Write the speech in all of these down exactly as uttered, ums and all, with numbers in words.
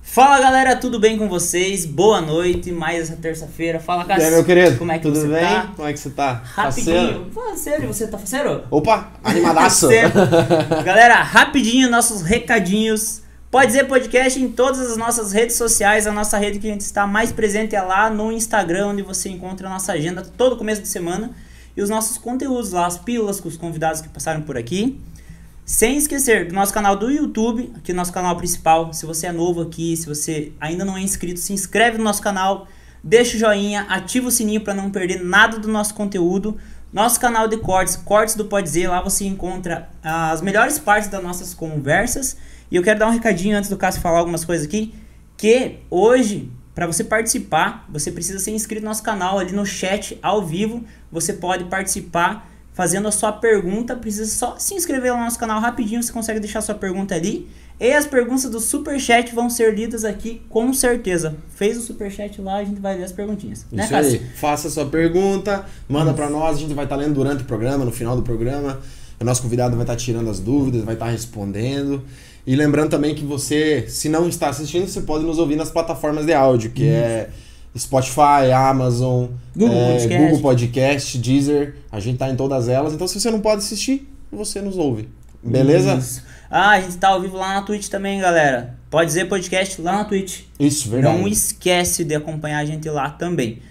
Fala galera, tudo bem com vocês? Boa noite, mais essa terça-feira. Fala, Cássio. E aí, meu querido? Como é que tudo você bem? tá? Como é que você tá? Rapidinho. Faceiro, você tá faceiro? Opa, animadaço. Galera, rapidinho, nossos recadinhos. Pode dizer podcast em todas as nossas redes sociais. A nossa rede que a gente está mais presente é lá no Instagram, onde você encontra a nossa agenda todo começo de semana. E os nossos conteúdos lá, as pílulas com os convidados que passaram por aqui. Sem esquecer do nosso canal do YouTube, aqui no nosso canal principal. Se você é novo aqui, se você ainda não é inscrito, se inscreve no nosso canal, deixa o joinha, ativa o sininho para não perder nada do nosso conteúdo. Nosso canal de cortes, Cortes do Pode Dizer, lá você encontra as melhores partes das nossas conversas. E eu quero dar um recadinho antes do Cássio falar algumas coisas aqui, que hoje, para você participar, você precisa ser inscrito no nosso canal, ali no chat, ao vivo, você pode participar fazendo a sua pergunta, precisa só se inscrever lá no nosso canal rapidinho, você consegue deixar sua pergunta ali. E as perguntas do Superchat vão ser lidas aqui com certeza. Fez o Superchat lá, a gente vai ler as perguntinhas. Né, Isso Cássio? aí, faça a sua pergunta, manda pra nós, a gente vai estar lendo durante o programa, no final do programa. O nosso convidado vai estar tirando as dúvidas, vai estar respondendo. E lembrando também que você, se não está assistindo, você pode nos ouvir nas plataformas de áudio, que Isso. é Spotify, Amazon, Google, é, Podcast. Google Podcast, Deezer, a gente tá em todas elas. Então se você não pode assistir, você nos ouve. Beleza? Isso. Ah, a gente tá ao vivo lá na Twitch também, galera. Pode dizer podcast lá na Twitch. Isso, verdade. Não esquece de acompanhar a gente lá também.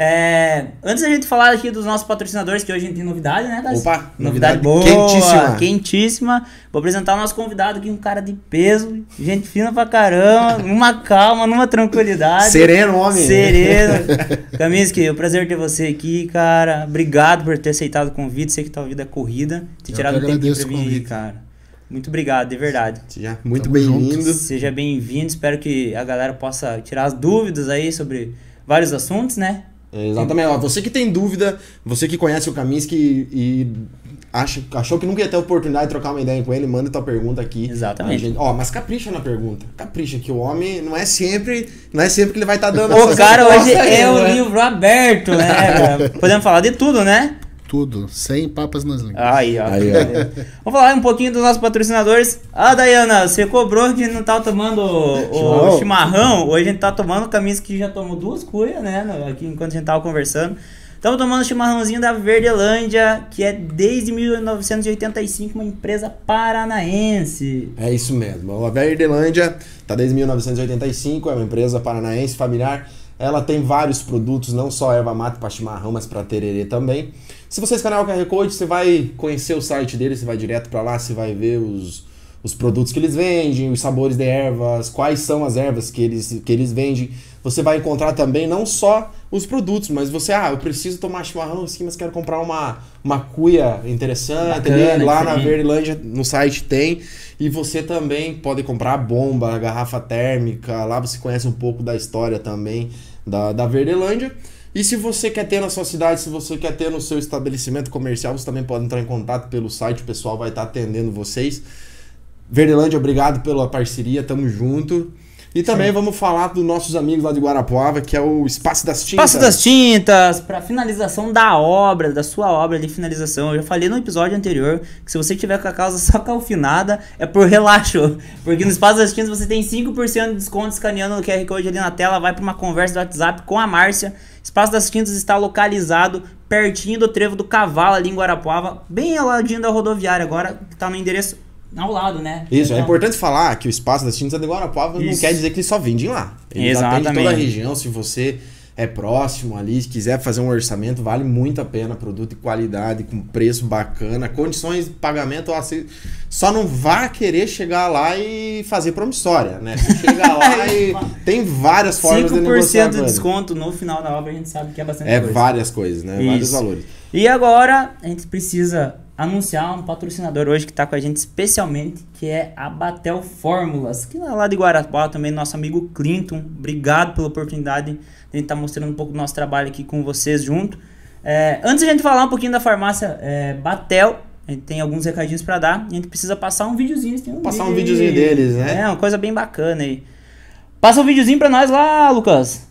É, antes da gente falar aqui dos nossos patrocinadores, que hoje a gente tem novidade, né, Cássio? Opa, novidade, novidade boa, quentíssima. quentíssima. Vou apresentar o nosso convidado aqui, um cara de peso, gente fina pra caramba, numa calma, numa tranquilidade. Sereno, homem. Sereno. Kaminsky, é um prazer ter você aqui, cara. Obrigado por ter aceitado o convite, sei que tua vida é corrida. Ter Eu tirado que um tempinho pra agradeço o vir aí, convite. cara. Muito obrigado, de verdade. Seja muito Tamo bem-vindo. juntos. Seja bem-vindo, espero que a galera possa tirar as dúvidas aí sobre vários assuntos, né? Exatamente. Ó, você que tem dúvida, você que conhece o Kaminsky e, e acha, achou que nunca ia ter oportunidade de trocar uma ideia com ele, manda tua pergunta aqui. Exatamente. A gente- ó, mas capricha na pergunta. Capricha, que o homem não é sempre, não é sempre que ele vai estar dando O essas cara hoje respostas aí, é o né? livro aberto, né? cara? Podemos falar de tudo, né? Tudo, sem papas nas línguas. Aí, ó. Aí, ó. Vamos falar um pouquinho dos nossos patrocinadores. Ah, Dayana, você cobrou que não tava tomando o, o Chimarrão. chimarrão. Hoje a gente tá tomando, o Kaminsky que já tomou duas cuias, né? no- Aqui enquanto a gente tava conversando. Estamos tomando o chimarrãozinho da Verdelândia, que é desde mil novecentos e oitenta e cinco uma empresa paranaense. É isso mesmo. A Verdelândia está desde mil novecentos e oitenta e cinco, é uma empresa paranaense familiar. Ela tem vários produtos, não só erva mate para chimarrão, mas para tererê também. Se você escanear o Q R Code, você vai conhecer o site deles, você vai direto para lá, você vai ver os, os produtos que eles vendem, os sabores de ervas, quais são as ervas que eles, que eles vendem. Você vai encontrar também não só os produtos, mas você, ah, eu preciso tomar chimarrão aqui, mas quero comprar uma, uma cuia interessante. Bacana, ali, lá na diferente. Verdelândia, no site tem. E você também pode comprar a bomba, a garrafa térmica. Lá você conhece um pouco da história também da, da Verdelândia. E se você quer ter na sua cidade, se você quer ter no seu estabelecimento comercial, você também pode entrar em contato pelo site, o pessoal vai estar atendendo vocês. Verdelândia, obrigado pela parceria, tamo junto. E também Sim. vamos falar dos nossos amigos lá de Guarapuava, que é o Espaço das Tintas. Espaço das Tintas, para finalização da obra, da sua obra de finalização. Eu já falei no episódio anterior que se você tiver com a causa só calfinada, é por relaxo. Porque no Espaço das Tintas você tem cinco por cento de desconto escaneando o Q R Code ali na tela, vai para uma conversa do WhatsApp com a Márcia. Espaço das Tintas está localizado pertinho do Trevo do Cavalo, ali em Guarapuava, bem ao ladinho da rodoviária, agora que está no endereço ao lado, né? Isso, é Então, importante falar que o Espaço das Tintas é de Guarapuava não Isso. quer dizer que eles só vendem lá. Eles Exatamente. atendem toda a região. Se você é próximo ali, se quiser fazer um orçamento, vale muito a pena. Produto de qualidade, com preço bacana, condições de pagamento. Ó, você só não vá querer chegar lá e fazer promissória, né? Você chegar lá e tem várias formas de cinco por negociar cento com de ele. desconto no final da obra, a gente sabe que é bastante É coisa. várias coisas, né? Vários Isso. valores. E agora a gente precisa anunciar um patrocinador hoje que está com a gente especialmente, que é a Batel Fórmulas, que é lá de Guarapuava também, nosso amigo Clinton. Obrigado pela oportunidade de a gente estar mostrando um pouco do nosso trabalho aqui com vocês junto. É, antes de a gente falar um pouquinho da farmácia é, Batel, a gente tem alguns recadinhos para dar e a gente precisa passar um videozinho. Tem um Passar um vídeo aí. videozinho deles, né? É, uma coisa bem bacana aí. Passa um videozinho para nós lá, Lucas.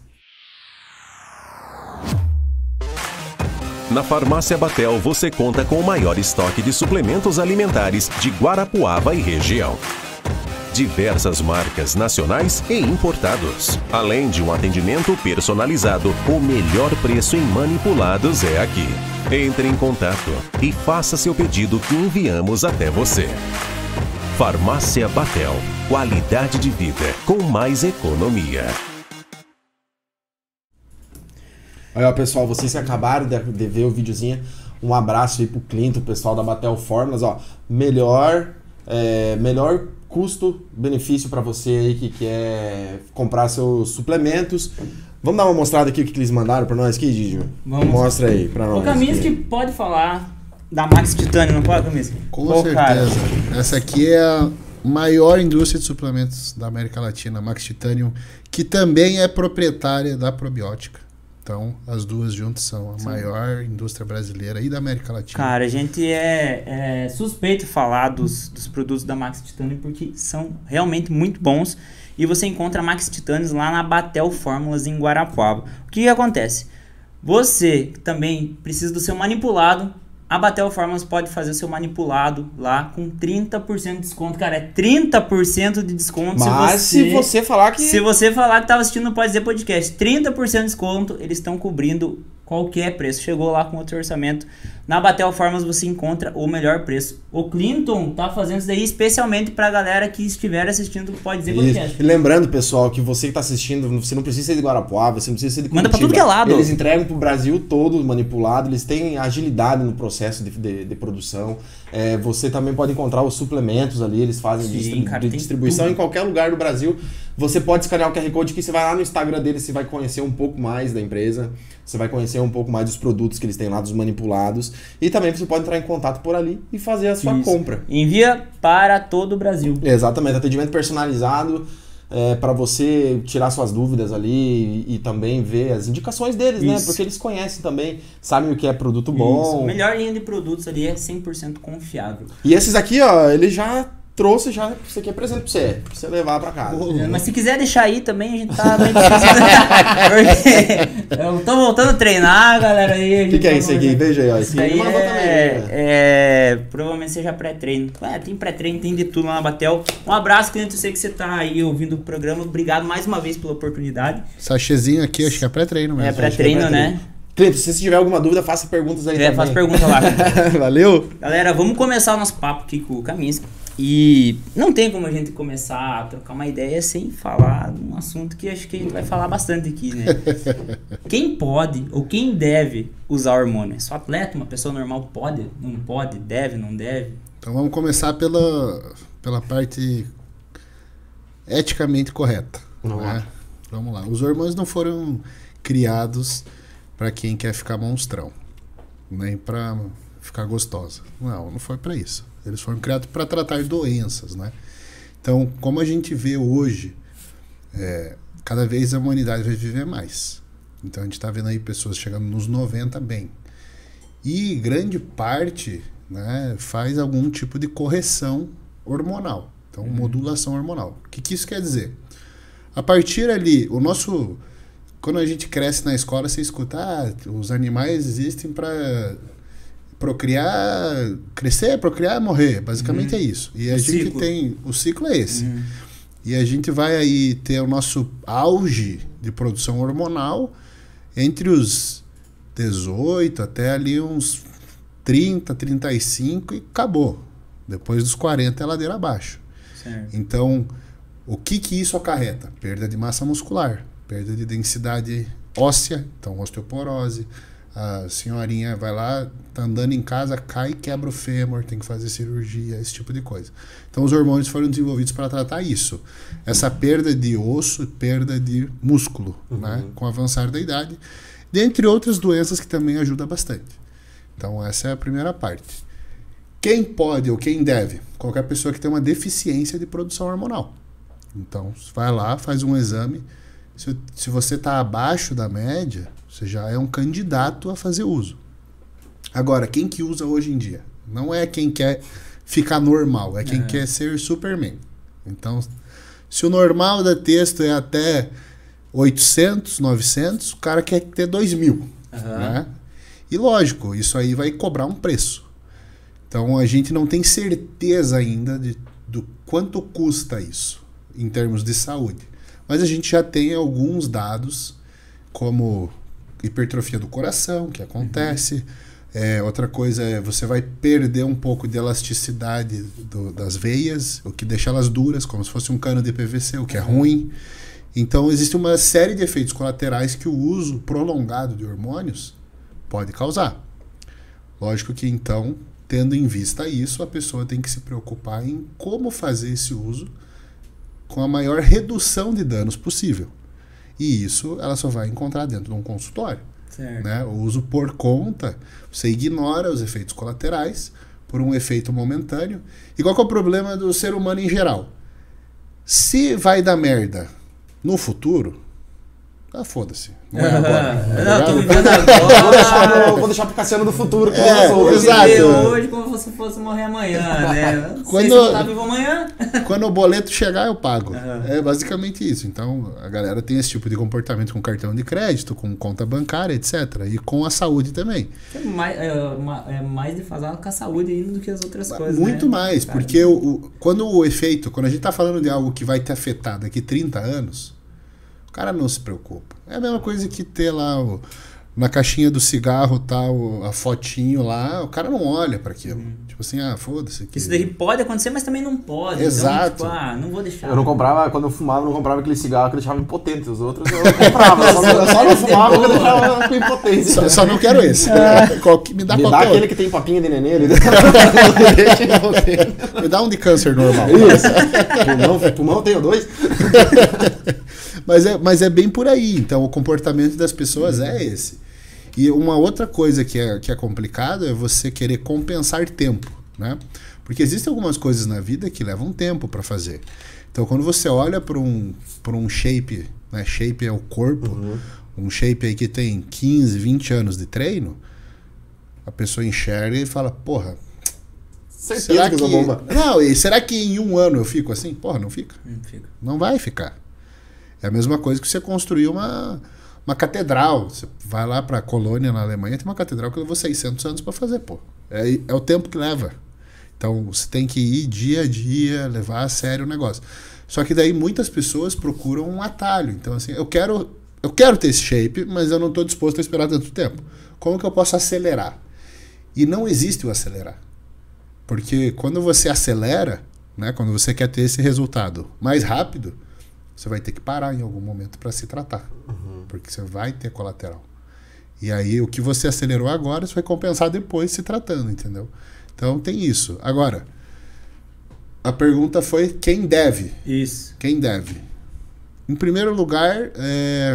Na Farmácia Batel você conta com o maior estoque de suplementos alimentares de Guarapuava e região. diversas marcas nacionais e importados. Além de um atendimento personalizado, o melhor preço em manipulados é aqui. Entre em contato e faça seu pedido que enviamos até você. Farmácia Batel. Qualidade de vida com mais economia. Olha, pessoal, vocês que acabaram de, de ver o videozinho, um abraço aí pro Clinton, o pessoal da Batel Fórmulas, ó, melhor, é, melhor custo-benefício para você aí que quer comprar seus suplementos. Vamos dar uma mostrada aqui o que, que eles mandaram para nós aqui, Gigi? Vamos. Mostra aí para nós. O Kaminsky pode falar da Max Titânio, não pode, Kaminsky? Com Pô, certeza. cara. Essa aqui é a maior indústria de suplementos da América Latina, a Max Titanium, que também é proprietária da Probiótica. Então, as duas juntas são a Sim. maior indústria brasileira e da América Latina. Cara, a gente é, é suspeito falar dos, dos produtos da Max Titanium porque são realmente muito bons. E você encontra a Max Titanium lá na Batel Fórmulas em Guarapuava. O que, que acontece? Você também precisa do seu manipulado. A Batel Fórmulas pode fazer o seu manipulado lá com trinta por cento de desconto. Cara, é trinta por cento de desconto. Mas se você, se você falar que... Se você falar que estava assistindo no Pode Dizer Podcast, trinta por cento de desconto, eles estão cobrindo qualquer preço. Chegou lá com outro orçamento. Na Batel Fórmulas você encontra o melhor preço. O Clinton tá fazendo isso daí especialmente pra galera que estiver assistindo o Pode Dizer Podcast. E lembrando, pessoal, que você que tá assistindo, você não precisa ser de Guarapuava, você não precisa ser de Curitiba. Manda pra tudo que é lado. Eles entregam pro Brasil todo manipulado, eles têm agilidade no processo de, de, de produção. É, você também pode encontrar os suplementos ali, eles fazem Sim, distri cara, de distribuição em qualquer lugar do Brasil. Você pode escanear o Q R Code que você vai lá no Instagram deles, você vai conhecer um pouco mais da empresa, você vai conhecer um pouco mais dos produtos que eles têm lá, dos manipulados, e também você pode entrar em contato por ali e fazer a sua Isso. compra. Envia para todo o Brasil. Exatamente, atendimento personalizado é, para você tirar suas dúvidas ali e, e também ver as indicações deles, Isso. né? Porque eles conhecem também, sabem o que é produto bom. Isso. A melhor linha de produtos ali é cem por cento confiável. E esses aqui, ó, ele já trouxe, já, isso aqui é presente pra você, pra você levar pra casa. É, mas se quiser deixar aí também, a gente tá bem Porque eu tô voltando a treinar, galera. O que, que é isso aqui? Veja aí, ó. Isso aí é, também, né? é, provavelmente seja pré-treino. É, tem pré-treino, tem de tudo lá na Batel. Um abraço, cliente. Eu sei que você tá aí ouvindo o programa. Obrigado mais uma vez pela oportunidade. Sachêzinho aqui, acho que é pré-treino mesmo. É pré-treino, é pré né? Clipe, se você tiver alguma dúvida, faça perguntas aí é, também. faça pergunta lá. Valeu? Galera, vamos começar o nosso papo aqui com o Kaminsky. E não tem como a gente começar a trocar uma ideia sem falar de um assunto que acho que a gente vai falar bastante aqui, né? Quem pode ou quem deve usar hormônio? Só atleta, uma pessoa normal pode? Não pode? Deve? Não deve? Então vamos começar pela, pela parte eticamente correta. Vamos né? lá. Vamos lá. Os hormônios não foram criados para quem quer ficar monstrão, nem para ficar gostosa. Não, não foi para isso. Eles foram criados para tratar doenças, né? Então, como a gente vê hoje, é, cada vez a humanidade vai viver mais. Então, a gente está vendo aí pessoas chegando nos noventa bem. E grande parte, né, faz algum tipo de correção hormonal. Então, modulação hormonal. O que, que isso quer dizer? A partir ali, o nosso... Quando a gente cresce na escola, você escuta, ah, os animais existem para... procriar, crescer, procriar, morrer. Basicamente uhum. é isso. E a o gente ciclo. tem... O ciclo é esse. Uhum. E a gente vai aí ter o nosso auge de produção hormonal entre os dezoito até ali uns trinta, trinta e cinco e acabou. Depois dos quarenta é ladeira abaixo. Certo. Então, o que que isso acarreta? Perda de massa muscular, perda de densidade óssea, então osteoporose. A senhorinha vai lá, tá andando em casa, cai e quebra o fêmur, tem que fazer cirurgia, esse tipo de coisa. Então os hormônios foram desenvolvidos para tratar isso. Essa perda de osso, perda de músculo, uhum. né, com o avançar da idade, dentre outras doenças que também ajuda bastante. Então essa é a primeira parte. Quem pode ou quem deve? Qualquer pessoa que tem uma deficiência de produção hormonal. Então vai lá, faz um exame. Se, se você está abaixo da média, você já é um candidato a fazer uso. Agora, quem que usa hoje em dia? Não é quem quer ficar normal, é quem é. quer ser Superman. Então, se o normal da texto é até oitocentos, novecentos, o cara quer ter dois mil. Uhum. Né? E lógico, isso aí vai cobrar um preço. Então, a gente não tem certeza ainda de, do quanto custa isso em termos de saúde. Mas a gente já tem alguns dados, como hipertrofia do coração, que acontece. Uhum. É, outra coisa é você vai perder um pouco de elasticidade do, das veias, o que deixa elas duras, como se fosse um cano de P V C, o que é ruim. Então existe uma série de efeitos colaterais que o uso prolongado de hormônios pode causar. Lógico que então, tendo em vista isso, a pessoa tem que se preocupar em como fazer esse uso com a maior redução de danos possível. E isso ela só vai encontrar dentro de um consultório. Certo. Né? O uso por conta, você ignora os efeitos colaterais por um efeito momentâneo. E qual que é o problema do ser humano em geral? Se vai dar merda no futuro, ah, foda-se. Não é agora. Não, tô vivendo agora. Vou deixar, no, vou deixar pro Cassiano do futuro. Que É, eu vou exato. Viver hoje como se você fosse morrer amanhã, né? Não sei Quando- se eu tá vivo amanhã. Quando o boleto chegar, eu pago. Uhum. É basicamente isso. Então, a galera tem esse tipo de comportamento com cartão de crédito, com conta bancária, etcétera. E com a saúde também. É mais, é, uma- é mais defasado com a saúde ainda do que as outras coisas. Muito né? mais, Cara, porque o, o- quando o efeito, quando a gente está falando de algo que vai te afetar daqui trinta anos, o cara não se preocupa. É a mesma coisa que ter lá o, na caixinha do cigarro tá o, a fotinho lá, o cara não olha para aquilo. Uhum. Tipo assim, ah, foda-se. Que isso daí pode acontecer, mas também não pode. Exato. Então, tipo, ah, não vou deixar. Eu não comprava, quando eu fumava, eu não comprava aquele cigarro que deixava impotente. Os outros eu comprava. Eu só, eu só não fumava porque eu deixava com impotência. Só, só não quero esse. Qual- me dá Me dá qualquer aquele outro. que tem papinha de nenê ali. Me dá um de câncer normal. Isso. Pulmão, pulmão eu tenho dois. Mas é, mas é bem por aí. Então, o comportamento das pessoas é esse. E uma outra coisa que é, que é complicado é você querer compensar tempo, né? Porque existem algumas coisas na vida que levam tempo para fazer. Então, quando você olha para um, para um shape, né? Shape é o corpo, Uhum. um shape aí que tem quinze, vinte anos de treino, a pessoa enxerga e fala, porra, Certeza será que que... eu sou bomba. Não, e será que em um ano eu fico assim? Porra, não fica. Hum, fica. Não vai ficar. É a mesma coisa que você construir uma, uma catedral. Você vai lá para a Colônia, na Alemanha, tem uma catedral que levou seiscentos anos para fazer, pô. É, é o tempo que leva. Então, você tem que ir dia a dia, levar a sério o negócio. Só que daí muitas pessoas procuram um atalho. Então, assim, eu quero, eu quero ter esse shape, mas eu não estou disposto a esperar tanto tempo. Como que eu posso acelerar? E não existe o acelerar. Porque quando você acelera, né, quando você quer ter esse resultado mais rápido, você vai ter que parar em algum momento para se tratar. Uhum. Porque você vai ter colateral. E aí, o que você acelerou agora, você vai compensar depois se tratando, entendeu? Então, tem isso. Agora, a pergunta foi quem deve? Isso. Quem deve? Em primeiro lugar, é...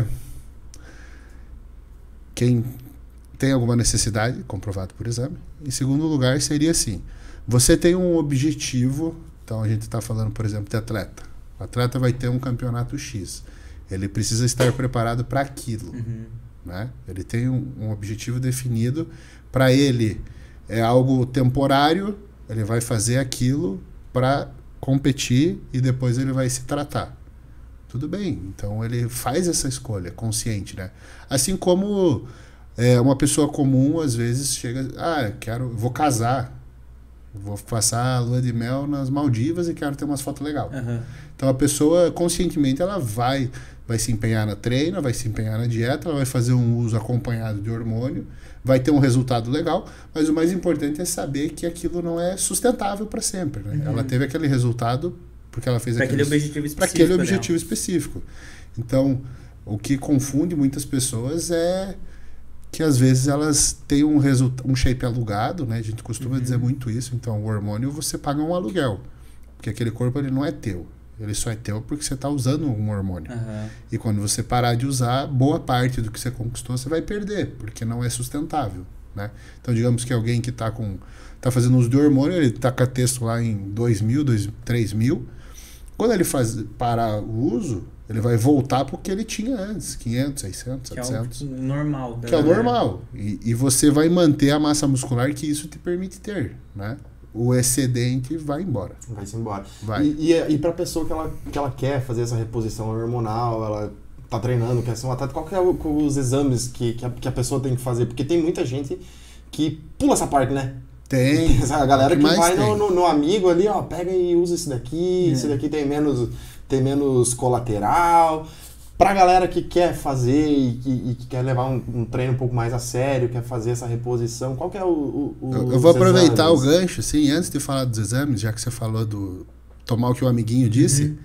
quem tem alguma necessidade, comprovado por exame. Em segundo lugar, seria assim, você tem um objetivo, então a gente está falando, por exemplo, de atleta. O atleta vai ter um campeonato X. Ele precisa estar preparado para aquilo. Uhum. Né? Ele tem um, um objetivo definido. Para ele é algo temporário. Ele vai fazer aquilo para competir e depois ele vai se tratar. Tudo bem. Então ele faz essa escolha consciente. Né? Assim como é, uma pessoa comum às vezes chega... Ah, quero, vou casar. Vou passar a lua de mel nas Maldivas e quero ter umas fotos legais. Uhum. Então a pessoa conscientemente ela vai, vai se empenhar na treina, vai se empenhar na dieta, ela vai fazer um uso acompanhado de hormônio, vai ter um resultado legal, mas o mais importante é saber que aquilo não é sustentável para sempre. Né? Uhum. Ela teve aquele resultado porque ela fez pra aquele, aquele objetivo específico. Para aquele objetivo dela. específico. Então, o que confunde muitas pessoas é que às vezes elas têm um, um shape alugado, né? A gente costuma uhum. dizer muito isso. Então, o hormônio você paga um aluguel, porque aquele corpo ele não é teu. Ele só é teu porque você está usando um hormônio. Uhum. E quando você parar de usar, boa parte do que você conquistou você vai perder, porque não é sustentável. Né? Então, digamos que alguém que está com tá fazendo uso de hormônio, ele está com a texto lá em dois mil, três mil. Quando ele faz, parar o uso, ele vai voltar para o que ele tinha antes, quinhentos, seiscentos, que setecentos. É o normal. Que é o normal. E, e você vai manter a massa muscular que isso te permite ter, né? O excedente vai embora. Vai-se embora. Vai. E, e, e para a pessoa que ela, que ela quer fazer essa reposição hormonal, ela tá treinando, quer ser um atleta, qual que é o, os exames que, que, a, que a pessoa tem que fazer? Porque tem muita gente que pula essa parte, né? Tem. A galera que que mais vai tem? no, no, no amigo ali, ó, pega e usa esse daqui, É. esse daqui tem menos, tem menos colateral. Pra galera que quer fazer e que, e que quer levar um, um treino um pouco mais a sério, quer fazer essa reposição, qual que é o, o o- Eu, eu os vou aproveitar exames? o gancho, assim, antes de falar dos exames, já que você falou do tomar o que o amiguinho disse. Uhum.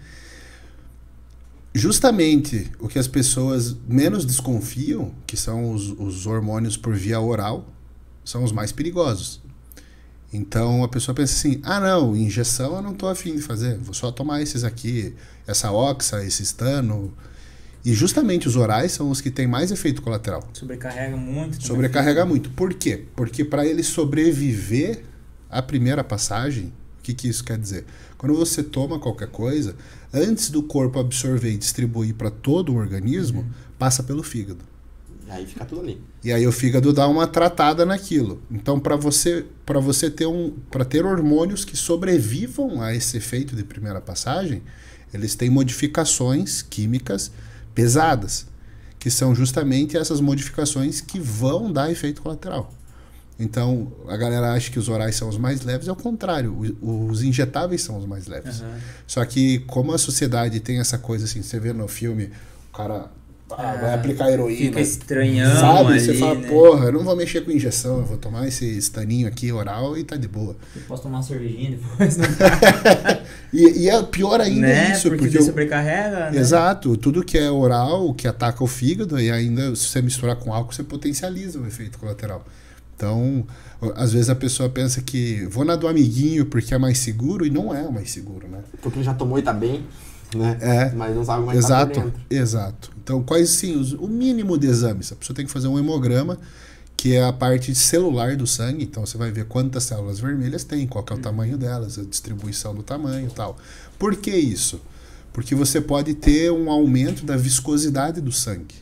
Justamente o que as pessoas menos desconfiam, que são os, os hormônios por via oral, são os mais perigosos. Então a pessoa pensa assim, ah não, injeção eu não tô afim de fazer, vou só tomar esses aqui, essa oxa, esse estano. E justamente os orais são os que têm mais efeito colateral. Sobrecarrega muito. também. Sobrecarrega muito. Por quê? Porque para ele sobreviver à primeira passagem, o que, que isso quer dizer? Quando você toma qualquer coisa, antes do corpo absorver e distribuir para todo o organismo, Uhum. passa pelo fígado. E aí fica tudo ali. E aí o fígado dá uma tratada naquilo. Então, para você, para você ter um, para ter hormônios que sobrevivam a esse efeito de primeira passagem, eles têm modificações químicas pesadas, que são justamente essas modificações que vão dar efeito colateral. Então, a galera acha que os orais são os mais leves, é o contrário, o- os injetáveis são os mais leves. Aham. Só que como a sociedade tem essa coisa assim, você vê no filme, o cara ah, vai Ah, aplicar heroína, Fica estranhão sabe? ali, Você fala, né? porra, eu não vou mexer com injeção, eu vou tomar esse estaninho aqui oral e tá de boa. Eu posso tomar uma cervejinha depois, né? E, e é pior ainda né? isso, porque porque... daí o- sobrecarrega, né? Exato, tudo que é oral, que ataca o fígado, e ainda se você misturar com álcool, você potencializa o efeito colateral. Então, às vezes a pessoa pensa que vou na do amiguinho porque é mais seguro, e não é o mais seguro, né? Porque já tomou e tá bem, né? É. Mas não sabe como é que tá Exato, por dentro. exato. Então, quais sim, os- o mínimo de exames? A pessoa tem que fazer um hemograma, que é a parte celular do sangue. Então, você vai ver quantas células vermelhas tem, qual que é o tamanho delas, a distribuição do tamanho e tal. Por que isso? Porque você pode ter um aumento da viscosidade do sangue.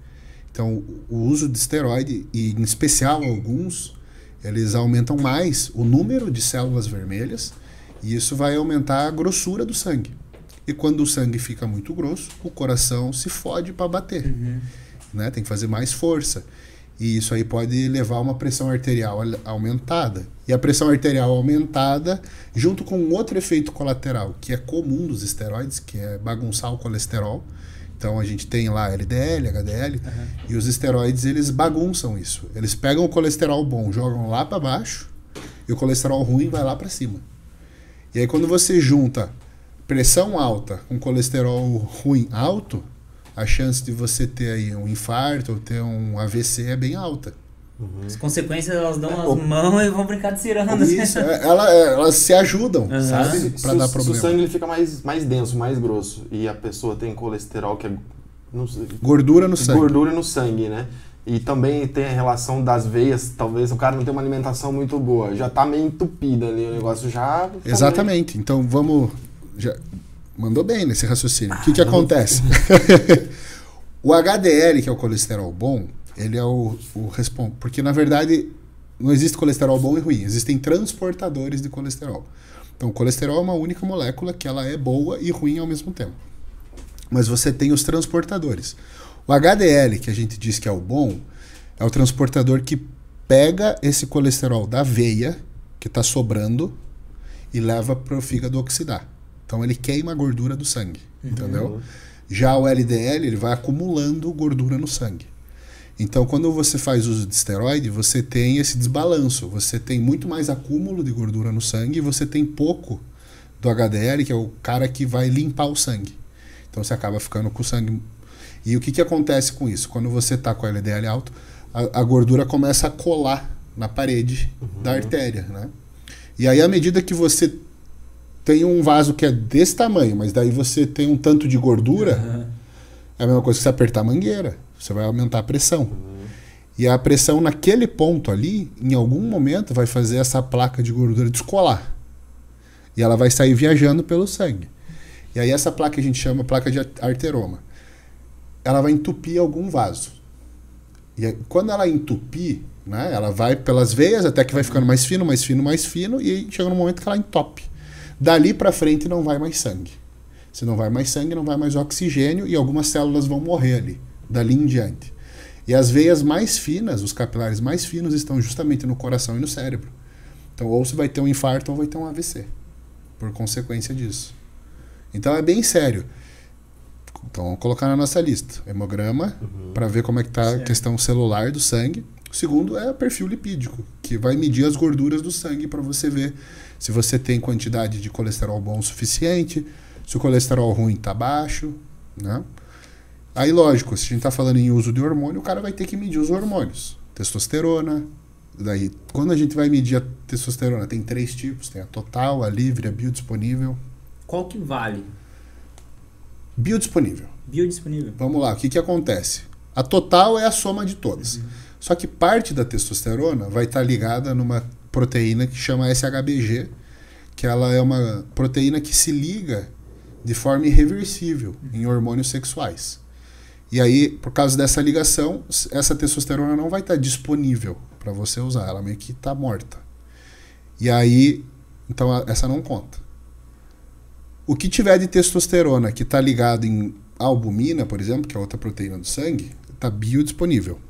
Então, o uso de esteroide, e em especial alguns, eles aumentam mais o número de células vermelhas, e isso vai aumentar a grossura do sangue. E quando o sangue fica muito grosso, o coração se fode para bater. Uhum. Né? Tem que fazer mais força. E isso aí pode levar a uma pressão arterial al- aumentada. E a pressão arterial aumentada, junto com um outro efeito colateral, que é comum dos esteroides, que é bagunçar o colesterol. Então a gente tem lá L D L, H D L, Uhum. e os esteroides eles bagunçam isso. Eles pegam o colesterol bom, jogam lá para baixo, e o colesterol ruim vai lá para cima. E aí quando você junta pressão alta com colesterol ruim alto, a chance de você ter aí um infarto ou ter um A V C é bem alta. As consequências, elas dão É, as o- mãos e vão brincar de ciranda. Isso, é, ela- é, elas se ajudam, Uhum. sabe? Se, Pra se- dar se problema. o sangue ele fica mais, mais denso, mais grosso, e a pessoa tem colesterol, que é não sei, Gordura no sangue. gordura no sangue, né? E também tem a relação das veias, talvez o cara não tenha uma alimentação muito boa, já tá meio entupida ali, o negócio já... tá Exatamente. Então vamos. Já, mandou bem nesse raciocínio. O que, que Ah, acontece? O H D L, que é o colesterol bom, ele é o, o respon- porque na verdade não existe colesterol bom e ruim, existem transportadores de colesterol. Então o colesterol é uma única molécula que ela é boa e ruim ao mesmo tempo. Mas você tem os transportadores. O H D L, que a gente diz que é o bom, é o transportador que pega esse colesterol da veia, que está sobrando, e leva para o fígado oxidar. Então ele queima a gordura do sangue, entendeu? Já o L D L, ele vai acumulando gordura no sangue. Então quando você faz uso de esteroide, você tem esse desbalanço. Você tem muito mais acúmulo de gordura no sangue e você tem pouco do H D L, que é o cara que vai limpar o sangue. Então você acaba ficando com o sangue... E o que, que acontece com isso? Quando você está com o L D L alto, a, a gordura começa a colar na parede da artéria, né? E aí, à medida que você tem um vaso que é desse tamanho, mas daí você tem um tanto de gordura, Uhum. é a mesma coisa que você apertar a mangueira. Você vai aumentar a pressão. E a pressão naquele ponto ali, em algum momento, vai fazer essa placa de gordura descolar. E ela vai sair viajando pelo sangue. E aí essa placa a gente chama placa de arteroma. Ela vai entupir algum vaso. E aí, quando ela entupir, né, ela vai pelas veias até que vai ficando mais fino, mais fino, mais fino, e aí chega no momento que ela entope. Dali para frente não vai mais sangue. Se não vai mais sangue, não vai mais oxigênio, e algumas células vão morrer ali, dali em diante. E as veias mais finas, os capilares mais finos, estão justamente no coração e no cérebro. Então, ou você vai ter um infarto ou vai ter um A V C, por consequência disso. Então, é bem sério. Então, vamos colocar na nossa lista. Hemograma, uhum. para ver como é que está a questão celular do sangue. O segundo é o perfil lipídico, que vai medir as gorduras do sangue para você ver se você tem quantidade de colesterol bom o suficiente, se o colesterol ruim está baixo, né? Aí, lógico, se a gente está falando em uso de hormônio, o cara vai ter que medir os hormônios. Testosterona. Daí, quando a gente vai medir a testosterona, tem três tipos. Tem a total, a livre, a biodisponível. Qual que vale? Biodisponível. Biodisponível. Vamos lá, o que, que acontece? A total é a soma de todas. Uhum. Só que parte da testosterona vai estar ligada numa proteína que chama S H B G, que ela é uma proteína que se liga de forma irreversível uhum. em hormônios sexuais. E aí, por causa dessa ligação, essa testosterona não vai estar disponível para você usar. Ela meio que está morta. E aí, então essa não conta. O que tiver de testosterona que está ligado em albumina, por exemplo, que é outra proteína do sangue, está biodisponível.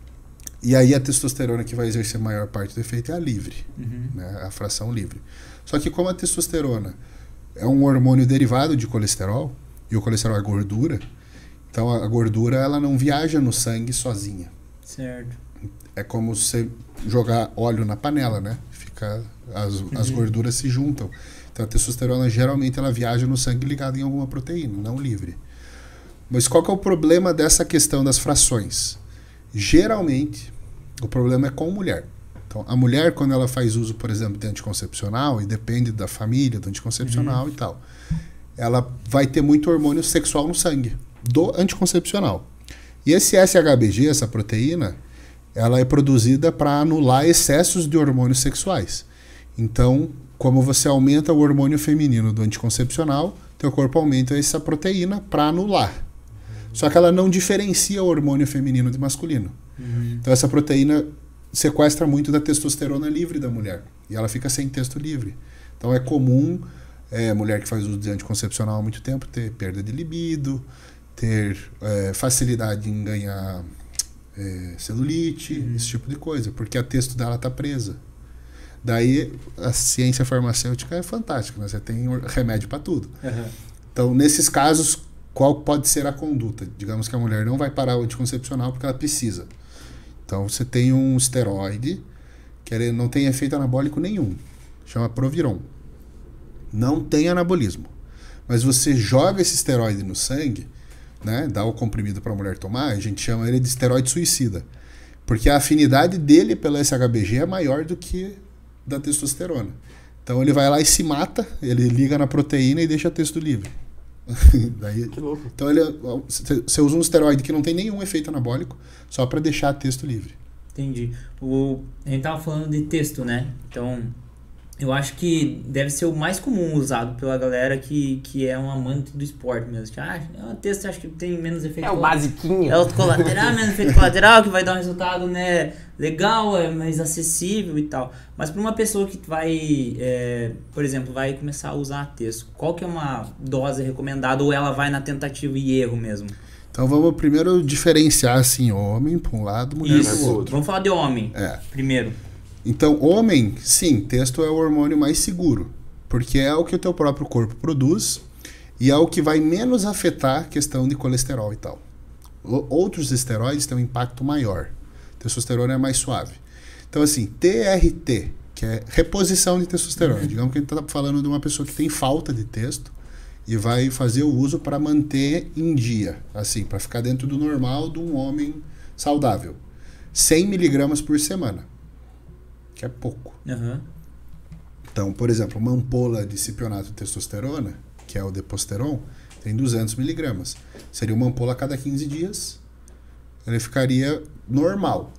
E aí a testosterona que vai exercer a maior parte do efeito é a livre, uhum. né? A fração livre. Só que como a testosterona é um hormônio derivado de colesterol, e o colesterol é gordura, então a gordura ela não viaja no sangue sozinha. Certo. É como você jogar óleo na panela, né? Fica, as, uhum. as gorduras se juntam. Então a testosterona geralmente ela viaja no sangue ligada em alguma proteína, não livre. Mas qual que é o problema dessa questão das frações? Geralmente, o problema é com mulher. Então, a mulher, quando ela faz uso, por exemplo, de anticoncepcional, e depende da família do anticoncepcional uhum. e tal, ela vai ter muito hormônio sexual no sangue do anticoncepcional. E esse S H B G, essa proteína, ela é produzida para anular excessos de hormônios sexuais. Então, como você aumenta o hormônio feminino do anticoncepcional, teu corpo aumenta essa proteína para anular. Só que ela não diferencia o hormônio feminino de masculino. Uhum. Então essa proteína sequestra muito da testosterona livre da mulher. E ela fica sem testo livre. Então é comum, é, mulher que faz uso de anticoncepcional há muito tempo, ter perda de libido, ter é, facilidade em ganhar é, celulite, uhum. esse tipo de coisa. Porque a testo dela está presa. Daí a ciência farmacêutica é fantástica, né? Você tem remédio para tudo. Uhum. Então nesses casos, qual pode ser a conduta? Digamos que a mulher não vai parar o anticoncepcional porque ela precisa. Então você tem um esteroide que ele não tem efeito anabólico nenhum. Chama Proviron. Não tem anabolismo. Mas você joga esse esteroide no sangue, né, dá o comprimido para a mulher tomar, a gente chama ele de esteroide suicida. Porque a afinidade dele pela S H B G é maior do que da testosterona. Então ele vai lá e se mata, ele liga na proteína e deixa o testo livre. Daí, que louco. Então ele, você usa um esteroide que não tem nenhum efeito anabólico só para deixar texto livre. Entendi. O, a gente tava falando de texto, né? Então eu acho que deve ser o mais comum usado pela galera que, que é um amante do esporte mesmo. Que, ah, o texto acho que tem menos efeito É o basiquinho. É o colateral, menos efeito colateral, que vai dar um resultado, né, legal, é mais acessível e tal. Mas para uma pessoa que vai, é, por exemplo, vai começar a usar texto, qual que é uma dose recomendada ou ela vai na tentativa e erro mesmo? Então vamos primeiro diferenciar assim, homem para um lado, mulher para o outro. Vamos falar de homem é. primeiro. Então, homem, sim, testo é o hormônio mais seguro, porque é o que o teu próprio corpo produz e é o que vai menos afetar a questão de colesterol e tal. Outros esteroides têm um impacto maior. Testosterona é mais suave. Então, assim, T R T, que é reposição de testosterona. Uhum. Digamos que a gente está falando de uma pessoa que tem falta de testo e vai fazer o uso para manter em dia, assim, para ficar dentro do normal de um homem saudável. cem miligramas por semana. Que é pouco. Uhum. Então, por exemplo, uma ampola de cipionato de testosterona, que é o Deposteron, tem duzentos miligramas. Seria uma ampola a cada quinze dias. Ele ficaria normal.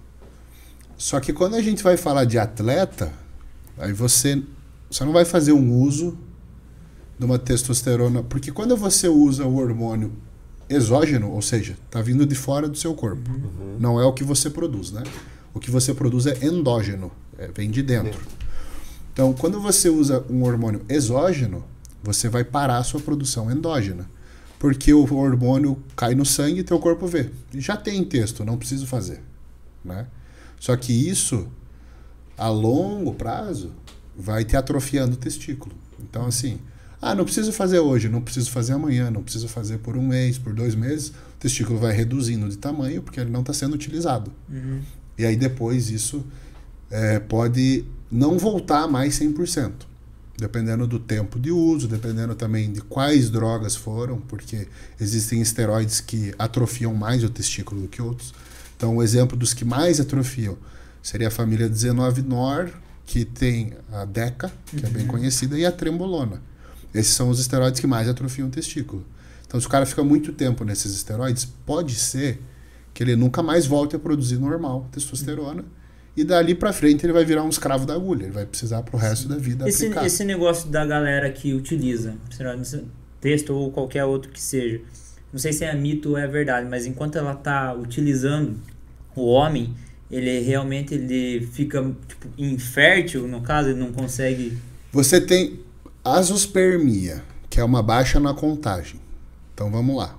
Só que quando a gente vai falar de atleta, aí você, você não vai fazer um uso de uma testosterona, porque quando você usa o hormônio exógeno, ou seja, está vindo de fora do seu corpo, uhum. não é o que você produz, né? O que você produz é endógeno, é, vem de dentro. Então, quando você usa um hormônio exógeno, você vai parar a sua produção endógena. Porque o hormônio cai no sangue e teu corpo vê. Já tem texto, não preciso fazer. Né? Só que isso, a longo prazo, vai te atrofiando o testículo. Então, assim, ah, não preciso fazer hoje, não preciso fazer amanhã, não preciso fazer por um mês, por dois meses. O testículo vai reduzindo de tamanho porque ele não está sendo utilizado. Uhum. E aí depois isso é, pode não voltar mais cem por cento. Dependendo do tempo de uso, dependendo também de quais drogas foram, porque existem esteroides que atrofiam mais o testículo do que outros. Então, o exemplo dos que mais atrofiam seria a família dezenove nor, que tem a Deca, que uhum. é bem conhecida, e a Trembolona. Esses são os esteroides que mais atrofiam o testículo. Então, se o cara fica muito tempo nesses esteroides, pode ser que ele nunca mais volte a produzir normal testosterona. E dali pra frente ele vai virar um escravo da agulha. Ele vai precisar pro resto da vida esse, aplicar. Esse negócio da galera que utiliza texto ou qualquer outro que seja, não sei se é mito ou é verdade, mas enquanto ela tá utilizando o homem, ele realmente ele fica tipo, infértil, no caso, ele não consegue... Você tem azospermia, que é uma baixa na contagem. Então vamos lá.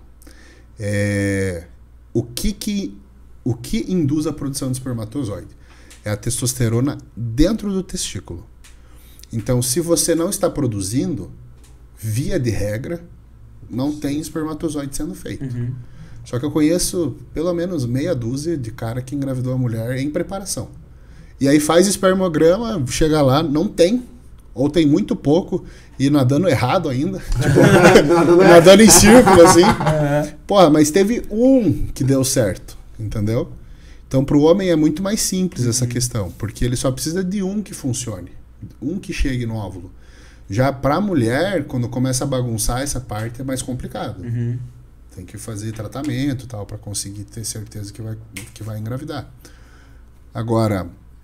É... O, que que, o que induz a produção de espermatozoide? É a testosterona dentro do testículo. Então, se você não está produzindo, via de regra, não tem espermatozoide sendo feito. Uhum. Só que eu conheço pelo menos meia dúzia de cara que engravidou a mulher em preparação. E aí faz espermograma, chega lá, não tem, ou tem muito pouco, e nadando errado ainda. Tipo, nadando, nadando em círculo, assim. Uhum. Porra, mas teve um que deu certo, entendeu? Então, para o homem é muito mais simples essa uhum. questão, porque ele só precisa de um que funcione, um que chegue no óvulo. Já para a mulher, quando começa a bagunçar essa parte, é mais complicado. Uhum. Tem que fazer tratamento e tal, para conseguir ter certeza que vai, que vai engravidar. Agora,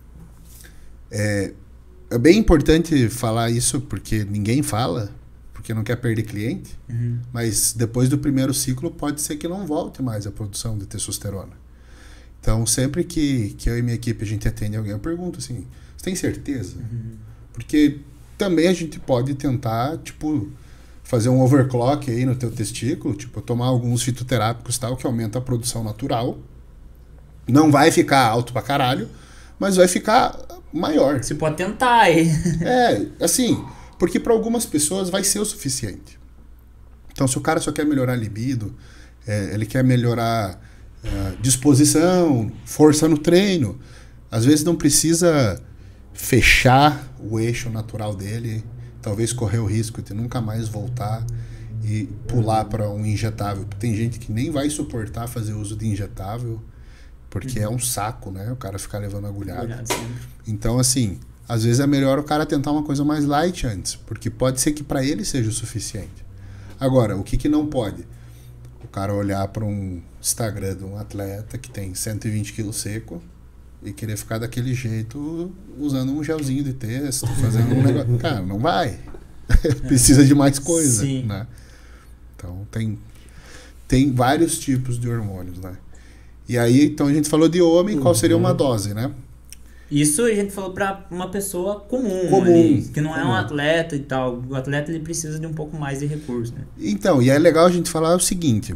é, é bem importante falar isso, porque ninguém fala, porque não quer perder cliente, uhum. mas depois do primeiro ciclo pode ser que não volte mais a produção de testosterona. Então, sempre que, que eu e minha equipe a gente atende alguém, eu pergunto assim, você tem certeza? Uhum. Porque também a gente pode tentar, tipo, fazer um overclock aí no teu testículo, tipo, tomar alguns fitoterápicos tal, que aumenta a produção natural. Não vai ficar alto pra caralho, mas vai ficar maior. Você pode tentar aí. É, assim, porque para algumas pessoas vai ser o suficiente. Então, se o cara só quer melhorar a libido, é, ele quer melhorar... Uh, disposição, força no treino. Às vezes não precisa fechar o eixo natural dele, talvez correr o risco de nunca mais voltar e pular para um injetável. Tem gente que nem vai suportar fazer uso de injetável, porque uhum. é um saco, né? O cara ficar levando agulhada. Então, assim, às vezes é melhor o cara tentar uma coisa mais light antes, porque pode ser que para ele seja o suficiente. Agora, o que, que não pode? O cara olhar para um Instagram de um atleta que tem cento e vinte quilos seco e querer ficar daquele jeito usando um gelzinho de texto, fazendo um negócio. Cara, não vai. Precisa de mais coisa. Sim. Né? Então, tem, tem vários tipos de hormônios, né? E aí, então a gente falou de homem, qual seria uma dose, né? Isso a gente falou para uma pessoa comum, comum ali, que não comum. é um atleta e tal. O atleta ele precisa de um pouco mais de recurso, né? Então, e é legal a gente falar o seguinte: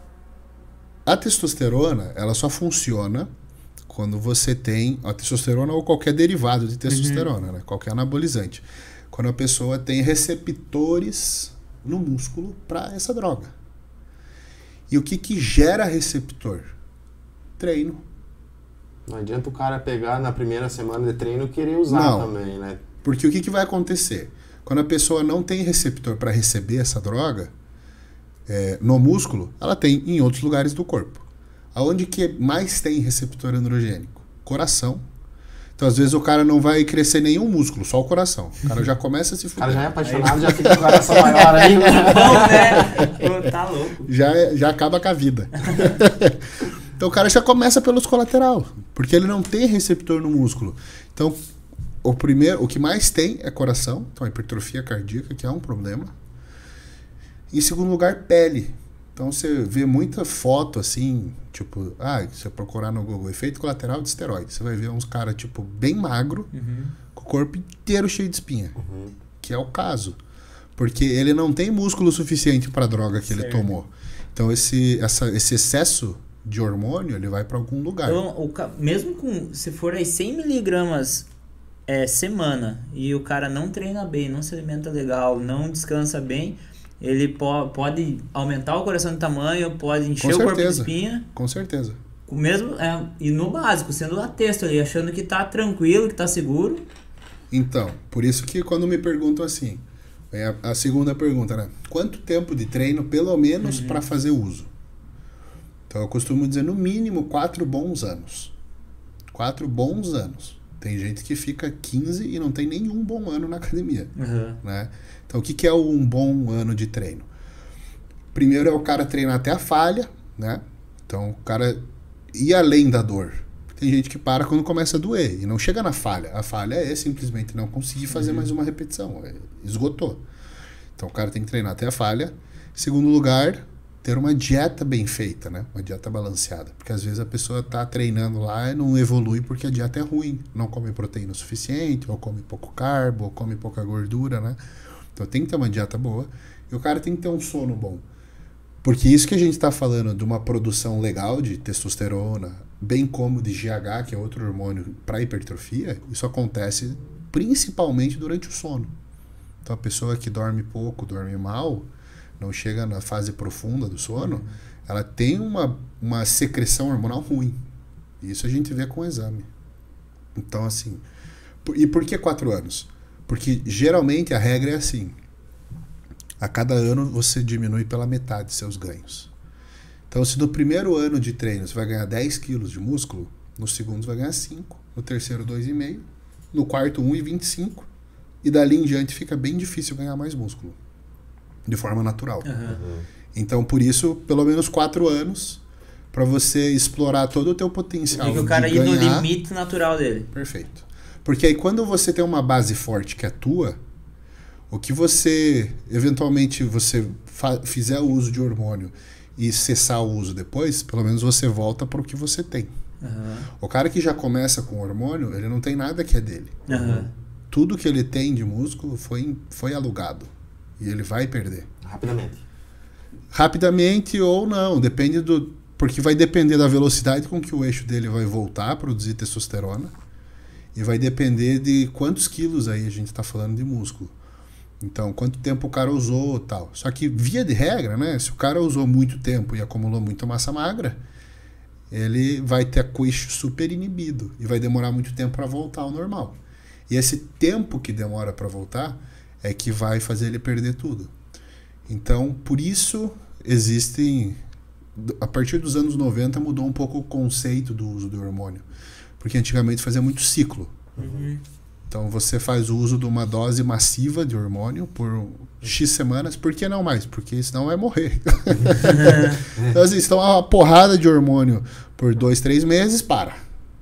a testosterona, ela só funciona quando você tem a testosterona ou qualquer derivado de testosterona, uhum. né? Qualquer anabolizante. Quando a pessoa tem receptores no músculo para essa droga. E o que que gera receptor? Treino. Não adianta o cara pegar na primeira semana de treino e querer usar não, também, né? Porque o que, que vai acontecer? Quando a pessoa não tem receptor para receber essa droga, é, no músculo, ela tem em outros lugares do corpo. Aonde que mais tem receptor androgênico? Coração. Então, às vezes, o cara não vai crescer nenhum músculo, só o coração. O cara já começa a se fuder. O cara já é apaixonado, já fica com o coração maior ainda. Bom, né? Pô, tá louco. Já, já acaba com a vida. Então, o cara já começa pelos colateral, porque ele não tem receptor no músculo. Então, o primeiro, o que mais tem é coração, então a hipertrofia cardíaca, que é um problema. Em segundo lugar, pele. Então, você vê muita foto assim, tipo, ah, se você procurar no Google, efeito colateral de esteroide, você vai ver uns caras, tipo, bem magro, uhum. com o corpo inteiro cheio de espinha, uhum. que é o caso. Porque ele não tem músculo suficiente para a droga que certo. Ele tomou. Então, esse, essa, esse excesso de hormônio, ele vai para algum lugar. Então, o, mesmo com, se for aí cem miligramas é, semana e o cara não treina bem, não se alimenta legal, não descansa bem, ele po pode aumentar o coração de tamanho, pode encher Com o corpo de certeza. espinha. Com certeza. O mesmo, é, e no básico, sendo a texto ali, achando que tá tranquilo, que tá seguro. Então, por isso que quando me perguntam assim, é a, a segunda pergunta, né? Quanto tempo de treino, pelo menos, Uhum. para fazer uso? Então, eu costumo dizer, no mínimo, quatro bons anos. Quatro bons anos. Tem gente que fica quinze e não tem nenhum bom ano na academia. Uhum. Né? Então, o que, que é um bom ano de treino? Primeiro é o cara treinar até a falha, né? Então, o cara ir além da dor. Tem gente que para quando começa a doer e não chega na falha. A falha é simplesmente não conseguir fazer Uhum. mais uma repetição. É, esgotou. Então, o cara tem que treinar até a falha. Segundo lugar, ter uma dieta bem feita, né? Uma dieta balanceada. Porque às vezes a pessoa está treinando lá e não evolui porque a dieta é ruim. Não come proteína o suficiente, ou come pouco carbo, ou come pouca gordura, né? Então tem que ter uma dieta boa. E o cara tem que ter um sono bom. Porque isso que a gente está falando de uma produção legal de testosterona, bem como de G H, que é outro hormônio para hipertrofia, isso acontece principalmente durante o sono. Então a pessoa que dorme pouco, dorme mal, não chega na fase profunda do sono, uhum. ela tem uma, uma secreção hormonal ruim. Isso a gente vê com o exame. Então, assim... E por que quatro anos? Porque geralmente a regra é assim. A cada ano você diminui pela metade seus ganhos. Então, se no primeiro ano de treino você vai ganhar dez quilos de músculo, no segundo você vai ganhar cinco, no terceiro dois vírgula cinco, no quarto um vírgula vinte e cinco, e dali em diante fica bem difícil ganhar mais músculo. De forma natural. Uhum. Então, por isso, pelo menos quatro anos para você explorar todo o teu potencial. E que o cara de ir no ganhar. limite natural dele. Perfeito. Porque aí quando você tem uma base forte que é tua, o que você, eventualmente, você fizer o uso de hormônio e cessar o uso depois, pelo menos você volta para o que você tem. Uhum. O cara que já começa com hormônio, ele não tem nada que é dele. Uhum. Tudo que ele tem de músculo foi, foi alugado. E ele vai perder. Rapidamente. Rapidamente ou não, depende do... Porque vai depender da velocidade com que o eixo dele vai voltar a produzir testosterona e vai depender de quantos quilos aí a gente está falando de músculo. Então, quanto tempo o cara usou e tal. Só que, via de regra, né? Se o cara usou muito tempo e acumulou muita massa magra, ele vai ter o eixo super inibido e vai demorar muito tempo para voltar ao normal. E esse tempo que demora para voltar é que vai fazer ele perder tudo. Então, por isso, existem... A partir dos anos noventa mudou um pouco o conceito do uso do hormônio. Porque antigamente fazia muito ciclo. Uhum. Então, você faz o uso de uma dose massiva de hormônio por X semanas. Por que não mais? Porque senão vai morrer. Então, assim, se tomar uma porrada de hormônio por dois, três meses, para.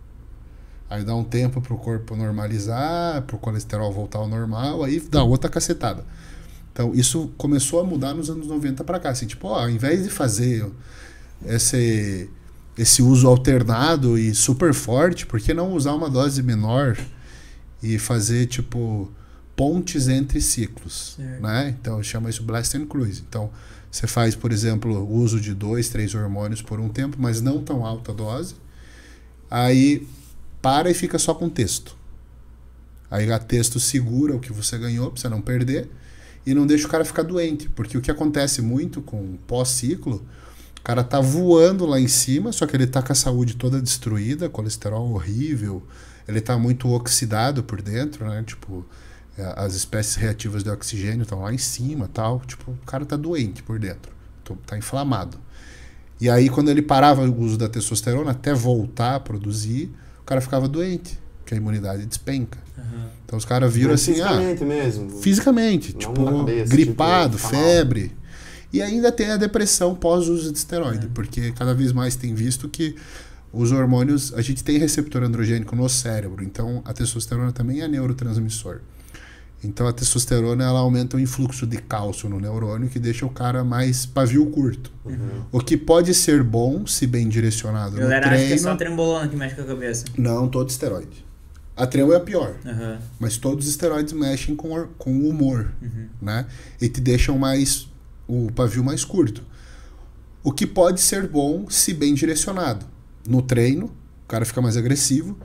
Aí dá um tempo para o corpo normalizar, para o colesterol voltar ao normal, aí dá outra cacetada. Então, isso começou a mudar nos anos noventa para cá. Assim, tipo, ó, ao invés de fazer esse, esse uso alternado e super forte, por que não usar uma dose menor e fazer, tipo, pontes entre ciclos? Né? Então, chama isso Blast and Cruise. Então, você faz, por exemplo, o uso de dois, três hormônios por um tempo, mas não tão alta dose. Aí... para e fica só com texto. Aí a texto segura o que você ganhou para você não perder e não deixa o cara ficar doente. Porque o que acontece muito com pós-ciclo, o cara tá voando lá em cima, só que ele tá com a saúde toda destruída, colesterol horrível, ele tá muito oxidado por dentro, né? Tipo, as espécies reativas de oxigênio estão lá em cima, tal. Tipo, o cara tá doente por dentro, tá inflamado. E aí quando ele parava o uso da testosterona até voltar a produzir, o cara ficava doente, porque a imunidade despenca. Uhum. Então os caras viram Mas assim, fisicamente ah, mesmo. Fisicamente, Não tipo, na cabeça, gripado, tipo, febre. E ainda tem a depressão pós-uso de esteroide, Uhum. porque cada vez mais tem visto que os hormônios, a gente tem receptor androgênico no cérebro, então a testosterona também é neurotransmissor. Então a testosterona ela aumenta o influxo de cálcio no neurônio, que deixa o cara mais pavio curto. Uhum. O que pode ser bom, se bem direcionado no Galera, treino. acho que é só trembolona que mexe com a cabeça. Não, todo esteroide. A tremo é a pior. Uhum. Mas todos os esteroides mexem com, or, com o humor. Uhum. Né? E te deixam mais o pavio mais curto. O que pode ser bom, se bem direcionado. No treino, o cara fica mais agressivo.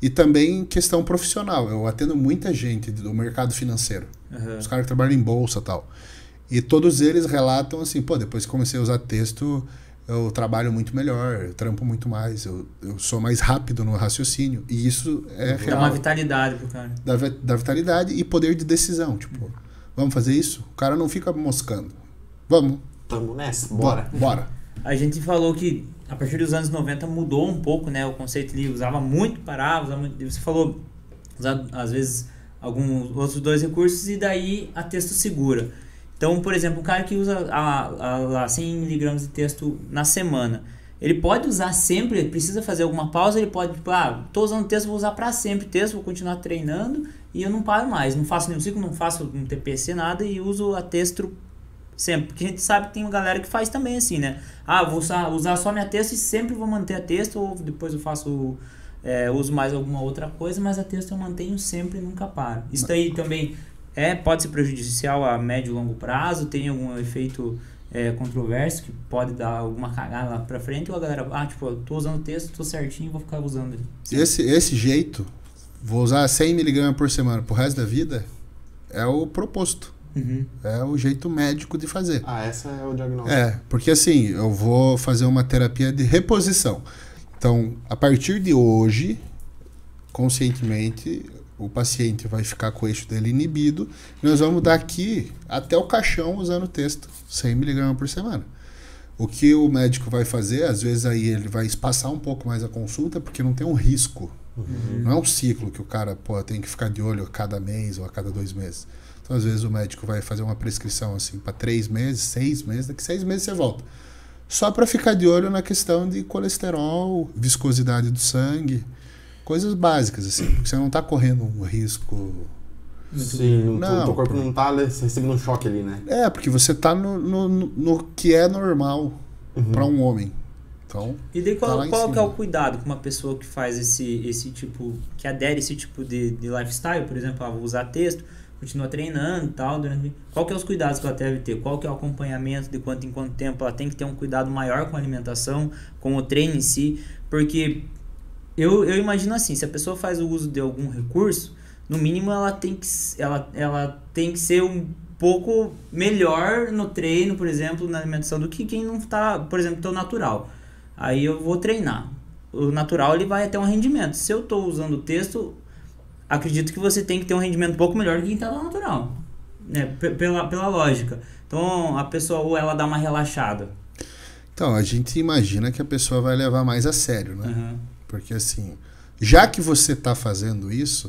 E também questão profissional. Eu atendo muita gente do mercado financeiro. Uhum. Os caras que trabalham em bolsa e tal. E todos eles relatam assim, pô, depois que comecei a usar texto, eu trabalho muito melhor, eu trampo muito mais, eu, eu sou mais rápido no raciocínio. E isso é Dá real. uma vitalidade pro cara. Dá, dá vitalidade e poder de decisão. Tipo, vamos fazer isso? O cara não fica moscando. Vamos. Tamo nessa, bora. Bora. A gente falou que a partir dos anos noventa mudou um pouco, né? O conceito ele usava muito parar, usava muito, você falou, usava, às vezes, alguns outros dois recursos e daí a texto segura. Então, por exemplo, o cara que usa a, a, a cem miligramas de texto na semana, ele pode usar sempre, ele precisa fazer alguma pausa, ele pode, tipo, ah, tô usando texto, vou usar para sempre texto, vou continuar treinando e eu não paro mais, não faço nenhum ciclo, não faço um T P C, nada e uso a texto sempre, porque a gente sabe que tem uma galera que faz também assim, né? Ah, vou usar, usar só minha texto e sempre vou manter a texto, ou depois eu faço, é, uso mais alguma outra coisa, mas a texto eu mantenho sempre e nunca paro. Isso daí também é, pode ser prejudicial a médio e longo prazo, tem algum efeito é, controverso que pode dar alguma cagada lá pra frente, ou a galera, ah, tipo, eu tô usando o texto, tô certinho, vou ficar usando ele. Esse, esse jeito, vou usar cem miligramas por semana pro resto da vida, é o proposto. Uhum. É o jeito médico de fazer. Ah, essa é o diagnóstico. É, porque assim, eu vou fazer uma terapia de reposição. Então, a partir de hoje, conscientemente, o paciente vai ficar com o eixo dele inibido. Nós vamos daqui até o caixão usando o texto, cem miligramas por semana. O que o médico vai fazer, às vezes aí ele vai espaçar um pouco mais a consulta, porque não tem um risco. Uhum. Não é um ciclo que o cara pô, tem que ficar de olho a cada mês ou a cada dois meses. Então, às vezes, o médico vai fazer uma prescrição assim para três meses, seis meses, daqui seis meses você volta. Só para ficar de olho na questão de colesterol, viscosidade do sangue, coisas básicas, assim, porque você não está correndo um risco. Sim, não, não, o teu corpo não está recebendo um choque ali, né? É, porque você está no, no, no que é normal uhum. para um homem. Então, e daí qual, tá qual que é o cuidado com uma pessoa que faz esse, esse tipo, que adere esse tipo de, de lifestyle, por exemplo, ah, vou usar texto, continua treinando e tal, durante... qual que é os cuidados que ela deve ter? Qual que é o acompanhamento de quanto em quanto tempo? Ela tem que ter um cuidado maior com a alimentação, com o treino em si, porque eu, eu imagino assim, se a pessoa faz o uso de algum recurso, no mínimo ela tem que, ela, ela tem que ser um pouco melhor no treino, por exemplo, na alimentação, do que quem não está, por exemplo, tão natural. Aí eu vou treinar. O natural ele vai até um rendimento. Se eu estou usando o texto, acredito que você tem que ter um rendimento um pouco melhor do que quem está no natural, né? P- pela, pela lógica. Então a pessoa ou ela dá uma relaxada. Então, a gente imagina que a pessoa vai levar mais a sério, né? Uhum. Porque assim, já que você está fazendo isso,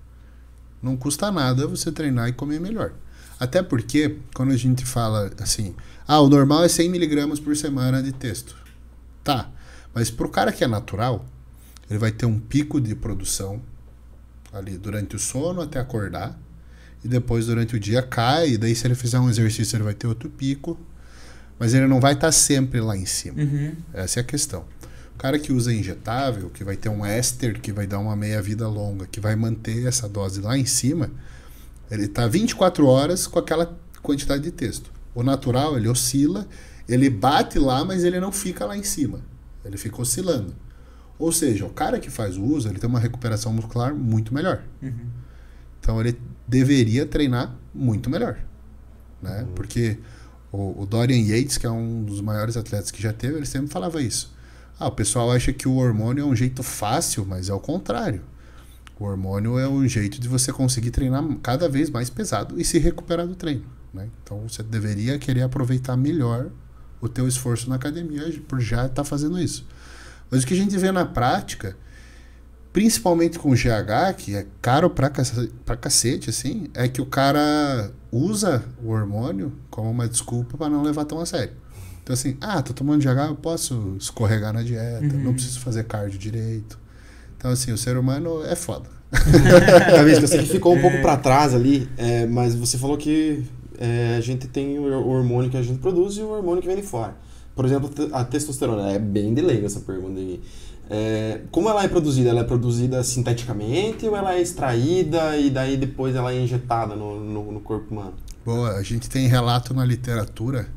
não custa nada você treinar e comer melhor. Até porque, quando a gente fala assim, ah, o normal é cem miligramas por semana de texto. Tá, mas pro cara que é natural, ele vai ter um pico de produção ali durante o sono até acordar, e depois durante o dia cai, e daí se ele fizer um exercício ele vai ter outro pico, mas ele não vai estar sempre lá em cima. Uhum. Essa é a questão. O cara que usa injetável, que vai ter um éster que vai dar uma meia-vida longa, que vai manter essa dose lá em cima, ele está vinte e quatro horas com aquela quantidade de texto. O natural, ele oscila, ele bate lá, mas ele não fica lá em cima. Ele fica oscilando. Ou seja, o cara que faz o uso, ele tem uma recuperação muscular muito melhor. Uhum. Então, ele deveria treinar muito melhor. Né? Uhum. Porque o, o Dorian Yates, que é um dos maiores atletas que já teve, ele sempre falava isso. Ah, o pessoal acha que o hormônio é um jeito fácil, mas é o contrário. O hormônio é um jeito de você conseguir treinar cada vez mais pesado e se recuperar do treino. Né? Então, você deveria querer aproveitar melhor o teu esforço na academia por já estar fazendo isso. Mas o que a gente vê na prática, principalmente com o G H, que é caro pra cacete, pra cacete assim, é que o cara usa o hormônio como uma desculpa para não levar tão a sério. Então assim, ah, tô tomando G H, eu posso escorregar na dieta, uhum. não preciso fazer cardio direito. Então assim, o ser humano é foda. Talvez você que ficou um pouco para trás ali, é, mas você falou que é, a gente tem o hormônio que a gente produz e o hormônio que vem de fora. Por exemplo, a testosterona, é bem de leigo essa pergunta aí. É, como ela é produzida? Ela é produzida sinteticamente ou ela é extraída e daí depois ela é injetada no, no, no corpo humano? Boa, a gente tem relato na literatura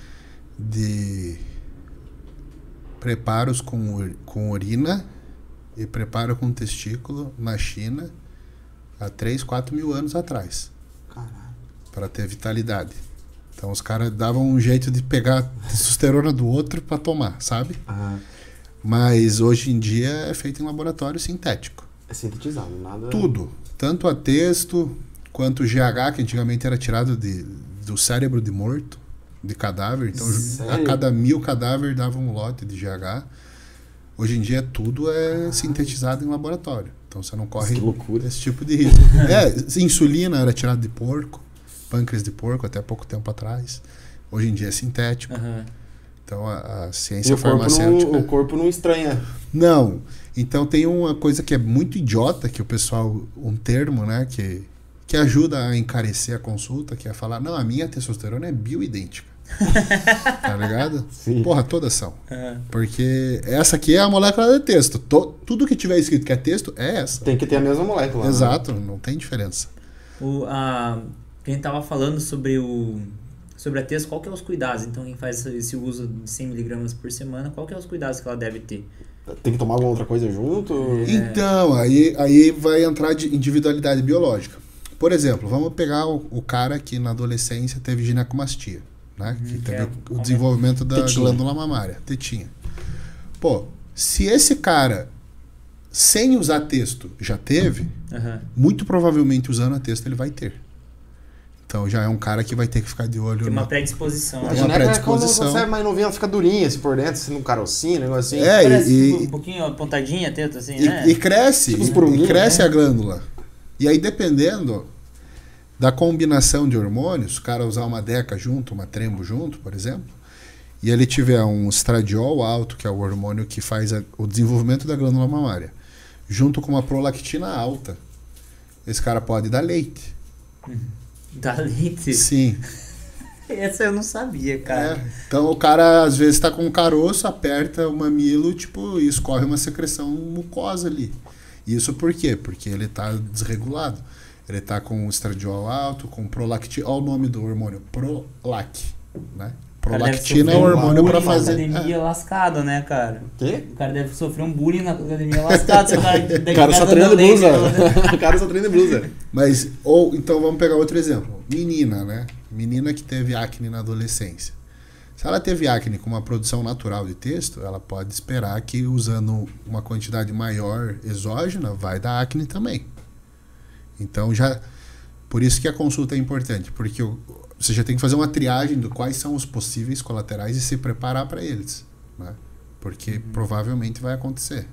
de preparos com, com urina e preparo com testículo na China há três, quatro mil anos atrás. Caralho. Para ter vitalidade. Então os caras davam um jeito de pegar testosterona do outro para tomar, sabe? Ah, Mas hoje em dia é feito em laboratório sintético. é sintetizado, nada... Tudo. Tanto a texto, quanto o G H, que antigamente era tirado de, do cérebro de morto, de cadáver. Então Sério? a cada mil cadáver dava um lote de G H. Hoje em dia tudo é sintetizado em laboratório. Então você não corre Que loucura. esse tipo de risco. É, insulina era tirada de porco, pâncreas de porco até pouco tempo atrás. Hoje em dia é sintético. Aham. Então a, a E ciência o corpo, farmacêutica... não, o corpo não estranha. Não. Então tem uma coisa que é muito idiota, que o pessoal, um termo, né, que, que ajuda a encarecer a consulta, que é falar, não, a minha testosterona é bioidêntica. Tá ligado? Sim. Porra, todas são. Aham. Porque essa aqui é a molécula de texto. To, tudo que tiver escrito que é texto é essa. Tem que ter a mesma molécula. né? Exato, não tem diferença. O, a, quem tava falando sobre o sobre a texto, qual que é os cuidados? Então quem faz esse uso de cem miligramas por semana, qual que é os cuidados que ela deve ter? Tem que tomar alguma outra coisa junto? Então, aí, aí vai entrar de individualidade biológica. Por exemplo, vamos pegar o, o cara que na adolescência teve ginecomastia, né? que que teve é o desenvolvimento da Tetinha. glândula mamária, tetinha. Pô, se esse cara, sem usar texto, já teve, Aham. muito provavelmente usando a texto ele vai ter. Então já é um cara que vai ter que ficar de olho Tem uma na... predisposição. Tem A né? uma gineca, quando predisposição. você é mais novinho, ela fica durinha assim por dentro, assim, no carocinho, negócio assim. É, Parece e- tipo, um pouquinho apontadinha a teta, assim, E, né? e cresce, Tipo os e- poruguinhos, e cresce né? a glândula. E aí, dependendo da combinação de hormônios, o cara usar uma deca junto, uma trembo junto, por exemplo, e ele tiver um estradiol alto, que é o hormônio que faz a- o desenvolvimento da glândula mamária, junto com uma prolactina alta, esse cara pode dar leite. Dá leite. Sim. Essa eu não sabia, cara. É. Então o cara às vezes está com um caroço, aperta o mamilo, tipo, e escorre uma secreção mucosa ali. Isso por quê? Porque ele está desregulado. Ele está com o estradiol alto, com prolactina. Olha o nome do hormônio, Prolac, né? O cara deve Prolactina é sofrer o um hormônio bullying para na fazer. academia É. lascado, né, cara? Quê? O cara deve sofrer um bullying na academia lascado. Se o cara, O cara só treina de blusa. O cara só treina de blusa. Mas, ou então vamos pegar outro exemplo. Menina, né? Menina que teve acne na adolescência. Se ela teve acne com uma produção natural de texto, ela pode esperar que usando uma quantidade maior exógena vai dar acne também. Então já, por isso que a consulta é importante, porque o- você já tem que fazer uma triagem de quais são os possíveis colaterais e se preparar para eles, né? Porque provavelmente vai acontecer.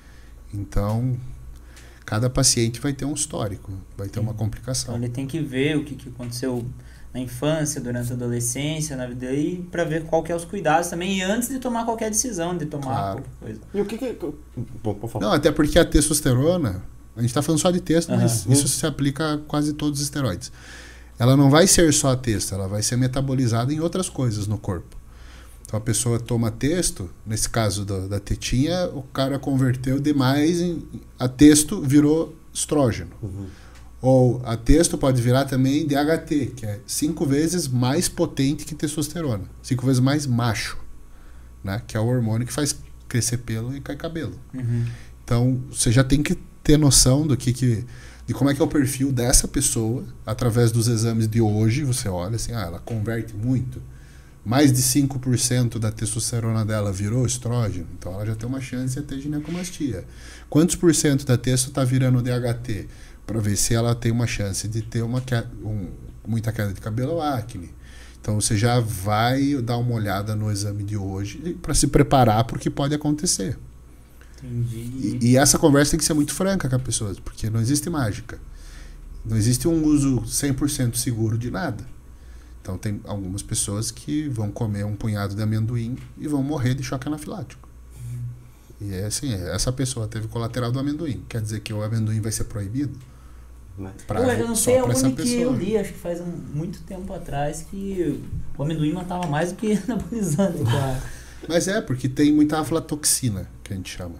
Então, cada paciente vai ter um histórico, vai ter uma Então complicação. ele tem que ver o que, que aconteceu na infância, durante a adolescência, na vida aí, pra ver qual que é os cuidados também, e antes de tomar qualquer decisão, de tomar Claro. qualquer coisa. E o que que... Bom, pode falar. Não, até porque a testosterona, a gente está falando só de texto, mas Aham. isso se aplica a quase todos os esteroides. Ela não vai ser só a texto, ela vai ser metabolizada em outras coisas no corpo. Então a pessoa toma texto, nesse caso da, da tetinha, o cara converteu demais em, a texto virou estrógeno. Uhum. Ou a texto pode virar também D H T, que é cinco vezes mais potente que testosterona, cinco vezes mais macho, né? Que é o hormônio que faz crescer pelo e cair cabelo. Uhum. Então, você já tem que ter noção do que, que de como é que é o perfil dessa pessoa, através dos exames de hoje, você olha assim, ah, ela converte muito. Mais de cinco por cento da testosterona dela virou estrógeno, então ela já tem uma chance de ter ginecomastia. Quantos por cento da testo está virando D H T? Para ver se ela tem uma chance de ter uma queda, um, muita queda de cabelo ou acne. Então você já vai dar uma olhada no exame de hoje para se preparar para o que pode acontecer. Entendi. E, e essa conversa tem que ser muito franca com a pessoa, porque não existe mágica. Não existe um uso cem por cento seguro de nada. Então tem algumas pessoas que vão comer um punhado de amendoim e vão morrer de choque anafilático. E é assim, essa pessoa teve colateral do amendoim. Quer dizer que o amendoim vai ser proibido? Né? Pra, eu, eu não só sei pra essa aonde que eu pessoa. li, acho que faz um, muito tempo atrás, que o amendoim matava mais do que anabolizante, cara. Mas é, porque tem muita aflatoxina, que a gente chama.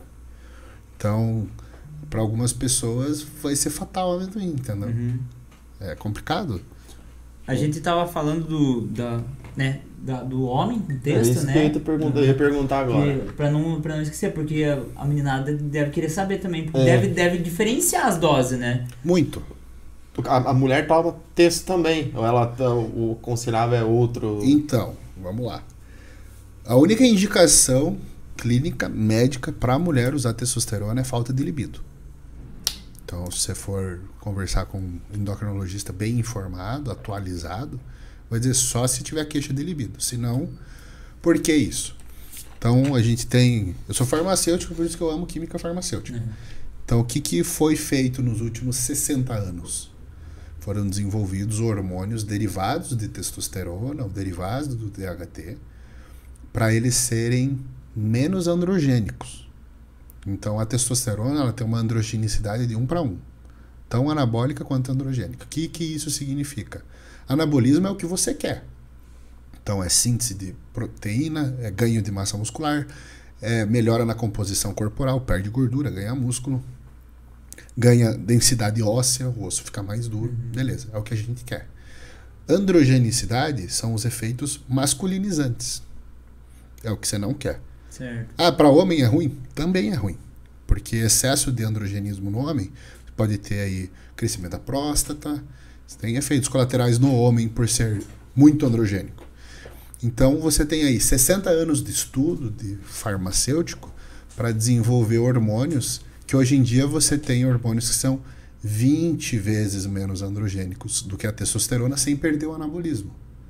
Então, para algumas pessoas vai ser fatal o amendoim, entendeu? Uhum. É complicado. A gente tava falando do, da, né, da, do homem, no É texto, isso né? que eu ia, te perguntar, eu ia perguntar agora. Porque, pra, não, pra não esquecer, porque a, a meninada deve querer saber também, porque É. deve, deve diferenciar as doses, né? Muito. A, a mulher toma texto também, ou ela tá- o aconselhável é outro. Então, vamos lá. A única indicação clínica, médica, para a mulher usar testosterona é falta de libido. Então, se você for conversar com um endocrinologista bem informado, atualizado, vai dizer só se tiver queixa de libido. Se não, por que isso? Então, a gente tem... Eu sou farmacêutico, por isso que eu amo química farmacêutica. Uhum. Então, o que, que foi feito nos últimos sessenta anos? Foram desenvolvidos hormônios derivados de testosterona, ou derivados do D H T, para eles serem menos androgênicos. Então, a testosterona ela tem uma androgenicidade de um para um, tão anabólica quanto androgênica. O que, que isso significa? Anabolismo é o que você quer. Então, é síntese de proteína, é ganho de massa muscular, é melhora na composição corporal, perde gordura, ganha músculo, ganha densidade óssea, o osso fica mais duro, uhum. Beleza, é o que a gente quer. Androgenicidade são os efeitos masculinizantes. É o que você não quer. Certo. Ah, para homem é ruim? Também é ruim. Porque excesso de androgenismo no homem pode ter aí crescimento da próstata, tem efeitos colaterais no homem por ser muito androgênico. Então você tem aí sessenta anos de estudo de farmacêutico para desenvolver hormônios que hoje em dia você tem hormônios que são vinte vezes menos androgênicos do que a testosterona sem perder o anabolismo.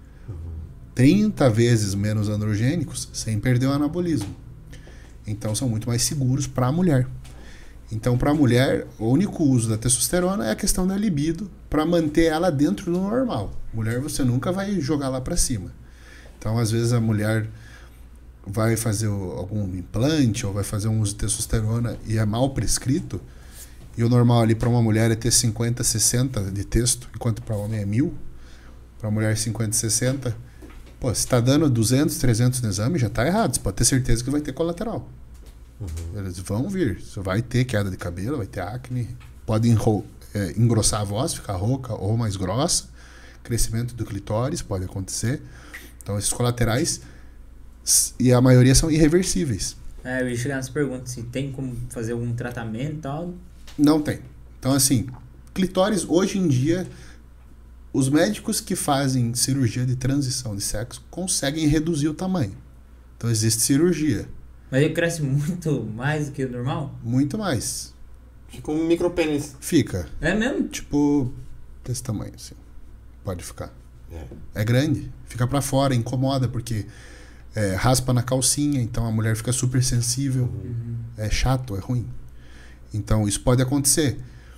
trinta vezes menos androgênicos sem perder o anabolismo. Então são muito mais seguros para a mulher. Então para a mulher, o único uso da testosterona é a questão da libido para manter ela dentro do normal. Mulher você nunca vai jogar lá para cima. Então às vezes a mulher vai fazer algum implante ou vai fazer um uso de testosterona e é mal prescrito, e o normal ali para uma mulher é ter cinquenta, sessenta de testo, enquanto para homem é mil, para mulher cinquenta, sessenta. Pô, se está dando duzentos, trezentos no exame, já está errado. Você pode ter certeza que vai ter colateral. Uhum. Eles vão vir. Você vai ter queda de cabelo, vai ter acne, pode enro- é, engrossar a voz, ficar rouca ou mais grossa, crescimento do clitóris pode acontecer. Então esses colaterais, e a maioria são irreversíveis. É, eu ia chegar nessa pergunta, se tem como fazer algum tratamento e tal. Não tem. Então assim, clitóris hoje em dia, os médicos que fazem cirurgia de transição de sexo conseguem reduzir o tamanho. Então existe cirurgia. Mas ele cresce muito mais do que o normal? Muito mais. Fica um micropênis. Fica. É mesmo? Tipo, desse tamanho, assim. Pode ficar. É, É grande. Fica pra fora, incomoda, porque é, raspa na calcinha, então a mulher fica super sensível. Uhum. É chato, é ruim. Então isso pode acontecer.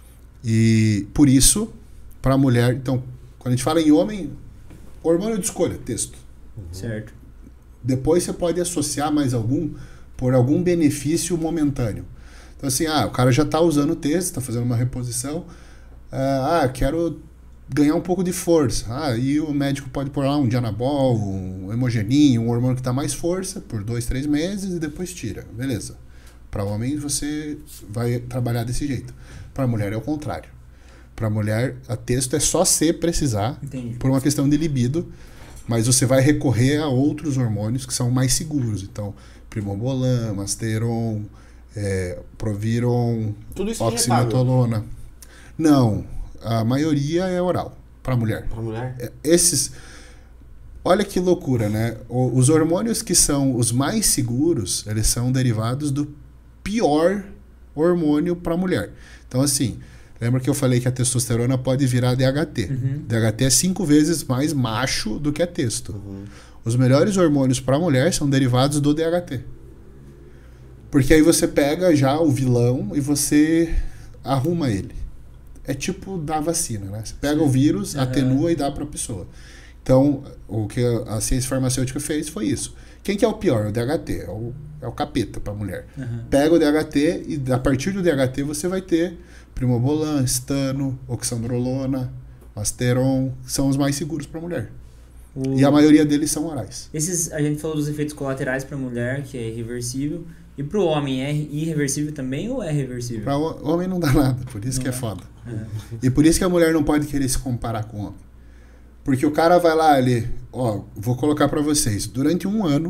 E por isso, pra mulher... Então, quando a gente fala em homem, hormônio de escolha, texto. Certo. Depois você pode associar mais algum por algum benefício momentâneo. Então assim, ah, o cara já está usando o texto, está fazendo uma reposição. Ah, quero ganhar um pouco de força. Ah, e o médico pode pôr lá um Dianabol, um hemogenin, um hormônio que dá mais força por dois, três meses e depois tira. Beleza. Para homem você vai trabalhar desse jeito. Para a mulher é o contrário. Para a mulher, a texto é só se precisar. Entendi. Por uma questão de libido, mas você vai recorrer a outros hormônios que são mais seguros. Então, primobolan, masteron, é, proviron, Tudo isso oximetolona. Não, a maioria é oral, para mulher. Pra mulher? É, Esses... Olha que loucura, né? O- Os hormônios que são os mais seguros, eles são derivados do pior hormônio para mulher. Então, assim... Lembra que eu falei que a testosterona pode virar D H T. Uhum. D H T é cinco vezes mais macho do que a testo. Uhum. Os melhores hormônios para a mulher são derivados do D H T. Porque aí você pega já o vilão e você arruma ele. É tipo dar vacina, né? Você pega o vírus, Uhum. atenua e dá para a pessoa. Então, o que a ciência farmacêutica fez foi isso. Quem que é o pior? O D H T. É o, é o capeta para a mulher. Uhum. Pega o D H T e a partir do D H T você vai ter primobolan, estano, oxandrolona, masteron, que são os mais seguros para a mulher. O- E a maioria deles são orais. Esses, a gente falou dos efeitos colaterais para mulher, que é irreversível. E pro homem, é irreversível também ou é reversível? Para o homem não dá nada, por isso Não que é dá. foda. É. E por isso que a mulher não pode querer se comparar com o homem. Porque o cara vai lá, ele... Ó, vou colocar para vocês. Durante um ano,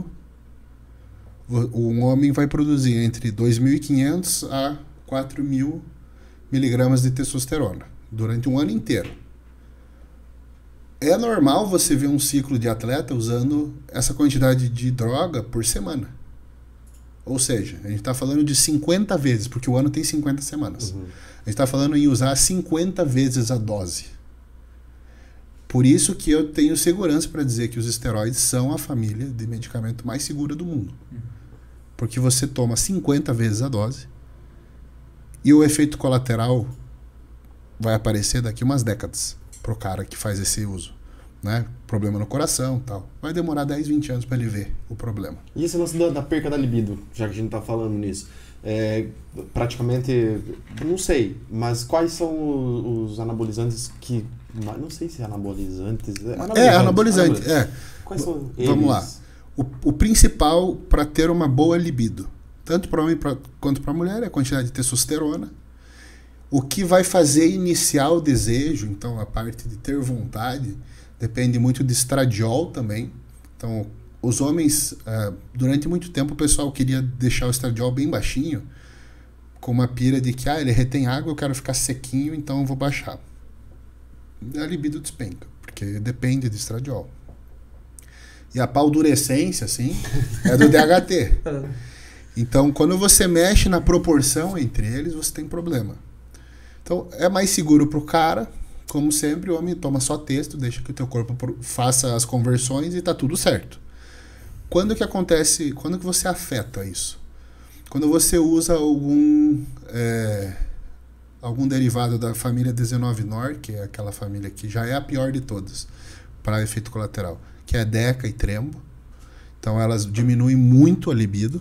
um homem vai produzir entre dois mil e quinhentos a quatro mil miligramas de testosterona. Durante um ano inteiro. É normal você ver um ciclo de atleta usando essa quantidade de droga por semana. Ou seja, a gente está falando de cinquenta vezes, porque o ano tem cinquenta semanas. Uhum. A gente está falando em usar cinquenta vezes a dose. Por isso que eu tenho segurança para dizer que os esteroides são a família de medicamento mais segura do mundo. Uhum. Porque você toma cinquenta vezes a dose e o efeito colateral vai aparecer daqui umas décadas para o cara que faz esse uso. Né? Problema no coração e tal. Vai demorar dez, vinte anos para ele ver o problema. E esse lance da, da perca da libido, já que a gente está falando nisso? É, praticamente, não sei, mas quais são os, os anabolizantes que... Não sei se é anabolizantes... É, anabolizante, é, anabolizante. anabolizante. É. Quais são eles? Vamos lá. O, o principal para ter uma boa libido, tanto para homem pra, quanto para mulher, é a quantidade de testosterona. O que vai fazer iniciar o desejo, então a parte de ter vontade, depende muito de estradiol também. Então, os homens, uh, durante muito tempo, o pessoal queria deixar o estradiol bem baixinho, com uma pira de que ah, ele retém água, eu quero ficar sequinho, então eu vou baixar. A libido despenca, porque depende de estradiol. E a paldurecência, assim, é do D H T. Então, quando você mexe na proporção entre eles, você tem problema. Então, é mais seguro para o cara. Como sempre, o homem toma só texto, deixa que o teu corpo faça as conversões e tá tudo certo. Quando que acontece, quando que você afeta isso? Quando você usa algum, é, algum derivado da família dezenove nor, que é aquela família que já é a pior de todas para efeito colateral, que é Deca e Trembo. Então elas diminuem muito a libido.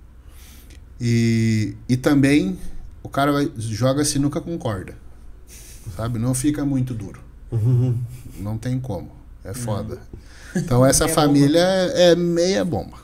E, e também o cara vai, joga sinuca com corda. Sabe? Não fica muito duro. Uhum. Não tem como. É foda. Uhum. Então essa família é, é meia bomba.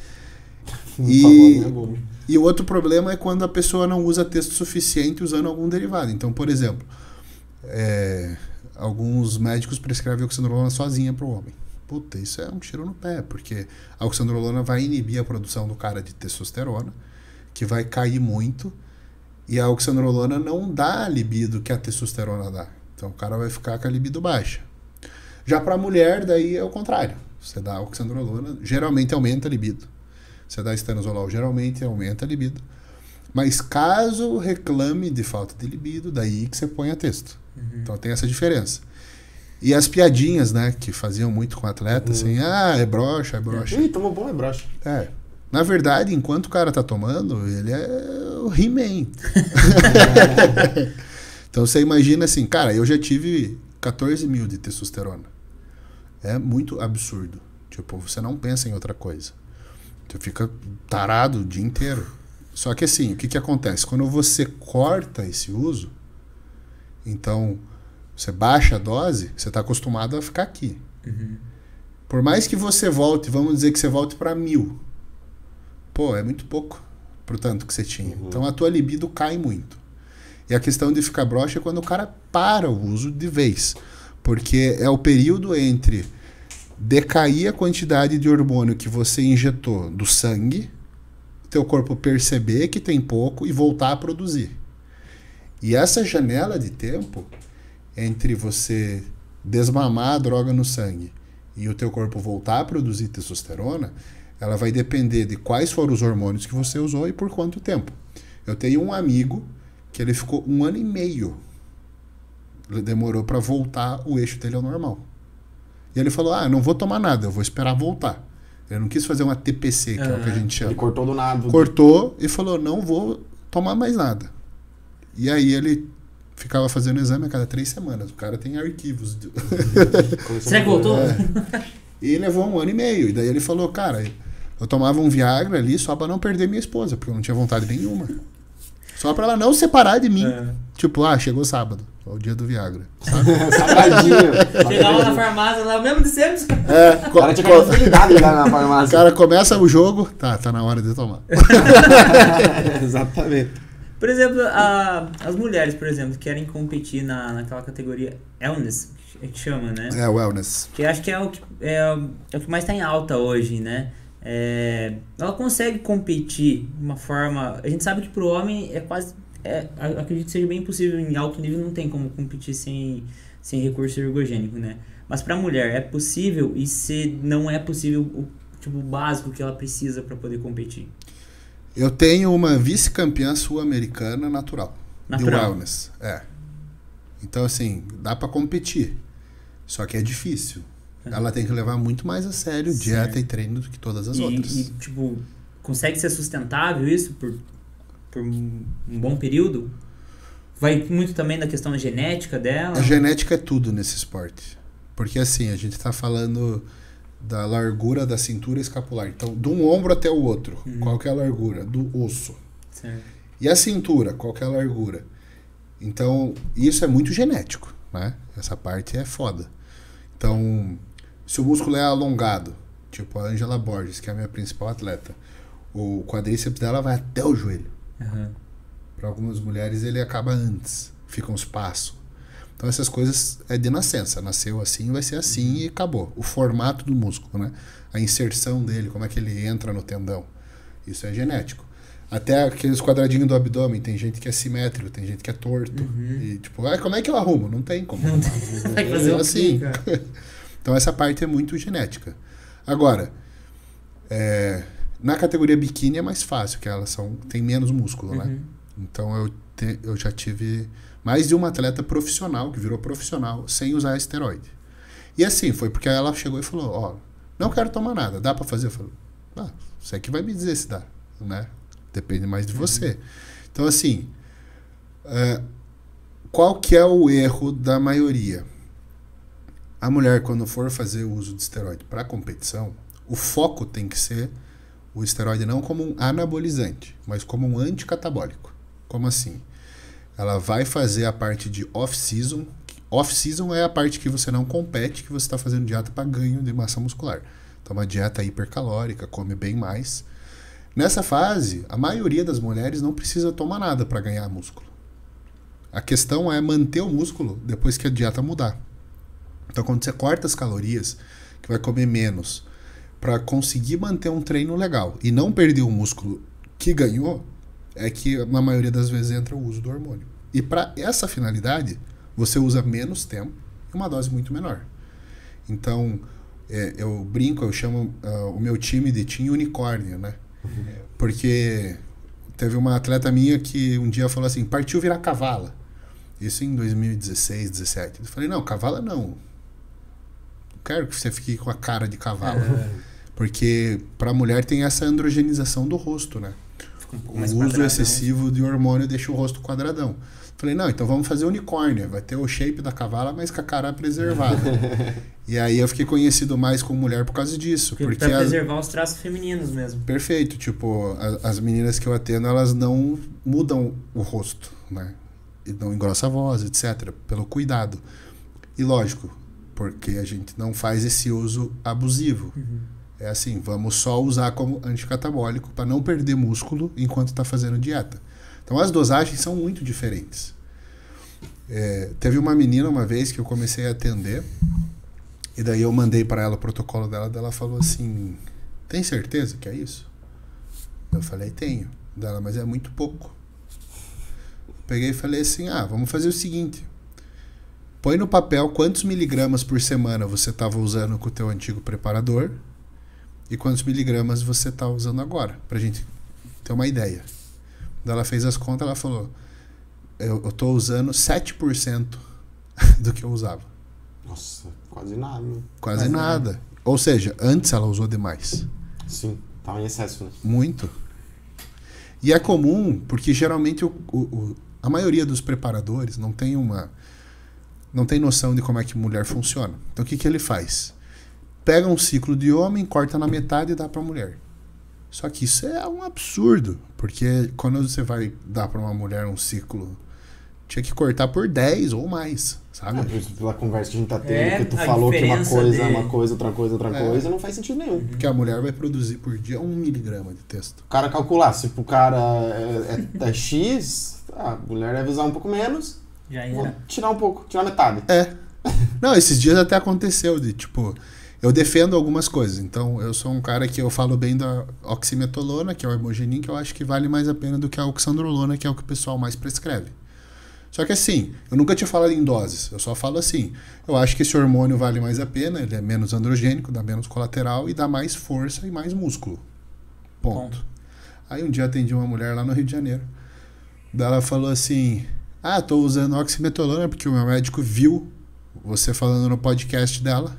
E, e o outro problema é quando a pessoa não usa texto suficiente usando algum derivado. Então, por exemplo, é, alguns médicos prescrevem oxandrolona sozinha para o homem. Puta, isso é um tiro no pé, porque a oxandrolona vai inibir a produção do cara de testosterona, que vai cair muito. E a oxandrolona não dá a libido que a testosterona dá. Então o cara vai ficar com a libido baixa. Já para a mulher, daí é o contrário. Você dá a oxandrolona, geralmente aumenta a libido. Você dá estanozolol, geralmente aumenta a libido. Mas caso reclame de falta de libido, daí que você põe a texto. Uhum. Então tem essa diferença. E as piadinhas, né, que faziam muito com o atleta, uhum. assim, ah, é broxa, é broxa. Ih, tomou bom, é broxa. É. Na verdade, enquanto o cara tá tomando, ele é o He-Man. Então você imagina assim, cara, eu já tive quatorze mil de testosterona. É muito absurdo. Tipo, você não pensa em outra coisa. Você fica tarado o dia inteiro. Só que assim, o que que acontece? Quando você corta esse uso, então você baixa a dose, você tá acostumado a ficar aqui. Uhum. Por mais que você volte, vamos dizer que você volte para mil. Pô, é muito pouco pro tanto que você tinha. Uhum. Então a tua libido cai muito. E a questão de ficar broxa é quando o cara para o uso de vez. Porque é o período entre decair a quantidade de hormônio que você injetou do sangue, teu corpo perceber que tem pouco e voltar a produzir. E essa janela de tempo entre você desmamar a droga no sangue e o teu corpo voltar a produzir testosterona, ela vai depender de quais foram os hormônios que você usou e por quanto tempo. Eu tenho um amigo que ele ficou um ano e meio. Ele demorou para voltar o eixo dele ao normal. E ele falou, ah, não vou tomar nada, eu vou esperar voltar. Ele não quis fazer uma T P C, que é, é o que a gente chama. Ele cortou do nada. Cortou e falou, não vou tomar mais nada. E aí ele ficava fazendo exame a cada três semanas. O cara tem arquivos. De... Será que voltou? É. E levou um ano e meio. E daí ele falou, cara, eu tomava um Viagra ali só pra não perder minha esposa, porque eu não tinha vontade nenhuma. Só pra ela não separar de mim. É. Tipo, ah, chegou sábado. É o dia do Viagra. Sabadinho. Chegava na farmácia lá, mesmo de sempre. É, o cara tinha facilidade de ir lá na farmácia. O cara começa o jogo, tá, tá na hora de tomar. Exatamente. Por exemplo, a, as mulheres, por exemplo, querem competir na, naquela categoria Wellness. é que chama, né? É, wellness. Que acho que é o que, é, é o que mais está em alta hoje, né? É, ela consegue competir de uma forma... A gente sabe que pro homem é quase... É, acredito que seja bem possível, em alto nível não tem como competir sem, sem recurso ergogênico, né? Mas pra mulher é possível, e se não é possível o tipo básico que ela precisa para poder competir? Eu tenho uma vice-campeã sul-americana natural, Natural. de wellness. É. Então, assim, dá pra competir. Só que é difícil. Uhum. Ela tem que levar muito mais a sério Certo. dieta e treino do que todas as e, outras. E, tipo, consegue ser sustentável isso por, por um bom período? Vai muito também da questão genética dela? A genética é tudo nesse esporte. Porque, assim, a gente tá falando da largura da cintura escapular. Então, de um ombro até o outro, Uhum. qual que é a largura? Do osso. Certo. E a cintura, qual que é a largura? Então, isso é muito genético, né? Essa parte é foda. Então, se o músculo é alongado, tipo a Angela Borges, que é a minha principal atleta, o quadríceps dela vai até o joelho. Uhum. Para algumas mulheres ele acaba antes, fica um espaço. Então essas coisas é de nascença, nasceu assim, vai ser assim e acabou. O formato do músculo, né? A inserção dele, como é que ele entra no tendão. Isso é genético. Até aqueles quadradinhos do abdômen, tem gente que é simétrico, tem gente que é torto. Uhum. E tipo, ah, como é que eu arrumo? Não tem como. Não tem. Vai fazer o assim. quê, cara? Então essa parte é muito genética. Agora, é, na categoria biquíni é mais fácil, que elas são, tem menos músculo, né? Uhum. Então eu, te, eu já tive mais de uma atleta profissional, que virou profissional, sem usar esteroide. E assim, foi porque ela chegou e falou, ó, não quero tomar nada, dá pra fazer? Eu falei, ah, você que vai me dizer se dá, né? Depende mais de você. Uhum. Então assim, é, qual que é o erro da maioria? A mulher, quando for fazer o uso de esteroide para competição, o foco tem que ser o esteroide não como um anabolizante, mas como um anticatabólico. Como assim? Ela vai fazer a parte de off-season. Off-season é a parte que você não compete, que você está fazendo dieta para ganho de massa muscular. Então, uma dieta hipercalórica, come bem mais. Nessa fase, a maioria das mulheres não precisa tomar nada para ganhar músculo. A questão é manter o músculo depois que a dieta mudar. Então, quando você corta as calorias, que vai comer menos, para conseguir manter um treino legal e não perder o músculo que ganhou, é que na maioria das vezes entra o uso do hormônio. E para essa finalidade, você usa menos tempo e uma dose muito menor. Então, é, eu brinco, eu chamo uh, o meu time de Team Unicórnio, né? Uhum. Porque teve uma atleta minha que um dia falou assim, partiu virar cavala. Isso em dois mil e dezesseis, dezessete. Eu falei, não, cavala não. Quero que você fique com a cara de cavalo. É. Porque para a mulher tem essa androgenização do rosto, né? Um o uso quadradão. excessivo de hormônio deixa o rosto quadradão. Falei, não, então vamos fazer unicórnio. Vai ter o shape da cavala, mas com a cara preservada. E aí eu fiquei conhecido mais como mulher por causa disso. Porque porque pra as... preservar os traços femininos mesmo. Perfeito. Tipo, a, as meninas que eu atendo, elas não mudam o rosto, né? E não engrossa a voz, etcétera. Pelo cuidado. E lógico, porque a gente não faz esse uso abusivo. Uhum. É assim, vamos só usar como anticatabólico para não perder músculo enquanto está fazendo dieta. Então as dosagens são muito diferentes. É, teve uma menina uma vez que eu comecei a atender e daí eu mandei para ela o protocolo dela, ela falou assim, tem certeza que é isso? Eu falei, tenho. Dela, mas é muito pouco. Peguei e falei assim, ah, vamos fazer o seguinte, põe no papel quantos miligramas por semana você estava usando com o teu antigo preparador e quantos miligramas você está usando agora, pra gente ter uma ideia. Daí ela fez as contas, ela falou, eu estou usando sete por cento do que eu usava. Nossa, quase nada. Quase, quase nada. nada. Ou seja, antes ela usou demais. Sim, estava em excesso, né? Muito. E é comum, porque geralmente o, o, o, a maioria dos preparadores não tem uma... não tem noção de como é que mulher funciona. Então o que, que ele faz? Pega um ciclo de homem, corta na metade e dá para a mulher. Só que isso é um absurdo, porque quando você vai dar para uma mulher um ciclo, tinha que cortar por dez ou mais, sabe? É, pela conversa que a gente tá tendo, é, que tu falou que uma coisa é de... uma coisa, outra coisa, outra é. coisa, não faz sentido nenhum. Porque a mulher vai produzir por dia um miligrama de texto. O cara calcular, se o cara é, é, é X, a mulher deve usar um pouco menos, já vou tirar um pouco, tirar metade. É. Não, esses dias até aconteceu de, tipo, eu defendo algumas coisas. Então, eu sou um cara que eu falo bem da oximetolona, que é o hemogenin, que eu acho que vale mais a pena do que a oxandrolona, que é o que o pessoal mais prescreve. Só que assim, eu nunca tinha falado em doses, eu só falo assim, eu acho que esse hormônio vale mais a pena, ele é menos androgênico, dá menos colateral e dá mais força e mais músculo. Ponto. Ponto. Aí um dia atendi uma mulher lá no Rio de Janeiro, daí ela falou assim, ah, tô usando oximetolona porque o meu médico viu você falando no podcast dela,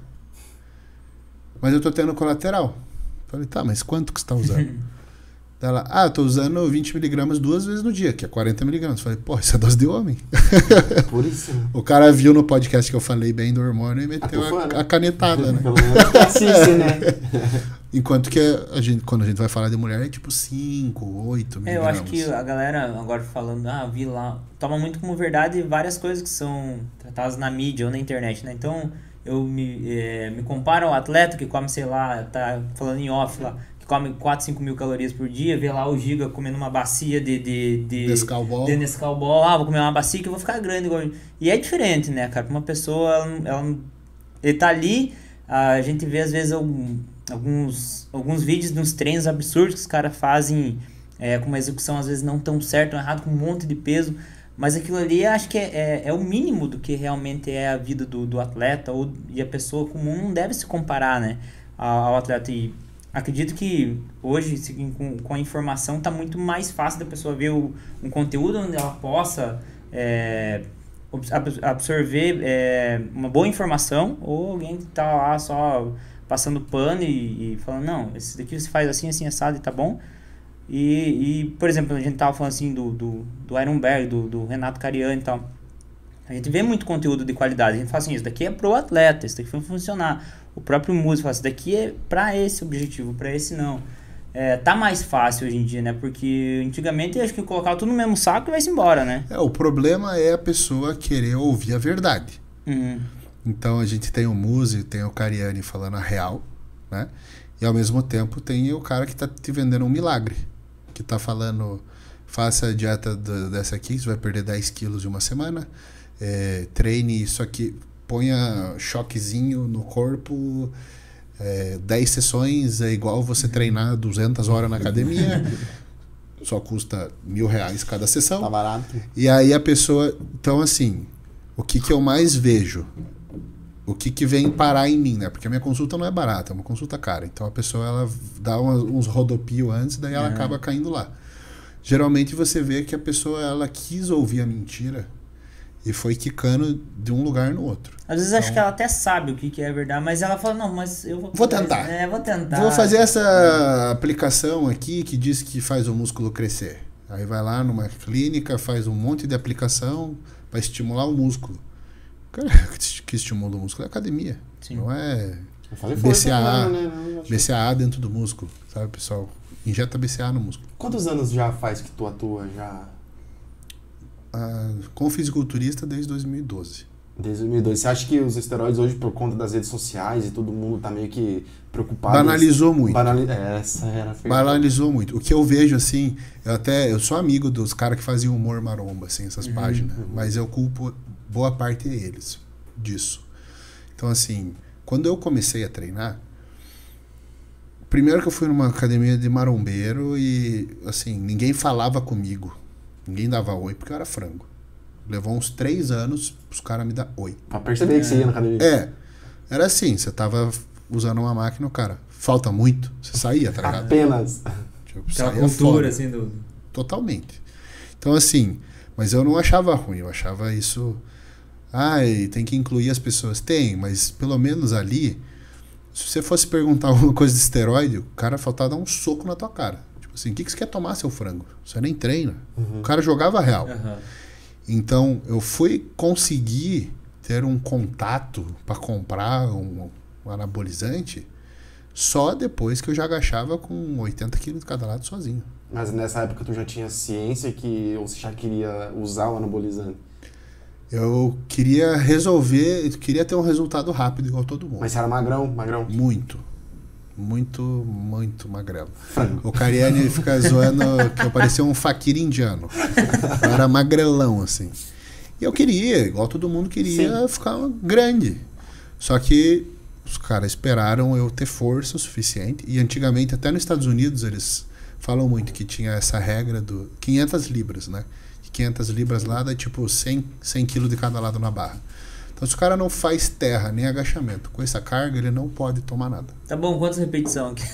mas eu tô tendo colateral. Falei, tá, mas quanto que você tá usando? Ela, ah, eu tô usando vinte miligramas duas vezes no dia, que é quarenta miligramas. Falei, pô, isso é dose de homem. Por isso. O cara viu no podcast que eu falei bem do hormônio e meteu a, a, a canetada, né? Pelo menos assiste, né? Enquanto que a gente, quando a gente vai falar de mulher, é tipo cinco, oito miligramas. É, eu acho que a galera, agora falando, ah, vi lá, toma muito como verdade várias coisas que são tratadas na mídia ou na internet, né? Então, eu me, é, me comparo ao atleta que come, sei lá, tá falando em off lá, come quatro, cinco mil calorias por dia, vê lá o Giga comendo uma bacia de, de, de, Nescau Ball. de Nescau Ball, ah, vou comer uma bacia que eu vou ficar grande. Igual... E é diferente, né, cara? Uma pessoa, ela, ela, ele tá ali, a gente vê às vezes algum, alguns, alguns vídeos de uns treinos absurdos que os caras fazem é, com uma execução às vezes não tão certa, ou errado, com um monte de peso, mas aquilo ali acho que é, é, é o mínimo do que realmente é a vida do, do atleta, ou, e a pessoa comum não deve se comparar, né, ao, ao atleta. E acredito que hoje, com, com a informação, está muito mais fácil da pessoa ver o, um conteúdo onde ela possa é, absorver é, uma boa informação, ou alguém que está lá só passando pano e, e falando, não, esse daqui você faz assim, assim, assado e tá bom. E, e por exemplo, a gente estava falando assim do, do, do Ironberg, do, do Renato Cariani e tal. A gente vê muito conteúdo de qualidade. A gente fala assim, isso daqui é pro atleta, isso daqui vai funcionar. O próprio músico fala, isso daqui é para esse objetivo, para esse não. É, tá mais fácil hoje em dia, né? Porque antigamente eu acho que colocava tudo no mesmo saco e vai-se embora, né? É, o problema é a pessoa querer ouvir a verdade. Uhum. Então a gente tem o músico, tem o Cariani falando a real, né? E ao mesmo tempo tem o cara que tá te vendendo um milagre. Que tá falando, faça a dieta do, dessa aqui, você vai perder dez quilos em uma semana. É, treine isso aqui, ponha choquezinho no corpo, é, dez sessões é igual você treinar duzentas horas na academia, só custa mil reais cada sessão. Tá barato. E aí a pessoa, então assim, o que que eu mais vejo, o que que vem parar em mim, né? Porque a minha consulta não é barata, é uma consulta cara. Então a pessoa, ela dá umas, uns rodopios antes, daí ela uhum. acaba caindo lá. Geralmente você vê que a pessoa, ela quis ouvir a mentira e foi quicando de um lugar no outro. Às vezes então, acho que ela até sabe o que, que é verdade, mas ela fala, não, mas eu vou... Vou tentar. É, vou tentar. Vou fazer essa aplicação aqui que diz que faz o músculo crescer. Aí vai lá numa clínica, faz um monte de aplicação para estimular o músculo. Cara, que estimula o músculo é academia. Sim. Não é B C A A, né? B C A A dentro do músculo, sabe, pessoal? Injeta B C A A no músculo. Quantos anos já faz que tu atua já? Ah, como fisiculturista desde dois mil e doze. Desde dois mil e doze. Você acha que os esteroides hoje, por conta das redes sociais e todo mundo tá meio que preocupado? Banalizou muito. Banali... Essa era a Banalizou muito. O que eu vejo, assim, eu até eu sou amigo dos caras que faziam humor maromba, assim, essas uhum, páginas, uhum. mas eu culpo boa parte deles disso. Então, assim, quando eu comecei a treinar, primeiro que eu fui numa academia de marombeiro e, assim, ninguém falava comigo. Ninguém dava oi, porque eu era frango. Levou uns três anos os caras me dar oi. Pra perceber é. que você ia na academia. É. Era assim, você tava usando uma máquina, o cara, falta muito, você saía, tá ligado? Apenas. Tipo, aquela cultura, assim, do... Totalmente. Então, assim, mas eu não achava ruim, eu achava isso... Ai, tem que incluir as pessoas. Tem, mas pelo menos ali, se você fosse perguntar alguma coisa de esteroide, o cara faltava dar um soco na tua cara. Tipo assim, o que, que você quer tomar, seu frango? Você nem treina. Uhum. O cara jogava real. Uhum. Então, eu fui conseguir ter um contato para comprar um, um anabolizante só depois que eu já agachava com oitenta quilos de cada lado sozinho. Mas nessa época tu já tinha ciência que ou você já queria usar o anabolizante? Eu queria resolver, eu queria ter um resultado rápido igual todo mundo. Mas você era magrão, magrão? Muito. Muito, muito magrelo. Frango. O Cariani fica zoando que eu parecia um fakir indiano. Eu era magrelão, assim. E eu queria, igual todo mundo queria, Sim. ficar grande. Só que os caras esperaram eu ter força o suficiente. E antigamente, até nos Estados Unidos, eles falam muito que tinha essa regra do quinhentas libras, né? quinhentas libras lá dá tipo cem, cem quilos de cada lado na barra. Então, se o cara não faz terra nem agachamento com essa carga, ele não pode tomar nada. Tá bom, quantas repetições aqui?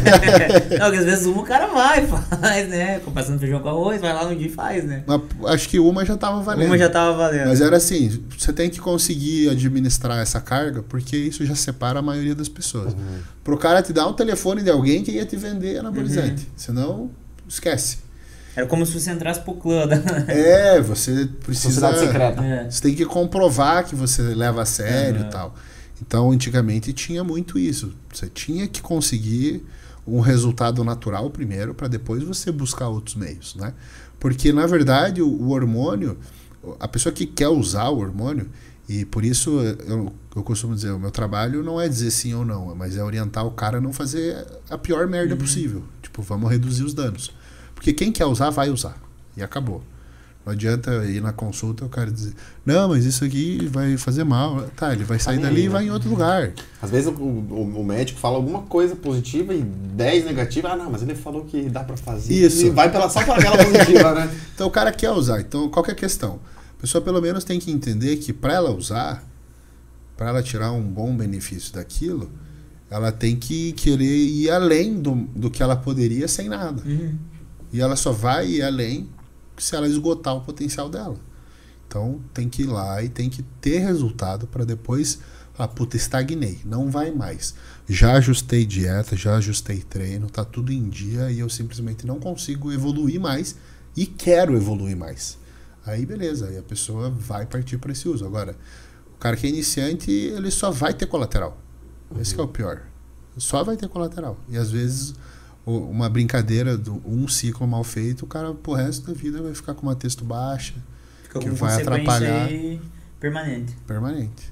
Não, porque às vezes uma o cara vai, faz, né? Passando feijão com arroz, vai lá no dia e faz, né? Mas, acho que uma já tava valendo. Uma já tava valendo. Mas era assim, você tem que conseguir administrar essa carga, porque isso já separa a maioria das pessoas. Uhum. Pro cara te dar um telefone de alguém que ia te vender anabolizante. Uhum. Senão, esquece. Era como se você entrasse pro clã. Da... É, você precisa... Sociedade secreta. É. Você tem que comprovar que você leva a sério e uhum. tal. Então, antigamente tinha muito isso. Você tinha que conseguir um resultado natural primeiro, para depois você buscar outros meios, né? Porque, na verdade, o, o hormônio... A pessoa que quer usar o hormônio, e por isso eu, eu costumo dizer, o meu trabalho não é dizer sim ou não, mas é orientar o cara a não fazer a pior merda uhum. possível. Tipo, vamos reduzir os danos. Porque quem quer usar, vai usar. E acabou. Não adianta ir na consulta e o cara dizer, não, mas isso aqui vai fazer mal. Tá, ele vai sair tá dali aí, e vai né? em outro lugar. Às vezes o, o, o médico fala alguma coisa positiva e dez negativas. Ah, não, mas ele falou que dá pra fazer. Isso. E vai pela, só pela aquela positiva, né? Então o cara quer usar. Então qual que é a questão? A pessoa pelo menos tem que entender que para ela usar, para ela tirar um bom benefício daquilo, ela tem que querer ir além do, do que ela poderia sem nada. Uhum. E ela só vai ir além se ela esgotar o potencial dela. Então tem que ir lá e tem que ter resultado para depois falar, puta, estagnei, não vai mais. Já ajustei dieta, já ajustei treino, tá tudo em dia e eu simplesmente não consigo evoluir mais e quero evoluir mais. Aí beleza, aí a pessoa vai partir para esse uso. Agora, o cara que é iniciante, ele só vai ter colateral. Esse que é o pior. Só vai ter colateral. E às vezes... uma brincadeira, do, um ciclo mal feito, o cara pro resto da vida vai ficar com uma texto baixa, fica que vai atrapalhar. Permanente. Permanente.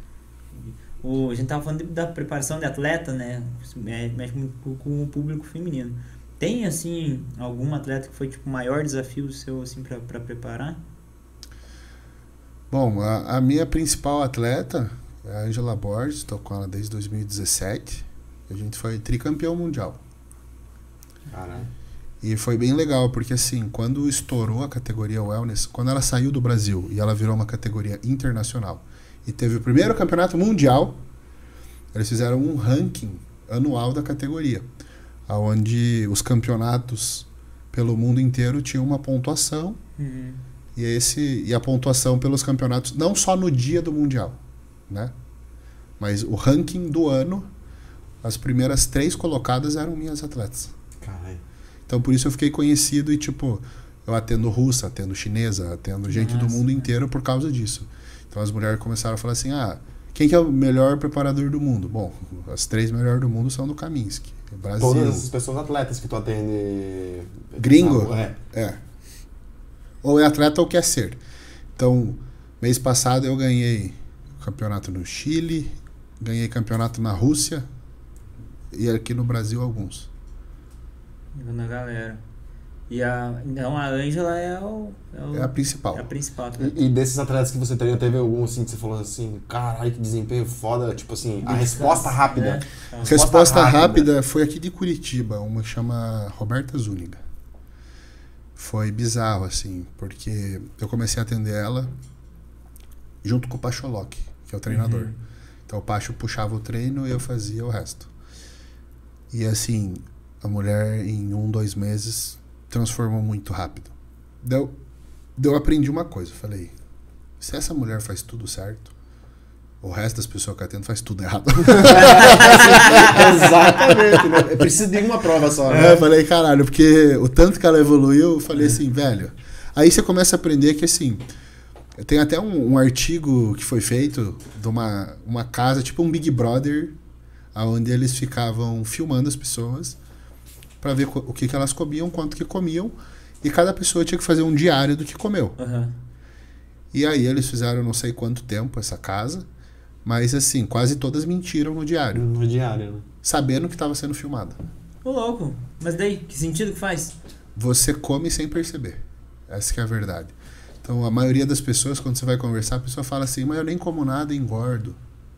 O, a gente tava falando de, da preparação de atleta, né? Mexe muito com o público feminino. Tem, assim, algum atleta que foi tipo o maior desafio seu, assim, pra, pra preparar? Bom, a, a minha principal atleta é a Angela Borges, estou com ela desde dois mil e dezessete. A gente foi tricampeão mundial. Caralho. E foi bem legal, porque assim, quando estourou a categoria Wellness, quando ela saiu do Brasil e ela virou uma categoria internacional e teve o primeiro campeonato mundial, eles fizeram um ranking anual da categoria, onde os campeonatos pelo mundo inteiro tinham uma pontuação uhum. e, esse, e a pontuação pelos campeonatos, não só no dia do mundial, né? Mas o ranking do ano, as primeiras três colocadas eram minhas atletas. Caralho. Então por isso eu fiquei conhecido e tipo, eu atendo russa, atendo chinesa, atendo gente Nossa, do mundo inteiro por causa disso. Então as mulheres começaram a falar assim, ah, quem que é o melhor preparador do mundo? Bom, as três melhores do mundo são do Kaminsky. Brasil. Todas essas pessoas atletas que tu atende... Gringo? É. É. Ou é atleta ou quer ser. Então, mês passado eu ganhei campeonato no Chile, ganhei campeonato na Rússia e aqui no Brasil alguns. Na galera. E a, então a Ângela é, o, é, o, é a principal. É a principal. E, e desses atletas que você treinou, teve algum assim que você falou assim, caralho, que desempenho foda, tipo assim, a resposta rápida. É. A resposta, resposta rápida. rápida foi aqui de Curitiba, uma chama Roberta Zúñiga. Foi bizarro, assim, porque eu comecei a atender ela junto com o Pacholok, que é o treinador. Uhum. Então o Pacho puxava o treino e eu fazia o resto. E assim, a mulher em um, dois meses transformou muito rápido. Deu, eu aprendi uma coisa, falei, se essa mulher faz tudo certo, o resto das pessoas que atendo faz tudo errado. Exatamente, né? Precisa de uma prova só, né? É, eu falei, caralho, porque o tanto que ela evoluiu, eu falei assim, velho. Aí você começa a aprender que assim, tem até um, um artigo que foi feito de uma, uma casa, tipo um Big Brother, onde eles ficavam filmando as pessoas para ver o que, que elas comiam, quanto que comiam, e cada pessoa tinha que fazer um diário do que comeu. Uhum. E aí eles fizeram não sei quanto tempo essa casa, mas assim, quase todas mentiram no diário. No diário, né? Sabendo que estava sendo filmado. Ô louco, mas daí, que sentido que faz? Você come sem perceber. Essa que é a verdade. Então a maioria das pessoas, quando você vai conversar, a pessoa fala assim, mas eu nem como nada e engordo.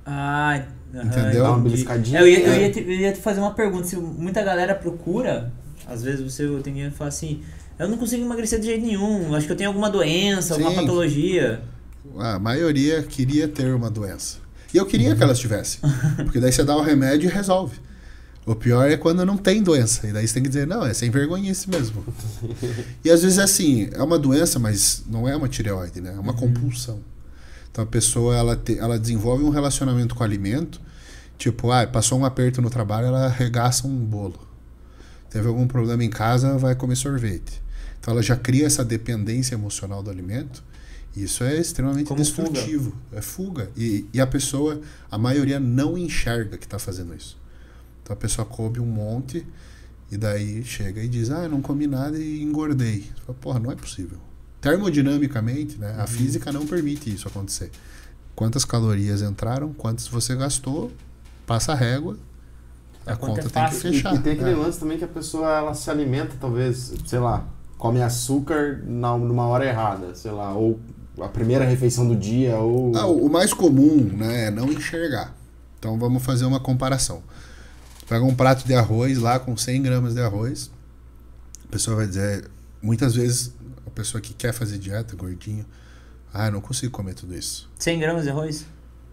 Ah, aham, Entendeu? Dá uma entendi. beliscadinha. É, Eu ia, eu, É. ia te, eu ia te fazer uma pergunta. Se muita galera procura, às vezes você tem que falar assim: eu não consigo emagrecer de jeito nenhum, acho que eu tenho alguma doença, alguma Sim. patologia. A maioria queria ter uma doença. E eu queria que elas tivessem. Porque daí você dá o remédio e resolve. O pior é quando não tem doença. E daí você tem que dizer, não, é sem vergonhice mesmo. E às vezes é assim, é uma doença, mas não é uma tireoide, né? É uma compulsão. Então a pessoa, ela, te, ela desenvolve um relacionamento com o alimento, tipo, ah, passou um aperto no trabalho, ela arregaça um bolo. Teve algum problema em casa, vai comer sorvete. Então ela já cria essa dependência emocional do alimento. Isso é extremamente Como destrutivo. Fuga. É fuga. E, e a pessoa, a maioria não enxerga que está fazendo isso. Então a pessoa come um monte e daí chega e diz, ah, eu não comi nada e engordei. Você fala, porra, não é possível. Termodinamicamente, né, a física não permite isso acontecer. Quantas calorias entraram, quantas você gastou, passa a régua, a, A conta conta é tem que fácil. E, fechar. e tem aquele É. lance também que a pessoa ela se alimenta, talvez, sei lá, come açúcar na, numa hora errada, sei lá, ou a primeira refeição do dia, ou... Ah, o o mais comum, né, é não enxergar. Então vamos fazer uma comparação. Pega um prato de arroz lá com cem gramas de arroz, a pessoa vai dizer, muitas vezes a pessoa que quer fazer dieta, gordinho, ah, eu não consigo comer tudo isso. cem gramas de arroz?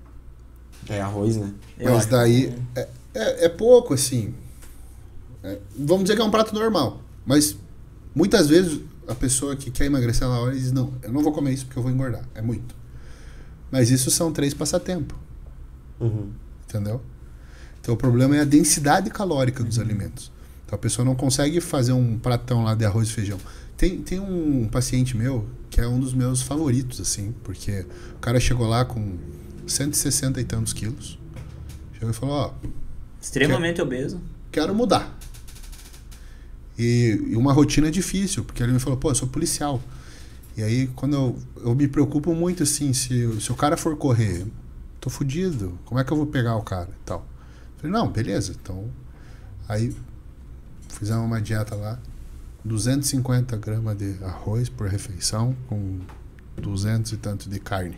É arroz, né? Eu Mas acho daí que- é, é, é pouco, assim. É, vamos dizer que é um prato normal. Mas muitas vezes a pessoa que quer emagrecer, ela olha e diz, não, eu não vou comer isso porque eu vou engordar. É muito. Mas isso são três passatempos. Uhum. Entendeu? Então o problema é a densidade calórica dos alimentos. Então a pessoa não consegue fazer um pratão lá de arroz e feijão. Tem, tem um paciente meu que é um dos meus favoritos, assim, porque o cara chegou lá com cento e sessenta e tantos quilos. Chegou e falou, ó, Extremamente obeso. quero mudar. E, e uma rotina difícil, porque ele me falou, pô, eu sou policial. E aí, quando eu, eu me preocupo muito, assim, se, se o cara for correr, tô fudido, como é que eu vou pegar o cara e tal? Falei, não, beleza, então... Aí, fizemos uma dieta lá, duzentos e cinquenta gramas de arroz por refeição, com duzentos e tanto de carne.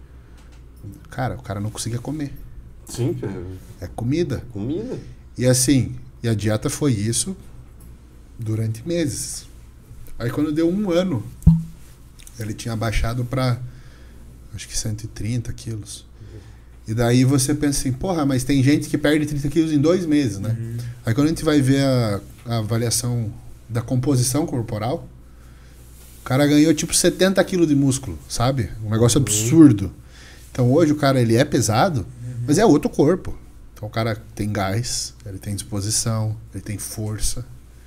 Cara, o cara não conseguia comer. Sim, é É comida. comida. E assim, e a dieta foi isso durante meses. Aí quando deu um ano, ele tinha baixado para acho que cento e trinta quilos. E daí você pensa assim, porra, mas tem gente que perde trinta quilos em dois meses, né? Uhum. Aí quando a gente vai ver a, a avaliação da composição corporal, o cara ganhou tipo setenta quilos de músculo, sabe? Um negócio absurdo. Então hoje o cara ele é pesado, mas é outro corpo. Então o cara tem gás, ele tem disposição, ele tem força.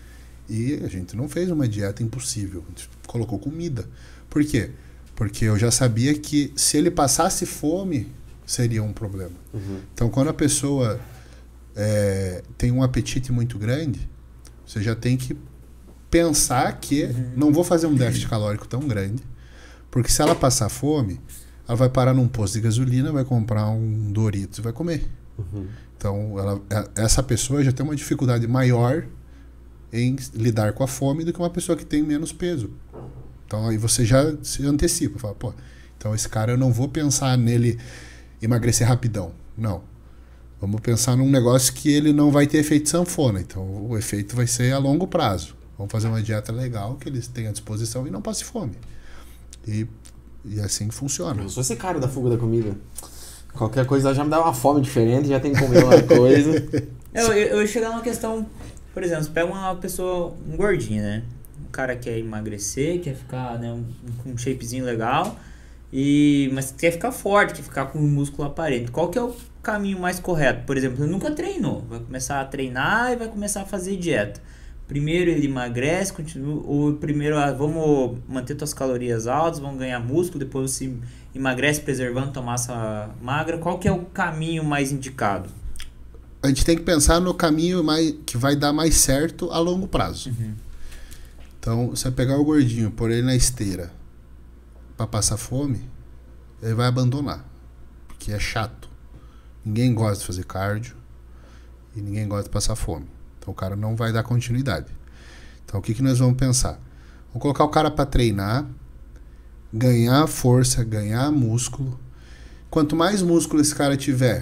E a gente não fez uma dieta impossível, a gente colocou comida. Por quê? Porque eu já sabia que se ele passasse fome, seria um problema. Uhum. Então quando a pessoa é, tem um apetite muito grande, você já tem que pensar que não vou fazer um déficit calórico tão grande, porque se ela passar fome, ela vai parar num posto de gasolina, vai comprar um Doritos e vai comer. Uhum. Então, ela, essa pessoa já tem uma dificuldade maior em lidar com a fome do que uma pessoa que tem menos peso. Então, aí você já se antecipa. Fala, pô, então esse cara eu não vou pensar nele emagrecer rapidão. Não. Vamos pensar num negócio que ele não vai ter efeito sanfona. Então, o efeito vai ser a longo prazo. Vamos fazer uma dieta legal, que eles tenham à disposição e não passe fome. E, e assim funciona. Eu sou esse cara da fuga da comida. Qualquer coisa já me dá uma fome diferente, já tem que comer uma coisa. Eu, eu, eu ia chegar numa questão, por exemplo, você pega uma pessoa, um gordinho, né? Um cara quer emagrecer, quer ficar, né, um, com um shapezinho legal, e, mas quer ficar forte, quer ficar com o músculo aparente. Qual que é o caminho mais correto? Por exemplo, ele nunca treinou, vai começar a treinar e vai começar a fazer dieta. Primeiro ele emagrece, continua, ou primeiro ah, vamos manter suas calorias altas, vamos ganhar músculo, depois você emagrece preservando tua massa magra. Qual que é o caminho mais indicado? A gente tem que pensar no caminho mais, que vai dar mais certo a longo prazo. Uhum. Então, você pegar o gordinho, pôr ele na esteira para passar fome, ele vai abandonar, porque é chato. Ninguém gosta de fazer cardio e ninguém gosta de passar fome. Então o cara não vai dar continuidade. Então o que, que nós vamos pensar? Vamos colocar o cara para treinar, ganhar força, ganhar músculo. Quanto mais músculo esse cara tiver,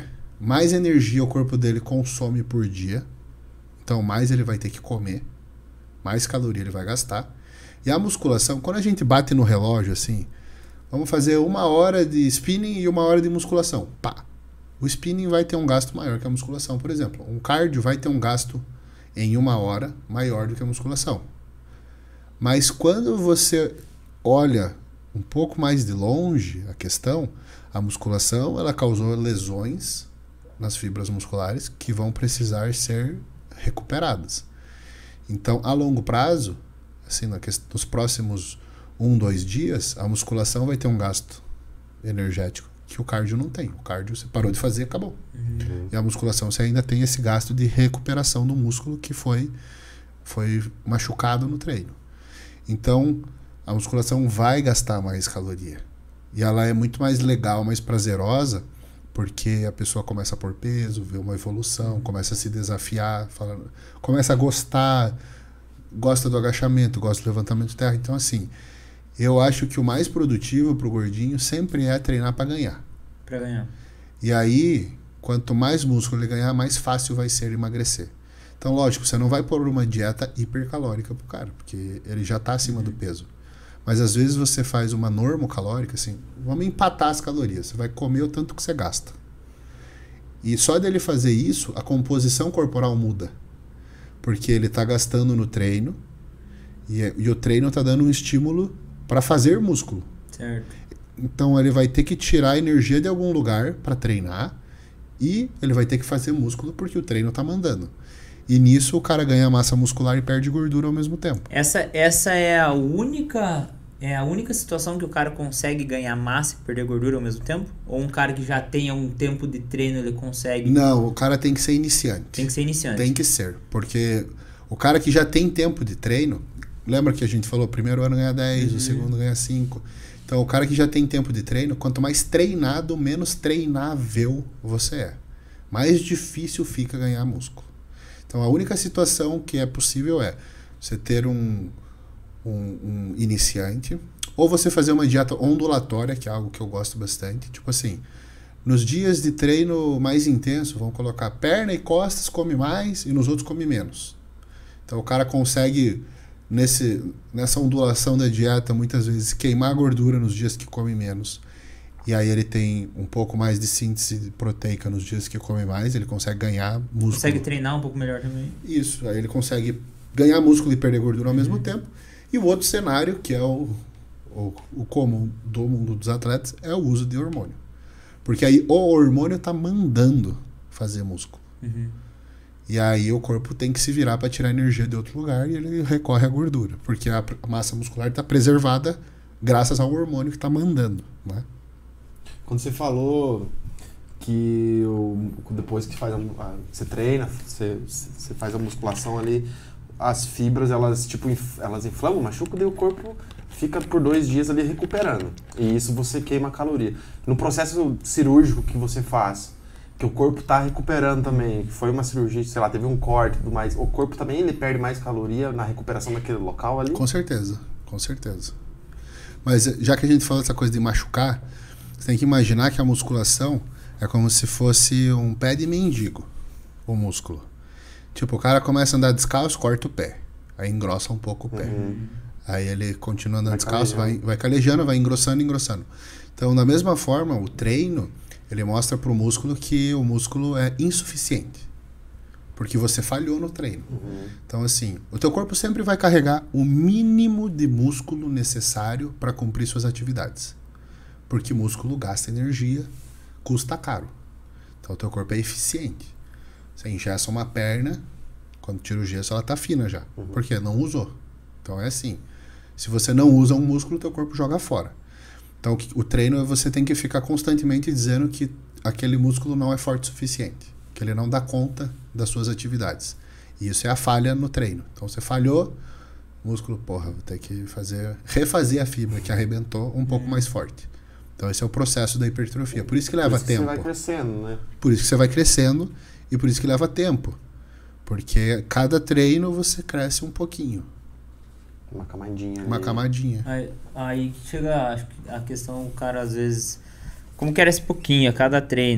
mais energia o corpo dele consome por dia. Então, mais ele vai ter que comer, mais caloria ele vai gastar. E a musculação, quando a gente bate no relógio assim, vamos fazer uma hora de spinning e uma hora de musculação. Pá! O spinning vai ter um gasto maior que a musculação, por exemplo. Um cardio vai ter um gasto em uma hora maior do que a musculação. Mas quando você olha um pouco mais de longe a questão, a musculação ela causou lesões nas fibras musculares que vão precisar ser recuperadas. Então, a longo prazo, assim, nos próximos um, dois dias, a musculação vai ter um gasto energético que o cardio não tem. O cardio você parou de fazer, acabou. Uhum. E a musculação você ainda tem esse gasto de recuperação do músculo que foi, foi machucado no treino. Então, a musculação vai gastar mais caloria. E ela é muito mais legal, mais prazerosa, porque a pessoa começa a pôr peso, vê uma evolução, começa a se desafiar, fala, começa a gostar, gosta do agachamento, gosta do levantamento de terra. Então, assim, eu acho que o mais produtivo pro gordinho sempre é treinar para ganhar. Para ganhar. E aí, quanto mais músculo ele ganhar, mais fácil vai ser emagrecer. Então, lógico, você não vai pôr uma dieta hipercalórica pro cara, porque ele já tá acima uhum. do peso. Mas às vezes você faz uma normocalórica, assim, vamos empatar as calorias. Você vai comer o tanto que você gasta. E só dele fazer isso, a composição corporal muda. Porque ele está gastando no treino e, e o treino está dando um estímulo para fazer músculo. Certo. Então ele vai ter que tirar energia de algum lugar para treinar e ele vai ter que fazer músculo porque o treino está mandando. E nisso o cara ganha massa muscular e perde gordura ao mesmo tempo. Essa, essa é a única é a única situação que o cara consegue ganhar massa e perder gordura ao mesmo tempo? Ou um cara que já tenha um tempo de treino ele consegue? Não, o cara tem que ser iniciante. Tem que ser iniciante. Tem que ser, porque o cara que já tem tempo de treino, lembra que a gente falou, o primeiro ano ganha dez, uhum. o segundo ganha cinco. Então o cara que já tem tempo de treino, quanto mais treinado, menos treinável você é. Mais difícil fica ganhar músculo. Então a única situação que é possível é você ter um, um, um iniciante ou você fazer uma dieta ondulatória, que é algo que eu gosto bastante. Tipo assim, nos dias de treino mais intenso, vamos colocar perna e costas come mais e nos outros come menos. Então o cara consegue, nesse, nessa ondulação da dieta, muitas vezes queimar a gordura nos dias que come menos. E aí ele tem um pouco mais de síntese proteica nos dias que come mais, ele consegue ganhar músculo. Consegue treinar um pouco melhor também. Isso, aí ele consegue ganhar músculo e perder gordura ao uhum. mesmo tempo. E o outro cenário, que é o, o, o comum do mundo dos atletas, é o uso de hormônio. Porque aí o hormônio está mandando fazer músculo. Uhum. E aí o corpo tem que se virar para tirar energia de outro lugar e ele recorre à gordura. Porque a massa muscular está preservada graças ao hormônio que está mandando, né? Quando você falou que o, depois que faz a, a, você treina, você, você faz a musculação ali, as fibras elas tipo inf, elas inflamam, machucam, daí o corpo fica por dois dias ali recuperando. E isso você queima caloria. No processo cirúrgico que você faz, que o corpo está recuperando também, que foi uma cirurgia, sei lá, teve um corte e tudo mais, o corpo também ele perde mais caloria na recuperação daquele local ali? Com certeza, com certeza. Mas já que a gente falou dessa coisa de machucar, você tem que imaginar que a musculação é como se fosse um pé de mendigo, o músculo. Tipo, o cara começa a andar descalço, corta o pé. Aí engrossa um pouco o pé. Uhum. Aí ele continua andando vai descalço, calejando. vai, vai calejando, vai engrossando, engrossando. Então, da mesma forma, o treino, ele mostra pro músculo que o músculo é insuficiente. Porque você falhou no treino. Uhum. Então, assim, o teu corpo sempre vai carregar o mínimo de músculo necessário para cumprir suas atividades. Porque músculo gasta energia, custa caro. Então o teu corpo é eficiente. Você engessa uma perna, quando tira o gesso ela tá fina já. Uhum. Por quê? Não usou. Então é assim. Se você não usa um músculo, teu corpo joga fora. Então o treino você tem que ficar constantemente dizendo que aquele músculo não é forte o suficiente. Que ele não dá conta das suas atividades. E isso é a falha no treino. Então você falhou, músculo, porra, vou ter que fazer, refazer a fibra que arrebentou um pouco mais forte. Então esse é o processo da hipertrofia. Por isso que leva por isso que tempo. Você vai crescendo, né? Por isso que você vai crescendo e por isso que leva tempo. Porque cada treino você cresce um pouquinho. Uma camadinha. Uma ali. camadinha. Aí, aí chega acho que a questão, o cara às vezes... Como que era esse pouquinho a cada treino?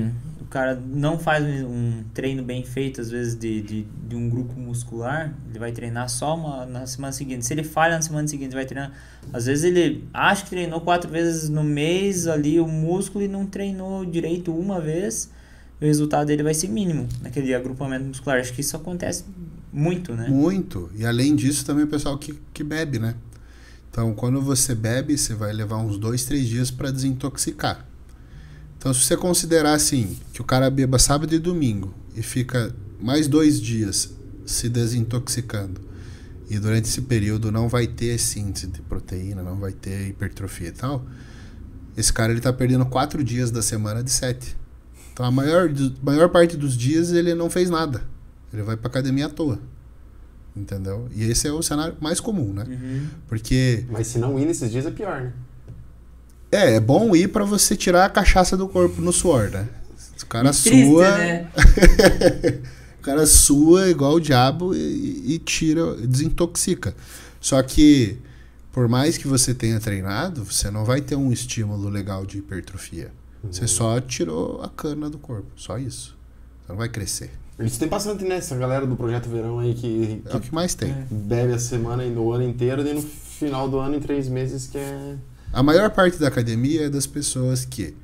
o cara não faz um treino bem feito, às vezes, de, de, de um grupo muscular, ele vai treinar só uma, na semana seguinte. Se ele falha na semana seguinte, vai treinar... Às vezes ele acha que treinou quatro vezes no mês ali o músculo e não treinou direito uma vez, e o resultado dele vai ser mínimo naquele agrupamento muscular. Acho que isso acontece muito, né? Muito. E além disso, também o pessoal que, que bebe, né? Então, quando você bebe, você vai levar uns dois, três dias para desintoxicar. Então, se você considerar assim, que o cara beba sábado e domingo e fica mais dois dias se desintoxicando, e durante esse período não vai ter síntese de proteína, não vai ter hipertrofia e tal, esse cara ele tá perdendo quatro dias da semana de sete. Então, a maior, maior parte dos dias ele não fez nada. Ele vai pra academia à toa. Entendeu? E esse é o cenário mais comum, né? Uhum. Porque... Mas se não ir nesses dias é pior, né? É, é bom ir pra você tirar a cachaça do corpo no suor, né? O cara triste, sua... né? O cara sua igual o diabo e, e tira, desintoxica. Só que, por mais que você tenha treinado, você não vai ter um estímulo legal de hipertrofia. Uhum. Você só tirou a cana do corpo, só isso. Você não vai crescer. Isso tem bastante, né? Essa galera do Projeto Verão aí que, que é o que mais tem. Bebe a semana e no ano inteiro e no final do ano, em três meses, que é... A maior parte da academia é das pessoas que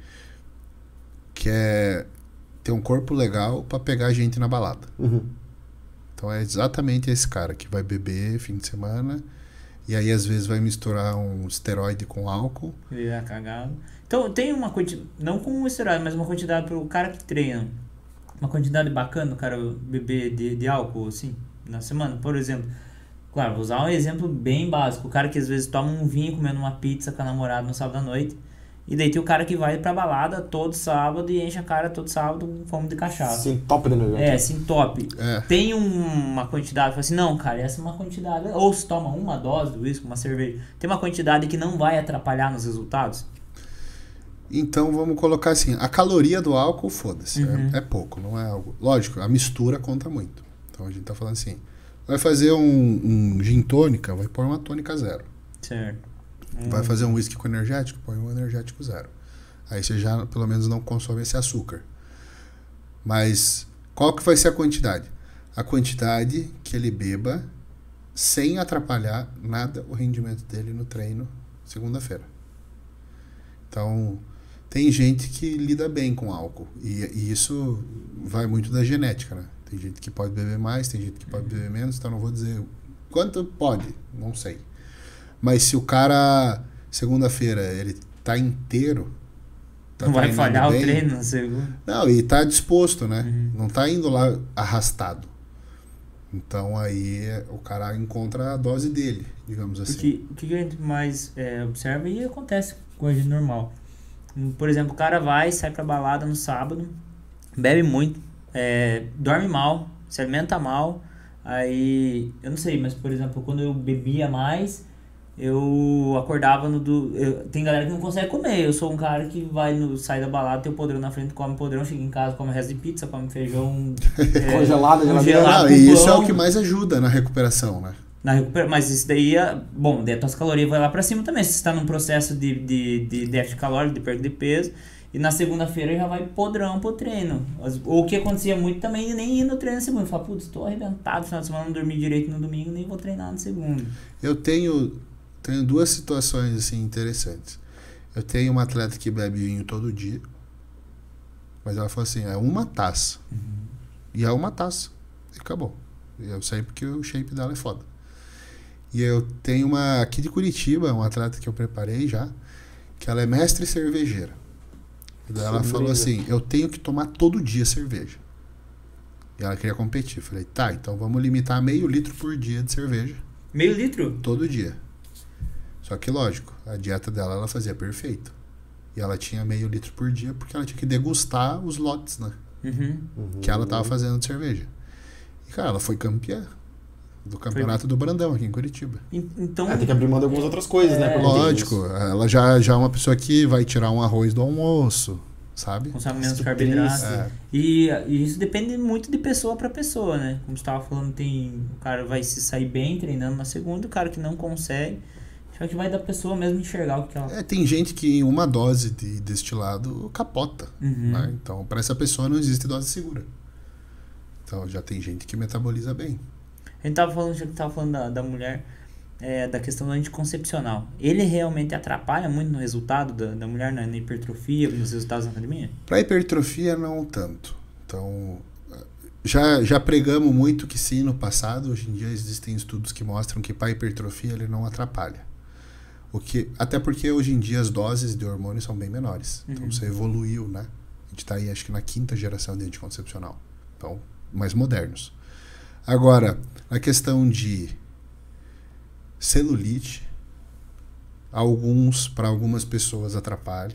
quer ter um corpo legal pra pegar gente na balada. Uhum. Então é exatamente esse cara que vai beber fim de semana e aí às vezes vai misturar um esteroide com álcool. Ele é cagado. Então tem uma quantidade, não com um esteroide, mas uma quantidade pro cara que treina. Uma quantidade bacana o cara beber de, de álcool, assim, na semana. Por exemplo, claro, vou usar um exemplo bem básico. O cara que às vezes toma um vinho comendo uma pizza com a namorada no sábado à noite. E daí tem o cara que vai pra balada todo sábado e enche a cara todo sábado com fome de cachaça. Sim, top de negócio. É, sim, top. É. Tem um, uma quantidade, fala assim, não, cara, essa é uma quantidade. Ou se toma uma dose do uísque, uma cerveja. Tem uma quantidade que não vai atrapalhar nos resultados? Então vamos colocar assim, a caloria do álcool, foda-se, Uhum. é, é pouco, não é algo... Lógico, a mistura conta muito. Então a gente tá falando assim, vai fazer um, um gin tônica, vai pôr uma tônica zero. Certo. Hum. Vai fazer um whisky com energético, põe um energético zero. Aí você já, pelo menos, não consome esse açúcar. Mas qual que vai ser a quantidade? A quantidade que ele beba sem atrapalhar nada o rendimento dele no treino segunda-feira. Então... Tem gente que lida bem com álcool. E, e isso vai muito da genética, né? Tem gente que pode beber mais, tem gente que pode beber menos. Então não vou dizer quanto pode, não sei. Mas se o cara, segunda-feira, ele tá inteiro... Tá não vai falhar bem, o treino na segunda. Não, e tá disposto, né? Uhum. Não tá indo lá arrastado. Então aí o cara encontra a dose dele, digamos assim. Porque o que a gente mais é, observa e acontece com a gente normal. Por exemplo, o cara vai, sai pra balada no sábado, bebe muito, é, dorme mal, se alimenta mal. Aí, eu não sei, mas por exemplo, quando eu bebia mais, eu acordava no do... Eu, tem galera que não consegue comer. Eu sou um cara que vai no, sai da balada, tem o podrão na frente, come podrão, chega em casa, come resto de pizza, come feijão é, congelado, congelado não, e isso é pão. o que mais ajuda na recuperação, né? Na recupera... Mas isso daí, é... bom, daí as tuas calorias vai lá pra cima também. Se você tá num processo de, de, de déficit calórico, de perda de peso, e na segunda-feira já vai podrão pro treino. Ou o que acontecia muito também, de nem ir no treino na segunda. Fala, putz, tô arrebentado, final de semana não dormi direito no domingo, nem vou treinar no segundo. Eu tenho, tenho duas situações assim interessantes. Eu tenho uma atleta que bebe vinho todo dia, mas ela falou assim, é uma taça. Uhum. E é uma taça. E acabou. Eu sei porque o shape dela é foda. E eu tenho uma aqui de Curitiba, uma atleta que eu preparei já, que ela é mestre cervejeira. E daí ela falou assim, eu tenho que tomar todo dia cerveja. E ela queria competir. Eu falei, tá, então vamos limitar meio litro por dia de cerveja. Meio litro? Todo dia. Só que lógico, a dieta dela ela fazia perfeito. E ela tinha meio litro por dia porque ela tinha que degustar os lotes, né? Uhum. Que ela tava fazendo de cerveja. E cara, ela foi campeã do campeonato foi. do Brandão aqui em Curitiba. Então é, tem que abrir mão de algumas outras coisas, é, né? Lógico, ela já, já é uma pessoa que vai tirar um arroz do almoço, sabe? Consome menos carboidrato. É. E, e isso depende muito de pessoa para pessoa, né? Como você estava falando, tem o cara vai se sair bem treinando na segunda, o cara que não consegue Só que vai da pessoa mesmo enxergar o que ela... É, tem gente que em uma dose de destilado capota. Uhum. Né? Então, para essa pessoa não existe dose segura. Então, já tem gente que metaboliza bem. A gente tava falando, já que tava falando da, da mulher, é, da questão do anticoncepcional. Ele realmente atrapalha muito no resultado da, da mulher na, na hipertrofia, nos resultados da academia? Para hipertrofia, não tanto. Então, já, já pregamos muito que sim no passado. Hoje em dia existem estudos que mostram que para hipertrofia ele não atrapalha. O que, até porque hoje em dia as doses de hormônio são bem menores. Então Uhum. você evoluiu, né? A gente está aí acho que na quinta geração de anticoncepcional. Então, mais modernos. Agora, a questão de celulite, alguns, para algumas pessoas atrapalha.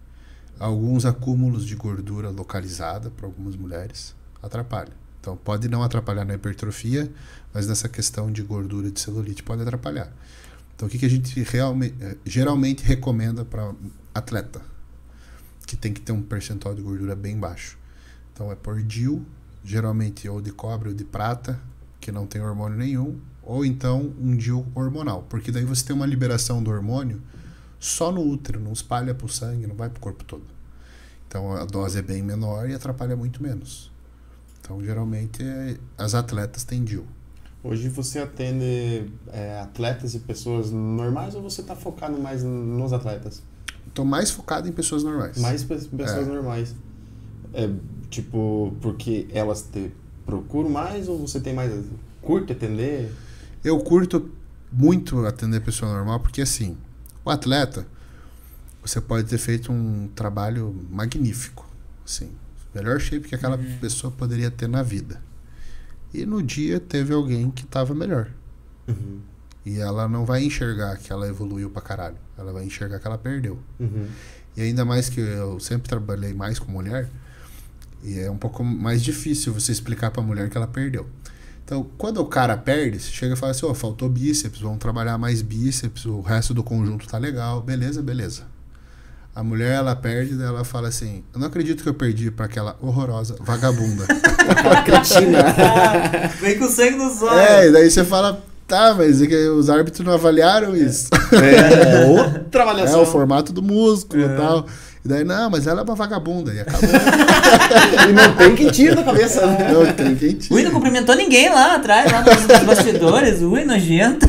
Alguns acúmulos de gordura localizada para algumas mulheres atrapalha. Então pode não atrapalhar na hipertrofia, mas nessa questão de gordura de celulite pode atrapalhar. Então o que, que a gente realmente, geralmente recomenda para atleta? Que tem que ter um percentual de gordura bem baixo. Então é por D I U, geralmente ou de cobre ou de prata, que não tem hormônio nenhum, ou então um D I U hormonal, porque daí você tem uma liberação do hormônio só no útero, não espalha para o sangue, não vai para o corpo todo. Então a dose é bem menor e atrapalha muito menos. Então geralmente é, as atletas têm D I U. Hoje você atende é, atletas e pessoas normais ou você está focado mais nos atletas? Estou mais focado em pessoas normais. Mais pe- pessoas É. normais. É, tipo, porque elas te procuram mais ou você tem mais... Curte atender? Eu curto muito atender pessoa normal, porque assim, o atleta, você pode ter feito um trabalho magnífico, assim, melhor shape que aquela Uhum. pessoa poderia ter na vida. E no dia teve alguém que estava melhor. Uhum. E ela não vai enxergar que ela evoluiu pra caralho. Ela vai enxergar que ela perdeu. Uhum. E ainda mais que eu sempre trabalhei mais com mulher, e é um pouco mais difícil você explicar pra mulher que ela perdeu. Então, quando o cara perde, você chega e fala assim, ó, oh, faltou bíceps, vamos trabalhar mais bíceps, o resto do conjunto tá legal, beleza, beleza. A mulher, ela perde, daí ela fala assim, eu não acredito que eu perdi pra aquela horrorosa vagabunda. Cretina. Vem com sangue nos olhos. É, e daí você fala, tá, mas é que os árbitros não avaliaram isso. É, outra É, avaliação. o formato do músculo e tal. E daí, não, mas ela é uma vagabunda. E acabou. E não tem quem tira da cabeça. né? Não tem quem tire. O Ui não cumprimentou ninguém lá atrás, lá nos, nos bastidores. Ui, nojento.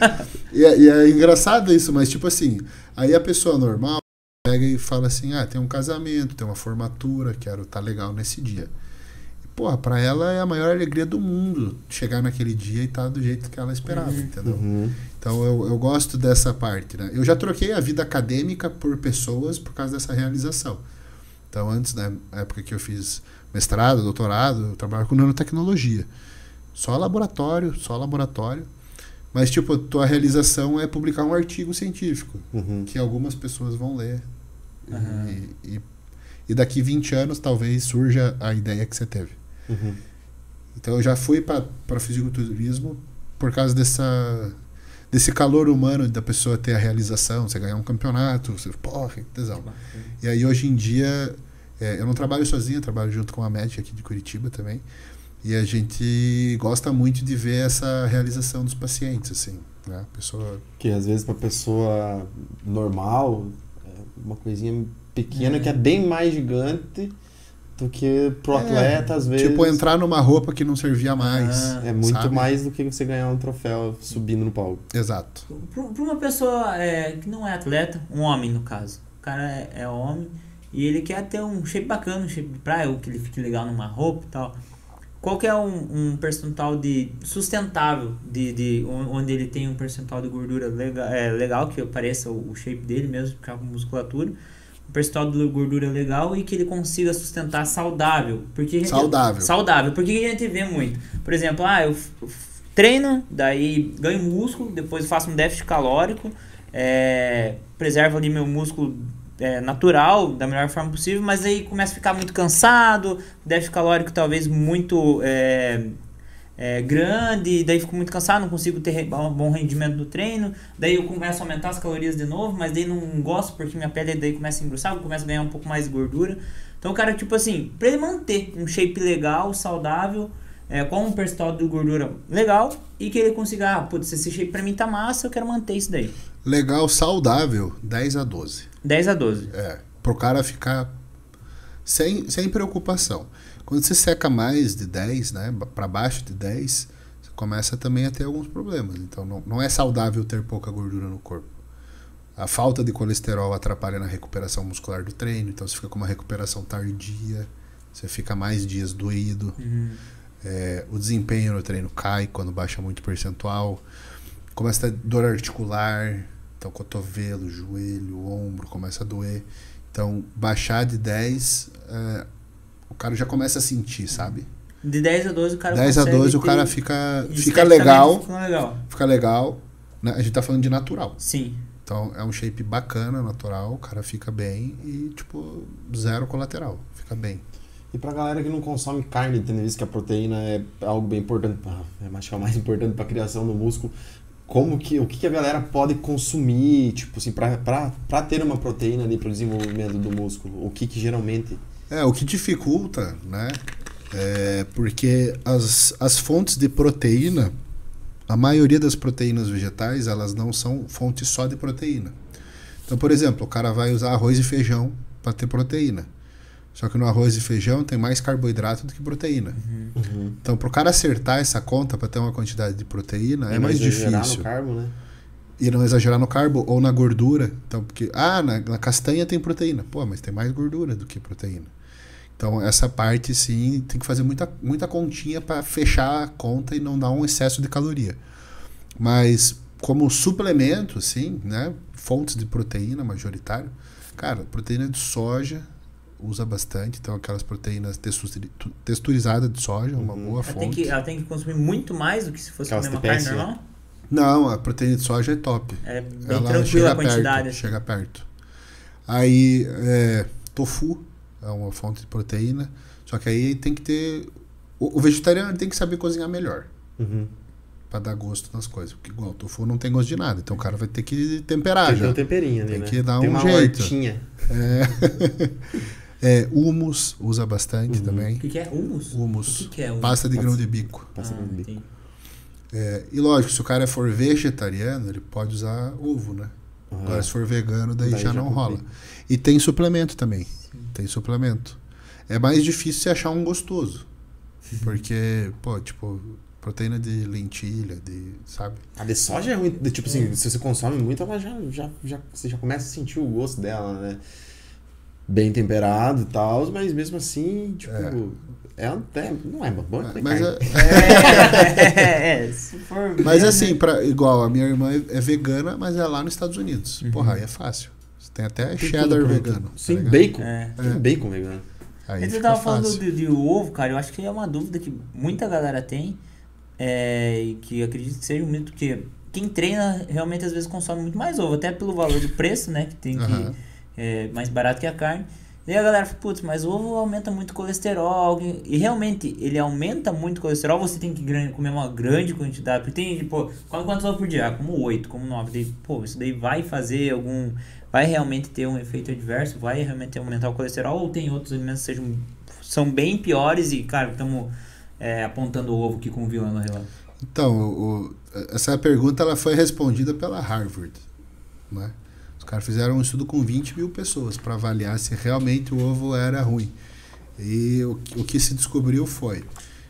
E é, e é engraçado isso, mas tipo assim, aí a pessoa normal pega e fala assim, ah, tem um casamento, tem uma formatura, quero estar legal nesse dia. E, porra, pra ela é a maior alegria do mundo chegar naquele dia e estar do jeito que ela esperava, entendeu? Uhum. Então eu, eu gosto dessa parte, né? Eu já troquei a vida acadêmica por pessoas por causa dessa realização. Então antes, na época que eu fiz mestrado, doutorado, eu trabalhava com nanotecnologia. Só laboratório, só laboratório. Mas, tipo, a tua realização é publicar um artigo científico, Uhum. que algumas pessoas vão ler. Uhum. E, e, e daqui vinte anos, talvez, surja a ideia que você teve. Uhum. Então, eu já fui para fisiculturismo por causa dessa, desse calor humano da pessoa ter a realização, você ganhar um campeonato, você, porra, que tesão. E aí, hoje em dia, é, eu não trabalho sozinho, eu trabalho junto com a médica aqui de Curitiba também. E a gente gosta muito de ver essa realização dos pacientes, assim, né? A pessoa... Que às vezes pra pessoa normal, é uma coisinha pequena que é bem mais gigante do que pro É, atleta, às vezes. Tipo, entrar numa roupa que não servia mais. Ah, É muito sabe? mais do que você ganhar um troféu subindo no palco. Exato. Pra pra uma pessoa é, que não é atleta, um homem no caso, o cara é, é homem e ele quer ter um shape bacana, um shape de praia, ou que ele fique legal numa roupa e tal. Qual que é um, um percentual de sustentável, de, de, onde ele tem um percentual de gordura legal, é, legal que apareça o, o shape dele mesmo, ficar com musculatura, um percentual de gordura legal e que ele consiga sustentar saudável. Porque a gente, Saudável. Saudável. Porque a gente vê muito. Por exemplo, ah, eu, f- f- treino, daí ganho músculo, depois faço um déficit calórico, é, preservo ali meu músculo é, natural, da melhor forma possível, mas aí começa a ficar muito cansado, déficit calórico talvez muito é, é, grande, daí fico muito cansado, não consigo ter re- um bom rendimento no treino, daí eu começo a aumentar as calorias de novo, mas daí não gosto porque minha pele daí começa a engrossar, eu começo a ganhar um pouco mais de gordura. Então o cara, tipo assim, pra ele manter um shape legal, saudável, é, com um percentual de gordura legal e que ele consiga, ah, putz, esse shape pra mim tá massa, eu quero manter isso daí. Legal, saudável, dez a doze. dez a doze. É, pro cara ficar sem, sem preocupação. Quando você seca mais de dez, né, para baixo de dez, você começa também a ter alguns problemas. Então não, não é saudável ter pouca gordura no corpo. A falta de colesterol atrapalha na recuperação muscular do treino, então você fica com uma recuperação tardia, você fica mais dias doído. Uhum. É, o desempenho no treino cai quando baixa muito percentual. Começa a ter dor articular, então cotovelo, joelho, ombro começa a doer. Então baixar de dez, é, o cara já começa a sentir, sabe? De dez a doze o cara dez a consegue doze o ter- cara fica, fica esteticamente legal, fica legal. fica legal, né? A gente tá falando de natural. Sim. Então é um shape bacana, natural, o cara fica bem e tipo zero colateral, fica bem. E pra galera que não consome carne, tendo visto que a proteína é algo bem importante, pra, é, acho que é o mais importante para a criação do músculo, como que, o que, que a galera pode consumir, tipo assim, pra, pra, pra ter uma proteína ali pro desenvolvimento do músculo? O que que geralmente... É, o que dificulta, né? É porque as, as fontes de proteína, a maioria das proteínas vegetais, elas não são fontes só de proteína. Então, por exemplo, o cara vai usar arroz e feijão para ter proteína. Só que no arroz e feijão tem mais carboidrato do que proteína. Uhum. Então, para o cara acertar essa conta para ter uma quantidade de proteína, é mais exagerar difícil. no carbo, né? E não exagerar no carbo ou na gordura. Então, porque, ah, na, na castanha tem proteína. Pô, mas tem mais gordura do que proteína. Então, essa parte, sim, tem que fazer muita, muita continha para fechar a conta e não dar um excesso de caloria. Mas, como suplemento, sim, né? Fontes de proteína majoritário. Cara, proteína de soja usa bastante. Então, aquelas proteínas texturizadas de soja, uma Uhum. boa Ela fonte. tem, que, ela tem que consumir muito mais do que se fosse Aquelas comer uma carne T P S, normal? Não, a proteína de soja é top. É bem Ela tranquila chega a quantidade. perto, assim. chega perto. Aí, é, tofu é uma fonte de proteína, só que aí tem que ter... O, o vegetariano tem que saber cozinhar melhor, Uhum. pra dar gosto nas coisas. Porque igual, o tofu não tem gosto de nada, então o cara vai ter que temperar Tem que ter já. um temperinho ali, Tem né? que dar Tem um uma jeito. hortinha. É, hummus usa bastante Uhum. também. O que, que é? Humus? Hummus. O que, que é humus? Pasta de grão de bico. Passa Ah, pelo bico. entendi. É, e lógico, se o cara for vegetariano, ele pode usar ovo, né? Uhum. Agora, se for vegano, daí, Daí já já não complica. rola. E tem suplemento também. Tem suplemento. É mais difícil você achar um gostoso. Porque, pô, tipo, proteína de lentilha, de, sabe? A de soja é ruim, de, tipo assim, se você consome muito, ela já, já, já, você já começa a sentir o gosto dela, né? Bem temperado e tal, mas mesmo assim, tipo, é, até, não é bom, é Mas, carne. é- É, é, se for mas ver, assim, né? pra, igual, a minha irmã é é vegana, mas é lá nos Estados Unidos. Porra, aí é fácil. Você tem até Tem cheddar tudo pronto. vegano. tá Sim, ligado? bacon. É. Tem bacon vegano. Aí Você fica tava falando fácil. de, de ovo, cara, eu acho que é uma dúvida que muita galera tem, é, e que eu acredito que seja um mito, que quem treina realmente às vezes consome muito mais ovo, até pelo valor do preço, né, que tem que Aham. é mais barato que a carne. E a galera fala, putz, mas o ovo aumenta muito o colesterol, e realmente ele aumenta muito o colesterol, você tem que gran- comer uma grande quantidade, porque tem, tipo, quantos, quantos ovos por dia? Ah, como oito, como nove, daí, pô, isso daí vai fazer algum, vai realmente ter um efeito adverso, vai realmente aumentar o colesterol, ou tem outros alimentos que sejam, são bem piores e, cara, estamos é, apontando o ovo aqui com o vilão na relação. Então, o- o- essa pergunta ela foi respondida pela Harvard, né? Os caras fizeram um estudo com vinte mil pessoas para avaliar se realmente o ovo era ruim. E o, o que se descobriu foi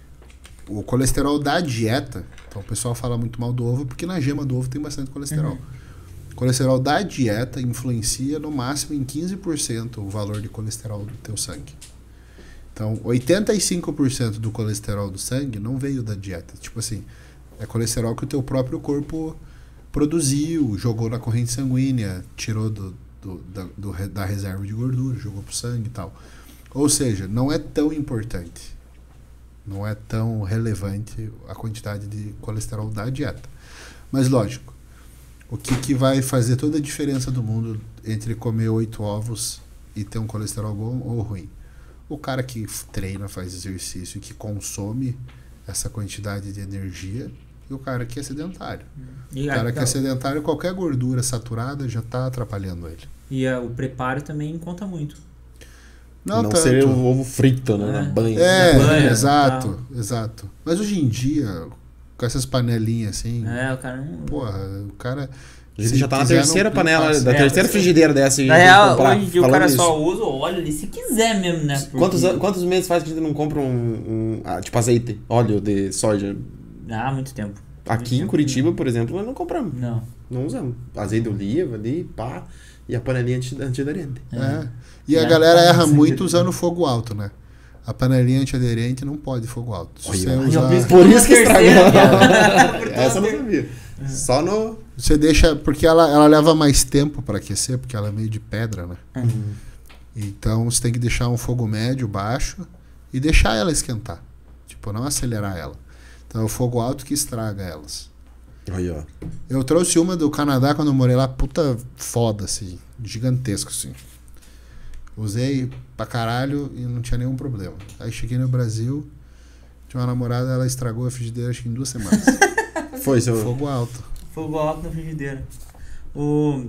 o colesterol da dieta. Então o pessoal fala muito mal do ovo porque na gema do ovo tem bastante colesterol. O colesterol da dieta influencia no máximo em quinze por cento o valor de colesterol do teu sangue. Então, oitenta e cinco por cento do colesterol do sangue não veio da dieta. Tipo assim, é colesterol que o teu próprio corpo produziu, jogou na corrente sanguínea, tirou do, do, da, do, re- da reserva de gordura, jogou pro sangue e tal. Ou seja, não é tão importante, não é tão relevante a quantidade de colesterol da dieta. Mas lógico, o que, que vai fazer toda a diferença do mundo entre comer oito ovos e ter um colesterol bom ou ruim? O cara que f- treina, faz exercício e que consome essa quantidade de energia, e o cara que é sedentário. E, O a, cara que é sedentário, qualquer gordura saturada já está atrapalhando ele. e a- o preparo também conta muito. Não, Não tanto. ser o ovo frito, né? É. Na banha. É, Na banha, exato, exato. Mas hoje em dia, com essas panelinhas assim, É, o cara não... porra, o cara. A gente Se já tá na quiser, terceira não- panela, não da É, terceira você- frigideira dessa. Na que a gente real, comprar, hoje em dia o falando cara isso. só usa o óleo ali se quiser mesmo, né? Porque- Quantos, an- quantos meses faz que a gente não compra um, um ah, tipo azeite, óleo de soja? Ah, muito tempo. Aqui Muito em tempo. Curitiba, por exemplo, nós não compramos. Não. Não usamos. Azeite de oliva ali, pá, e a panelinha anti- antiaderente. É. E a Já galera tá erra nesse muito jeito. usando fogo alto, né? A panelinha antiaderente não pode fogo alto. Se Olha, você, olha, usar- Por isso que Terceira, estragou. cara. Essa eu não sabia. Só no... você deixa. Porque ela, ela leva mais tempo para aquecer, porque ela é meio de pedra, né? Uhum. Então você tem que deixar um fogo médio, baixo e deixar ela esquentar. Tipo, não acelerar ela. Então é o fogo alto que estraga elas. Aí, ó. Eu trouxe uma do Canadá quando eu morei lá, puta foda, assim, gigantesco, assim. Usei pra caralho e não tinha nenhum problema. Aí cheguei no Brasil, tinha uma namorada, ela estragou a frigideira acho que em duas semanas. Foi, seu... Fogo alto. Fogo alto na frigideira. O...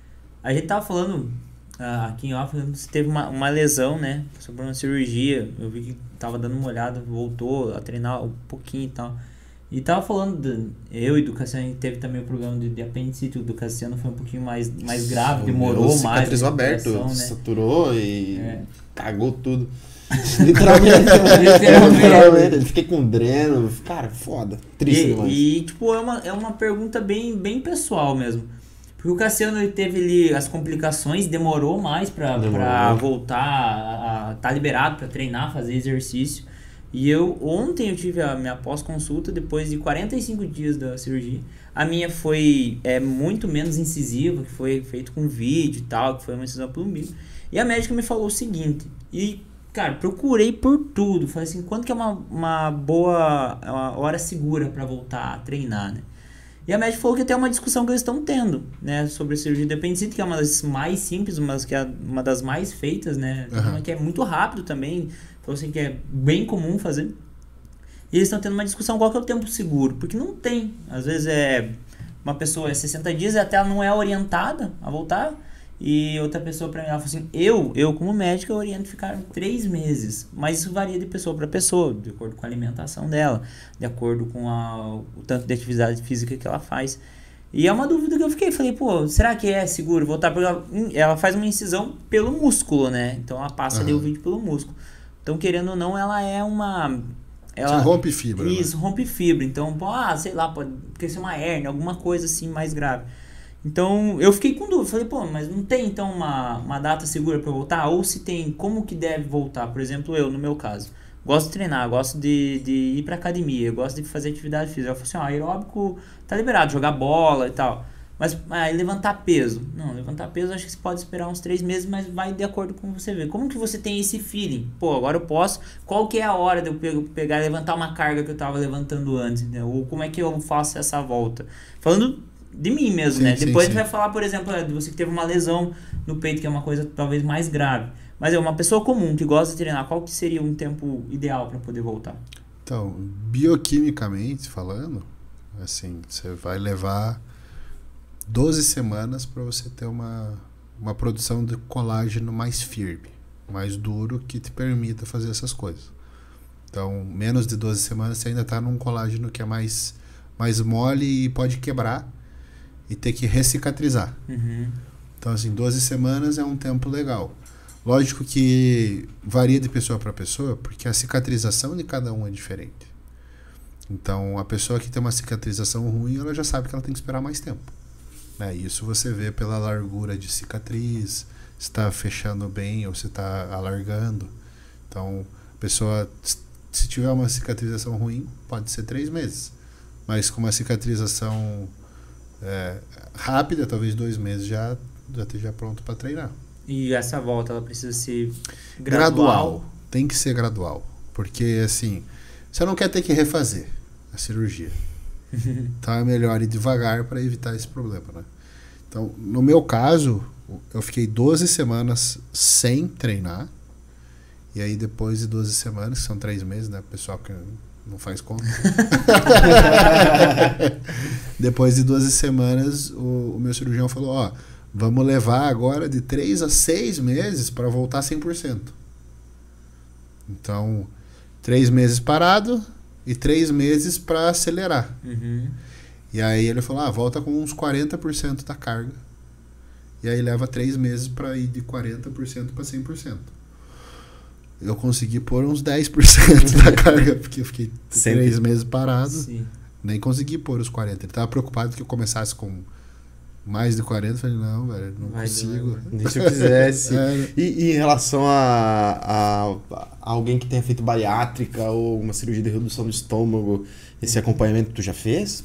A gente tava falando ah, aqui em off, você teve uma, uma lesão, né? Sobre uma cirurgia. Eu vi que tava dando uma olhada, voltou a treinar um pouquinho e tal. E tava falando, de, eu e do Cassiano, a gente teve também o problema de, de apendicite. O do Cassiano foi um pouquinho mais, mais grave, demorou Meu, mais. Cicatrizou a aberto, recuperação, né? saturou e É. cagou tudo. Literalmente. Literalmente. Literalmente. Eu fiquei com dreno. Cara, foda. Triste demais. E, e, tipo, é uma, é uma pergunta bem, bem pessoal mesmo. Porque o Cassiano ele teve ali as complicações, demorou mais pra, Demorou. pra voltar a estar tá liberado pra treinar, fazer exercício. E eu, ontem eu tive a minha pós-consulta depois de quarenta e cinco dias da cirurgia. A minha foi é, muito menos incisiva, que foi feito com vídeo e tal, que foi uma incisão pelo umbigo. E a médica me falou o seguinte, e cara, procurei por tudo, falei assim, quanto que é uma, uma boa uma hora segura pra voltar a treinar, né? E a médica falou que até é uma discussão que eles estão tendo, né, sobre a cirurgia de apendicite, que é uma das mais simples, uma das, que é uma das mais feitas, né, Uhum. uma que é muito rápido também, falou assim que é bem comum fazer. E eles estão tendo uma discussão qual que é o tempo seguro, porque não tem, às vezes é uma pessoa é sessenta dias e até ela não é orientada a voltar, e outra pessoa para mim, ela falou assim, eu, eu como médica, eu oriento ficar três meses, mas isso varia de pessoa para pessoa, de acordo com a alimentação dela, de acordo com a, o tanto de atividade física que ela faz. E é uma dúvida que eu fiquei, falei, pô, será que é seguro voltar? Porque ela, ela faz uma incisão pelo músculo, né? Então ela passa Uhum. ali o vídeo pelo músculo. Então, querendo ou não, ela é uma... Ela, Você rompe fibra. Isso, Né? rompe fibra. Então, pô, ah, sei lá, pode crescer uma hérnia, alguma coisa assim mais grave. Então, eu fiquei com dúvida. Falei, pô, mas não tem então uma, uma data segura para voltar? Ou se tem, como que deve voltar? Por exemplo, eu, no meu caso, gosto de treinar, gosto de, de ir pra academia, gosto de fazer atividade física. Eu falei assim, ó, aeróbico tá liberado, jogar bola e tal. Mas ah, levantar peso. Não, levantar peso acho que você pode esperar uns três meses, mas vai de acordo com você ver. Como que você tem esse feeling? Pô, agora eu posso. Qual que é a hora de eu pe- pegar e levantar uma carga que eu tava levantando antes, né? Ou como é que eu faço essa volta? Falando de mim mesmo, Sim, né? sim, Depois sim. a gente vai falar, por exemplo, de você que teve uma lesão no peito, que é uma coisa talvez mais grave. Mas é uma pessoa comum que gosta de treinar, qual que seria um tempo ideal para poder voltar? Então, bioquimicamente falando, assim, você vai levar doze semanas para você ter uma, uma produção de colágeno mais firme, mais duro, que te permita fazer essas coisas. Então, menos de doze semanas você ainda está num colágeno que é mais, mais mole e pode quebrar e ter que recicatrizar. Uhum. Então, assim, doze semanas é um tempo legal. Lógico que varia de pessoa para pessoa, porque a cicatrização de cada um é diferente. Então, a pessoa que tem uma cicatrização ruim, ela já sabe que ela tem que esperar mais tempo. Né? Isso você vê pela largura de cicatriz, se está fechando bem ou se está alargando. Então, a pessoa, se tiver uma cicatrização ruim, pode ser três meses. Mas com uma cicatrização é, rápida, talvez dois meses já, já esteja pronto para treinar. E essa volta, ela precisa ser Gradual. gradual? Tem que ser gradual. Porque, assim, você não quer ter que refazer a cirurgia. Então é melhor ir devagar para evitar esse problema, né? Então, no meu caso, eu fiquei doze semanas sem treinar. E aí, depois de doze semanas, que são três meses, né? Pessoal que não faz conta. Depois de doze semanas, o, o meu cirurgião falou, ó, vamos levar agora de três a seis meses para voltar cem por cento. Então, três meses parado e três meses para acelerar. Uhum. E aí ele falou, ah, volta com uns quarenta por cento da carga. E aí leva três meses para ir de quarenta por cento para cem por cento. Eu consegui pôr uns dez por cento da carga, porque eu fiquei Sempre. três meses parado. Sim. Nem consegui pôr os quarenta. Ele tava preocupado que eu começasse com mais de quarenta. Eu falei, não, velho, não Vai consigo. Nem se eu quisesse. é. e, e em relação a, a, a alguém que tenha feito bariátrica ou uma cirurgia de redução do estômago, esse acompanhamento tu já fez?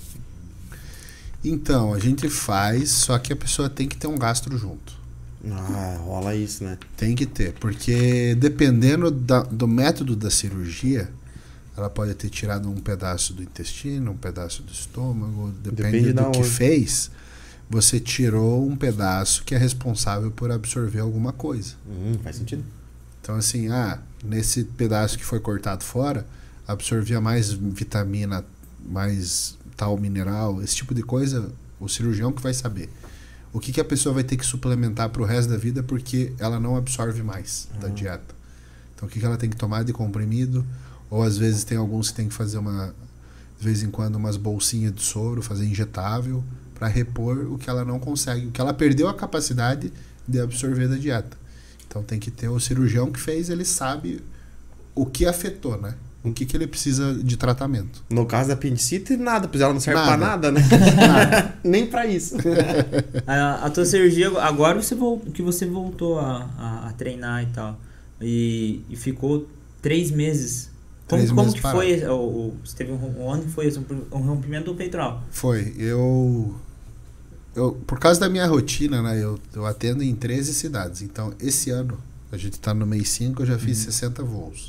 Então, a gente faz, só que a pessoa tem que ter um gastro junto. Ah, rola isso, né? Tem que ter, porque dependendo da, do método da cirurgia, ela pode ter tirado um pedaço do intestino, um pedaço do estômago, depende, depende do que onde. fez. Você tirou um pedaço que é responsável por absorver alguma coisa. Hum, faz sentido. Então, assim, ah, nesse pedaço que foi cortado fora, absorvia mais vitamina, mais tal mineral, esse tipo de coisa, o cirurgião que vai saber. O que, que a pessoa vai ter que suplementar para o resto da vida porque ela não absorve mais uhum. da dieta. Então, o que, que ela tem que tomar de comprimido? Ou, às vezes, tem alguns que tem que fazer, uma, de vez em quando, umas bolsinhas de soro, fazer injetável, para repor o que ela não consegue, o que ela perdeu a capacidade de absorver da dieta. Então, tem que ter o cirurgião que fez, ele sabe o que afetou, né? O que, que ele precisa de tratamento. No caso da apendicite, nada, pois ela não serve para nada, né? Nada. Nem para isso. a, a tua cirurgia, agora você voltou, que você voltou a, a, a treinar e tal, e, e ficou três meses. Como, três como meses que parado. foi? O, o, você teve um, onde foi esse, um rompimento do peitoral? Foi. Eu, eu, por causa da minha rotina, né? Eu, eu atendo em treze cidades. Então, esse ano, a gente está no mês cinco, eu já fiz uhum. sessenta voos.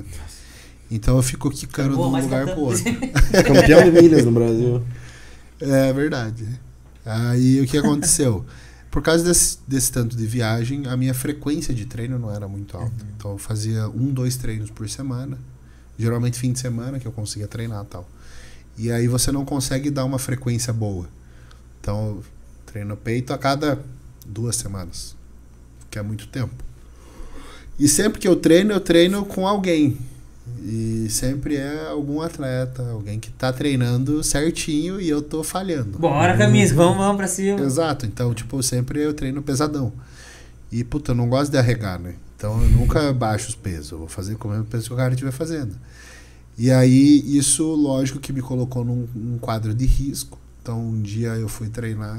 Então eu fico quicando de um lugar pro outro. Campeão de milhas no Brasil. É verdade. Aí o que aconteceu? Por causa desse, desse tanto de viagem, a minha frequência de treino não era muito alta. Uhum. Então eu fazia um, dois treinos por semana. Geralmente fim de semana que eu conseguia treinar e tal. E aí você não consegue dar uma frequência boa. Então eu treino peito a cada duas semanas. Que é muito tempo. E sempre que eu treino, eu treino com alguém. E sempre é algum atleta, alguém que tá treinando certinho e eu tô falhando. Bora, camisa, vamos, vamos pra cima. Exato, então, tipo, sempre eu treino pesadão. E, puta, eu não gosto de arregar, né? Então eu nunca baixo os pesos, eu vou fazer com o mesmo peso que o cara estiver fazendo. E aí, isso, lógico que me colocou num, num quadro de risco. Então, um dia eu fui treinar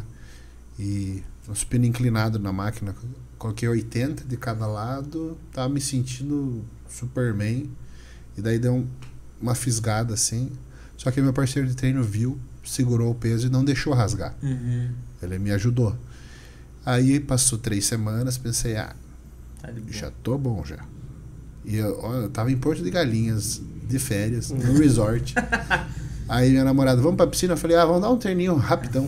e no supino inclinado na máquina, coloquei oitenta de cada lado, tava me sentindo Superman. E daí deu um, uma fisgada assim. Só que meu parceiro de treino viu, segurou o peso e não deixou rasgar. Uhum. Ele me ajudou. Aí passou três semanas, pensei, ah, tá já tô bom já. E eu, ó, eu tava em Porto de Galinhas, de férias, uhum. no resort. Aí minha namorada, vamos pra piscina? Eu falei, ah, vamos dar um treininho rapidão.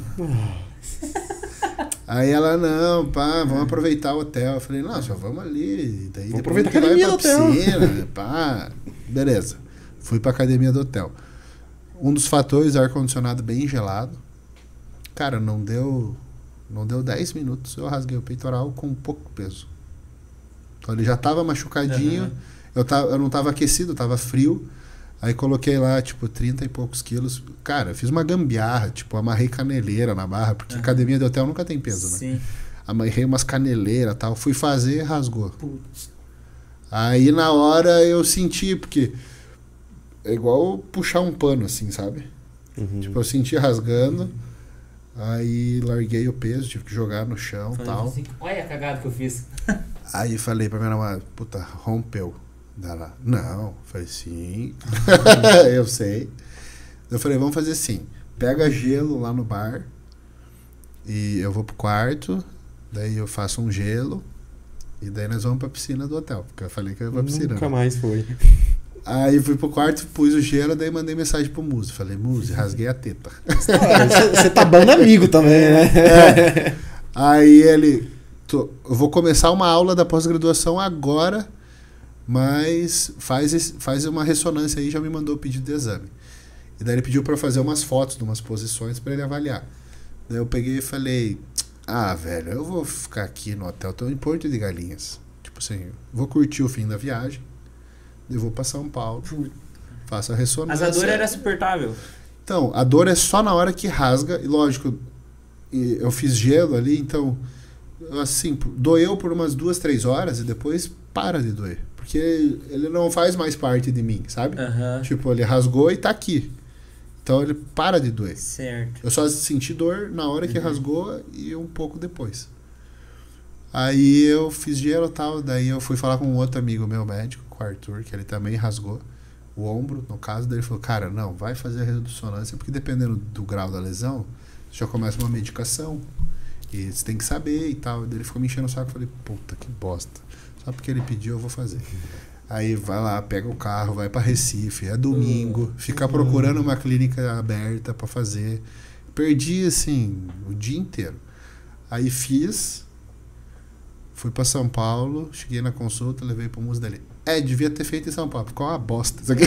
Aí ela, não, pá, vamos aproveitar o hotel. Eu falei, não, só vamos ali. Daí vamos aproveitar a academia do hotel. Piscina, pá. Beleza. Fui pra academia do hotel. Um dos fatores, ar-condicionado bem gelado. Cara, não deu não deu dez minutos. Eu rasguei o peitoral com pouco peso. Então ele já tava machucadinho. Uhum. Eu, tava, eu não tava aquecido, tava frio. Aí coloquei lá, tipo, trinta e poucos quilos. Cara, eu fiz uma gambiarra, tipo, amarrei caneleira na barra, porque uhum. academia de hotel nunca tem peso, né? Sim. Amarrei umas caneleiras e tal. Fui fazer, rasgou. Putz. Aí na hora eu senti, porque é igual puxar um pano, assim, sabe? Uhum. Tipo, eu senti rasgando, aí larguei o peso, tive que jogar no chão e tal. Assim, olha a cagada que eu fiz. Aí falei pra minha namorada, puta, rompeu. Dela, não, falei sim, eu sei. Eu falei, vamos fazer assim, pega gelo lá no bar e eu vou pro quarto, daí eu faço um gelo e daí nós vamos pra piscina do hotel, porque eu falei que eu ia pra piscina. Nunca mais foi. Aí fui pro quarto, pus o gelo, daí mandei mensagem pro Muzi, falei, Muzi, rasguei a teta. Você tá bando amigo também, né? É. Aí ele, tô, eu vou começar uma aula da pós-graduação agora, mas faz, faz uma ressonância aí, já me mandou o pedido de exame. E daí ele pediu para fazer umas fotos de umas posições para ele avaliar. Daí eu peguei e falei, ah, velho, eu vou ficar aqui no hotel, tô em Porto de Galinhas. Tipo assim, vou curtir o fim da viagem, eu vou para São Paulo, faço a ressonância. Mas a dor era suportável? Então, a dor é só na hora que rasga, e lógico, eu fiz gelo ali, então, assim, doeu por umas duas, três horas e depois para de doer. Porque ele não faz mais parte de mim, sabe? Uhum. Tipo, ele rasgou e tá aqui. Então ele para de doer. Certo. Eu só senti dor na hora que uhum. rasgou e um pouco depois. Aí eu fiz gelo e tal, daí eu fui falar com um outro amigo meu médico, com o Arthur, que ele também rasgou o ombro, no caso, daí ele falou, cara, não, vai fazer a ressonância, porque dependendo do grau da lesão, você já começa uma medicação, e você tem que saber e tal. Daí ele ficou me enchendo o saco, eu falei, puta, que bosta. Só porque ele pediu, eu vou fazer. Aí vai lá, pega o carro, vai pra Recife, é domingo, fica procurando uma clínica aberta pra fazer. Perdi, assim, o dia inteiro. Aí fiz, fui pra São Paulo, cheguei na consulta, levei pro músico dali. É, devia ter feito em São Paulo, ficou uma bosta isso aqui.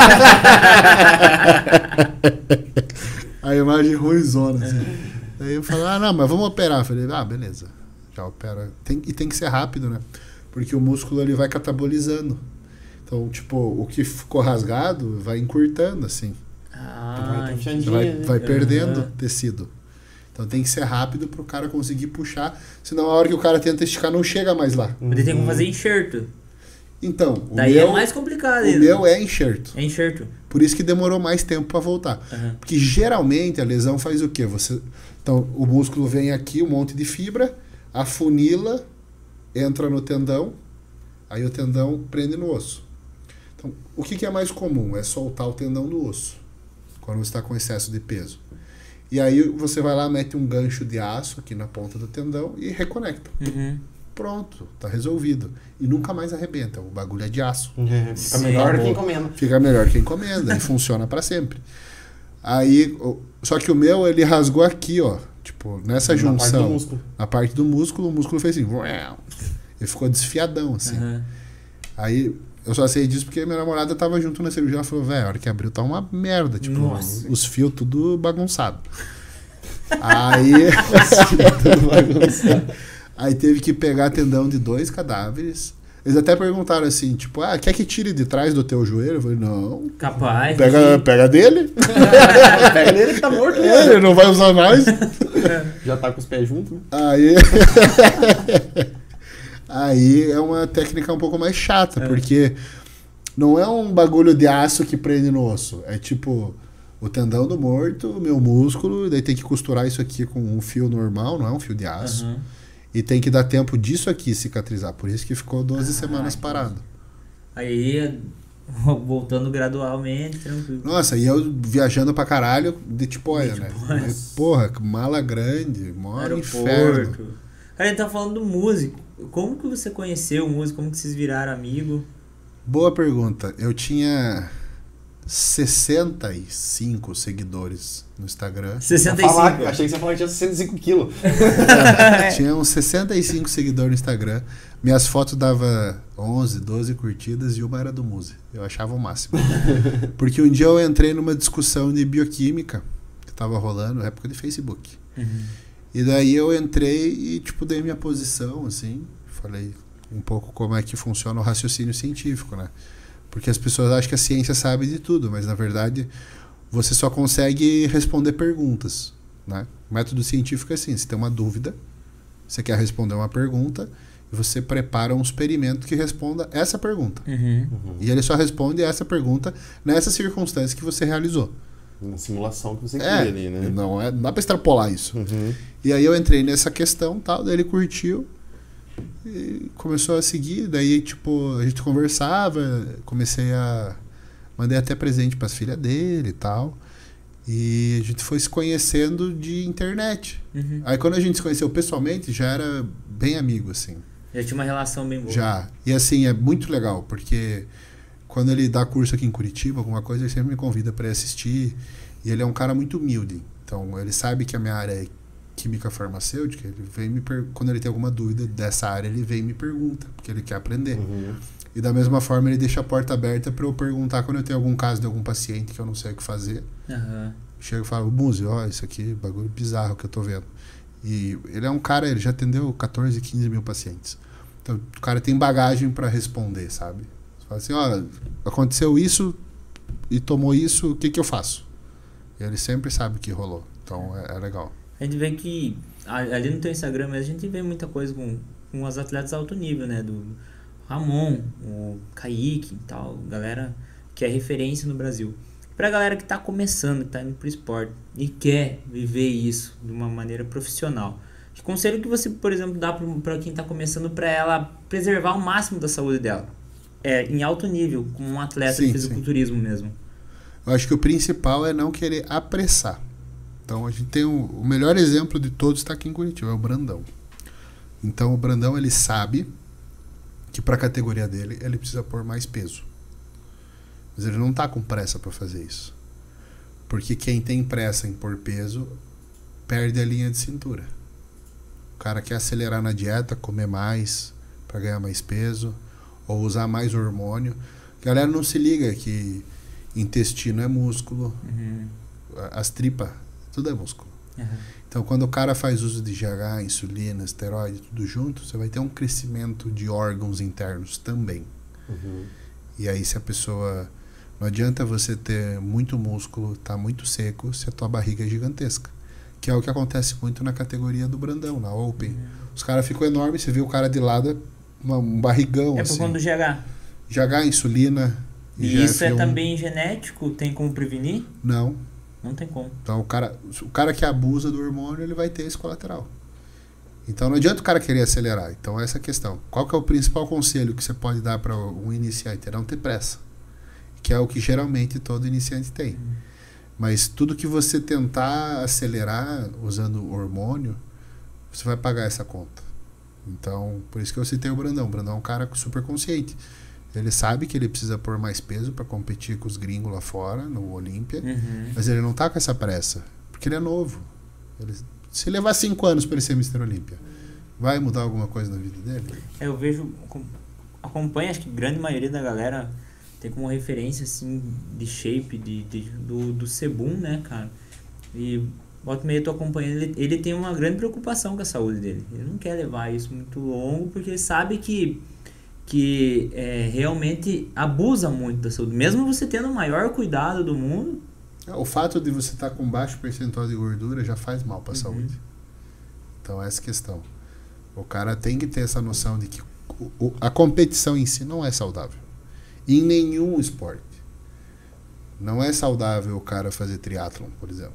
A imagem ruimzona, assim. Aí eu falei, ah, não, mas vamos operar. Eu falei, ah, beleza, já opera. Tem, e tem que ser rápido, né? Porque o músculo ele vai catabolizando. Então, tipo, o que ficou rasgado vai encurtando, assim. Ah, vai, vai né? perdendo uhum. tecido. Então tem que ser rápido pro cara conseguir puxar. Senão a hora que o cara tenta esticar não chega mais lá. Mas ele tem como fazer enxerto. Então, o Daí meu, é mais complicado. O ele. meu é enxerto. É enxerto. Por isso que demorou mais tempo para voltar. Uhum. Porque geralmente a lesão faz o quê? Você, então o músculo vem aqui, um monte de fibra, afunila, entra no tendão, aí o tendão prende no osso. Então, o que, que é mais comum? É soltar o tendão do osso, quando você está com excesso de peso. E aí você vai lá, mete um gancho de aço aqui na ponta do tendão e reconecta. Uhum. Pronto, tá resolvido. E nunca mais arrebenta, o bagulho é de aço. É, fica melhor que encomenda. Fica melhor que encomenda e funciona para sempre. Aí, só que o meu, ele rasgou aqui, ó. Tipo, nessa na junção. Parte do músculo. Na parte do músculo, o músculo fez assim. Ele ficou desfiadão, assim. Uhum. Aí, eu só sei disso porque minha namorada tava junto na cirurgia. Ela falou, velho, a hora que abriu tá uma merda. Tipo, Nossa. os fios tudo bagunçado. Aí... Tudo bagunçado. Aí teve que pegar tendão de dois cadáveres. Eles até perguntaram assim, tipo, ah, quer que tire de trás do teu joelho? Eu falei, não. Capaz. Pega, pega dele. Pega nele que tá morto. É, ele não vai usar mais. Já tá com os pés juntos, né? Aí... Aí é uma técnica um pouco mais chata, é. Porque não é um bagulho de aço que prende no osso. É tipo, o tendão do morto, o meu músculo, daí tem que costurar isso aqui com um fio normal, não é um fio de aço. Uhum. E tem que dar tempo disso aqui cicatrizar. Por isso que ficou doze ah, semanas parado. Aí, voltando gradualmente, tranquilo. Nossa, e eu viajando pra caralho de Tipoia, né? Aí, porra, mala grande, maior inferno. Cara, a gente tá falando do músico. Como que você conheceu o músico? Como que vocês viraram amigo? Boa pergunta. Eu tinha sessenta e cinco seguidores no Instagram. sessenta e cinco? Falar, achei que você falou que tinha sessenta e cinco quilos. É, tinha uns sessenta e cinco seguidores no Instagram. Minhas fotos dava onze, doze curtidas e uma era do Muse. Eu achava o máximo. Porque um dia eu entrei numa discussão de bioquímica que tava rolando, na época de Facebook. Uhum. E daí eu entrei e, tipo, dei minha posição, assim. Falei um pouco como é que funciona o raciocínio científico, né? Porque as pessoas acham que a ciência sabe de tudo, mas, na verdade, você só consegue responder perguntas, né? O método científico é assim, você tem uma dúvida, você quer responder uma pergunta, e você prepara um experimento que responda essa pergunta. Uhum. Uhum. E ele só responde essa pergunta nessa circunstância que você realizou. Na simulação que você é, queria ali, né? Não, é, não dá pra extrapolar isso. Uhum. E aí eu entrei nessa questão, tal, daí ele curtiu e começou a seguir, daí tipo, a gente conversava, comecei a... Mandei até presente pras filhas dele e tal. E a gente foi se conhecendo de internet. Uhum. Aí quando a gente se conheceu pessoalmente, já era bem amigo, assim. Já tinha uma relação bem boa. Já. E assim, é muito legal, porque... Quando ele dá curso aqui em Curitiba, alguma coisa, ele sempre me convida para ir assistir. E ele é um cara muito humilde. Então, ele sabe que a minha área é química farmacêutica. Ele vem me per... Quando ele tem alguma dúvida dessa área, ele vem e me pergunta, porque ele quer aprender. Uhum. E da mesma forma, ele deixa a porta aberta para eu perguntar quando eu tenho algum caso de algum paciente que eu não sei o que fazer. Uhum. Chego e falo, Muzi, ó, isso aqui, bagulho bizarro que eu tô vendo. E ele é um cara, ele já atendeu catorze, quinze mil pacientes. Então, o cara tem bagagem para responder, sabe? Assim, ó, aconteceu isso e tomou isso, o que que eu faço? E ele sempre sabe o que rolou. Então é, é legal. A gente vê que ali no teu Instagram mesmo, a gente vê muita coisa com, com os atletas alto nível, né? Do Ramon, o Kaique e tal, galera que é referência no Brasil. Pra galera que tá começando, que tá indo pro esporte e quer viver isso de uma maneira profissional, que conselho que você, por exemplo, dá pra, pra quem tá começando pra ela preservar o máximo da saúde dela? É, em alto nível, como um atleta Sim, de fisiculturismo sim. mesmo. Eu acho que o principal é não querer apressar. Então a gente tem um, o melhor exemplo de todos está aqui em Curitiba, é o Brandão. Então o Brandão ele sabe que para a categoria dele ele precisa pôr mais peso. Mas ele não está com pressa para fazer isso. Porque quem tem pressa em pôr peso perde a linha de cintura. O cara quer acelerar na dieta, comer mais para ganhar mais peso, ou usar mais hormônio. A galera não se liga que intestino é músculo, Uhum. as tripas, tudo é músculo. Uhum. Então, quando o cara faz uso de G H, insulina, esteroide, tudo junto, você vai ter um crescimento de órgãos internos também. Uhum. E aí, se a pessoa... Não adianta você ter muito músculo, tá muito seco, se a tua barriga é gigantesca. Que é o que acontece muito na categoria do Brandão, na Open. Uhum. Os caras ficam enormes, você vê o cara de lado, uma, um barrigão, É assim. por conta do G H. G H, insulina... E isso é também genético? Tem como prevenir? Não. Não tem como. Então o cara, o cara que abusa do hormônio, ele vai ter esse colateral. Então não adianta o cara querer acelerar. Então essa é a questão. Qual que é o principal conselho que você pode dar para um iniciante? É não ter pressa. Que é o que geralmente todo iniciante tem. Hum. Mas tudo que você tentar acelerar usando hormônio, você vai pagar essa conta. Então, por isso que eu citei o Brandão. O Brandão é um cara super consciente. Ele sabe que ele precisa pôr mais peso para competir com os gringos lá fora, no Olímpia, uhum. mas ele não tá com essa pressa, porque ele é novo. Ele, se levar cinco anos para ele ser mister Olímpia, vai mudar alguma coisa na vida dele? É, eu vejo, acompanho, acho que a grande maioria da galera tem como referência, assim, de shape, de, de, do, do Sebum, né, cara? E volta e meia eu tô acompanhando, ele, ele tem uma grande preocupação com a saúde dele. Ele não quer levar isso muito longo, porque ele sabe que que é, realmente abusa muito da saúde. Mesmo você tendo o maior cuidado do mundo... O fato de você estar com baixo percentual de gordura já faz mal para a uhum. saúde. Então, essa é a questão. O cara tem que ter essa noção de que o, a competição em si não é saudável. Em nenhum esporte. Não é saudável o cara fazer triatlon, por exemplo.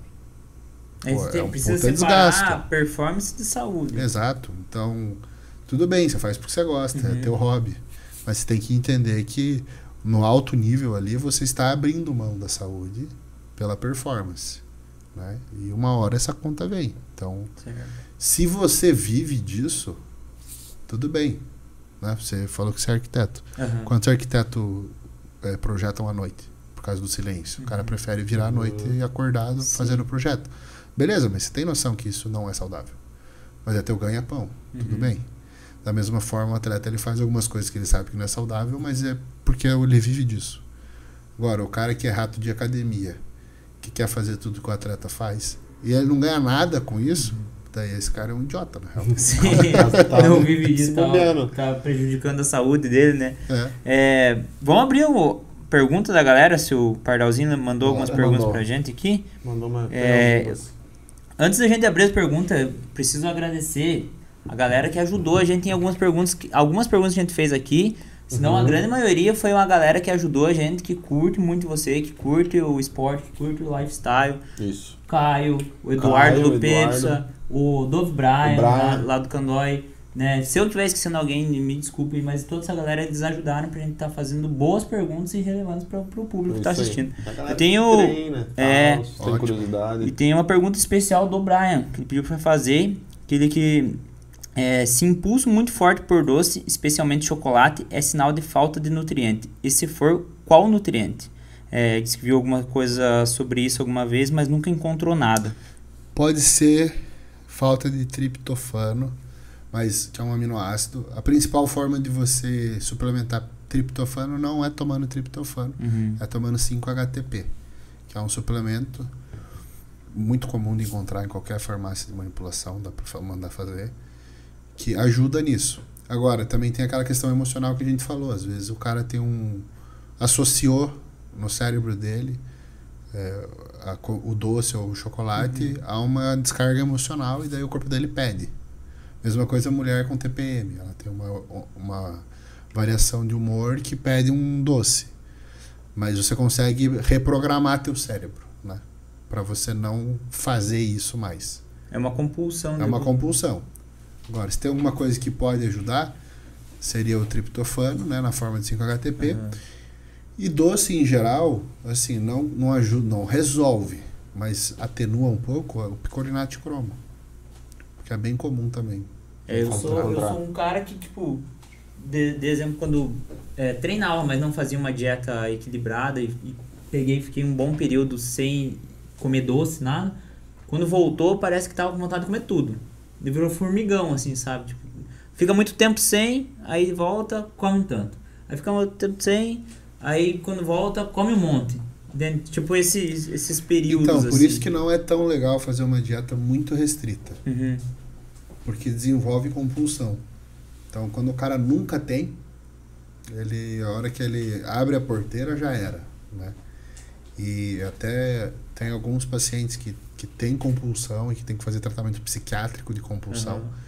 Pô, é um precisa separar desgaste. A performance de saúde. Exato. Então... Tudo bem, você faz porque você gosta, uhum. é teu hobby. Mas você tem que entender que no alto nível ali você está abrindo mão da saúde pela performance. Né? E uma hora essa conta vem. Então, certo. Se você vive disso, tudo bem. Né? Você falou que você é arquiteto. Uhum. Quantos arquitetos é, projetam à noite? Por causa do silêncio. Uhum. O cara prefere virar à noite uhum. e acordado Sim. fazendo o projeto. Beleza, mas você tem noção que isso não é saudável. Mas é teu ganha-pão. Uhum. Tudo bem. Da mesma forma, o atleta ele faz algumas coisas que ele sabe que não é saudável, mas é porque ele vive disso. Agora, o cara que é rato de academia, que quer fazer tudo que o atleta faz, e ele não ganha nada com isso, uhum. daí esse cara é um idiota, na real. Sim, não vive disso, tá, tá prejudicando a saúde dele, né? É. É, vamos abrir uma pergunta da galera, se o Pardalzinho mandou algumas mandou. perguntas pra gente aqui. Mandou uma é, Antes da gente abrir as perguntas, preciso agradecer a galera que ajudou a gente em algumas perguntas, que, algumas perguntas que a gente fez aqui, senão uhum. a grande maioria foi uma galera que ajudou a gente, que curte muito você, que curte o esporte, que curte o lifestyle. Isso. Caio, o Eduardo Caio, do Pepsa, o Dove Brian, o Brian. Lá, lá do Candói. Né? Se eu estiver esquecendo alguém, me desculpe, mas toda essa galera eles ajudaram pra gente estar tá fazendo boas perguntas e relevantes para o público que está assistindo. Eu tenho, treina, é, tal, tem curiosidade. E tem uma pergunta especial do Brian, que ele pediu para fazer, que ele que... É, se impulso muito forte por doce, especialmente chocolate, é sinal de falta de nutriente. E se for, qual nutriente? É, disse que viu alguma coisa sobre isso alguma vez, mas nunca encontrou nada. Pode ser falta de triptofano, mas que é um aminoácido. A principal forma de você suplementar triptofano não é tomando triptofano, uhum. é tomando cinco H T P, que é um suplemento muito comum de encontrar em qualquer farmácia de manipulação, dá para mandar fazer, que ajuda nisso. Agora, também tem aquela questão emocional que a gente falou. Às vezes o cara tem um... associou no cérebro dele é, a, o doce ou o chocolate, uhum. há uma descarga emocional e daí o corpo dele pede. Mesma coisa a mulher com T P M. Ela tem uma, uma variação de humor que pede um doce. Mas você consegue reprogramar teu cérebro, né? Para você não fazer isso mais. É uma compulsão. É uma compulsão. Agora, se tem alguma coisa que pode ajudar, seria o triptofano, né, na forma de cinco H T P. Uhum. E doce, em geral, assim, não, não ajuda, não resolve, mas atenua um pouco o picolinato de cromo. Que é bem comum também. É, eu, sou, eu sou um cara que, tipo, de, de exemplo, quando é, treinava, mas não fazia uma dieta equilibrada e, e peguei, fiquei um bom período sem comer doce, nada. Quando voltou, parece que tava com vontade de comer tudo. Ele virou formigão, assim, sabe? Tipo, fica muito tempo sem, aí volta, come um tanto. Aí fica muito tempo sem, aí quando volta, come um monte. Tipo, esses, esses períodos, então, por assim. isso que não é tão legal fazer uma dieta muito restrita. Uhum. Porque desenvolve compulsão. Então, quando o cara nunca tem, ele, a hora que ele abre a porteira, já era, né? E até tem alguns pacientes que, que têm compulsão e que tem que fazer tratamento psiquiátrico de compulsão. Uhum.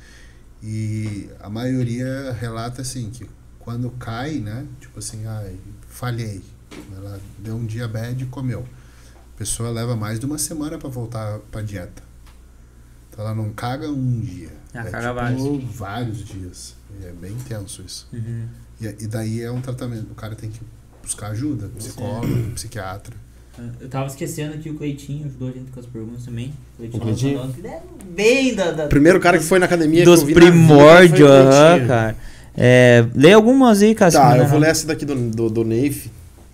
E a maioria relata assim, que quando cai, né? Tipo assim, ai, falhei. Ela deu um dia bad e comeu. A pessoa leva mais de uma semana para voltar para dieta. Então ela não caga um dia. Ela é caga tipo vários. vários dias. E é bem intenso isso. Uhum. E, e daí é um tratamento. O cara tem que buscar ajuda, psicólogo, Sim. psiquiatra. Eu tava esquecendo que o Cleitinho ajudou a gente com as perguntas também. O Cleitinho? Bem da, da... Primeiro cara que foi na academia dos primórdios, aham, cara. É, lê algumas aí, cara. Tá, eu vou ler essa daqui do, do, do Neif.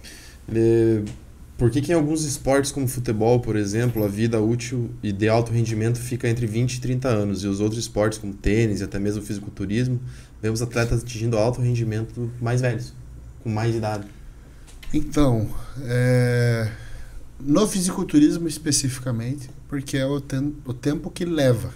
É, por que que em alguns esportes como futebol, por exemplo, a vida útil e de alto rendimento fica entre vinte e trinta anos, e os outros esportes como tênis e até mesmo fisiculturismo, vemos atletas atingindo alto rendimento mais velhos, com mais idade? Então, é, no fisiculturismo especificamente, porque é o, tem, o tempo que leva.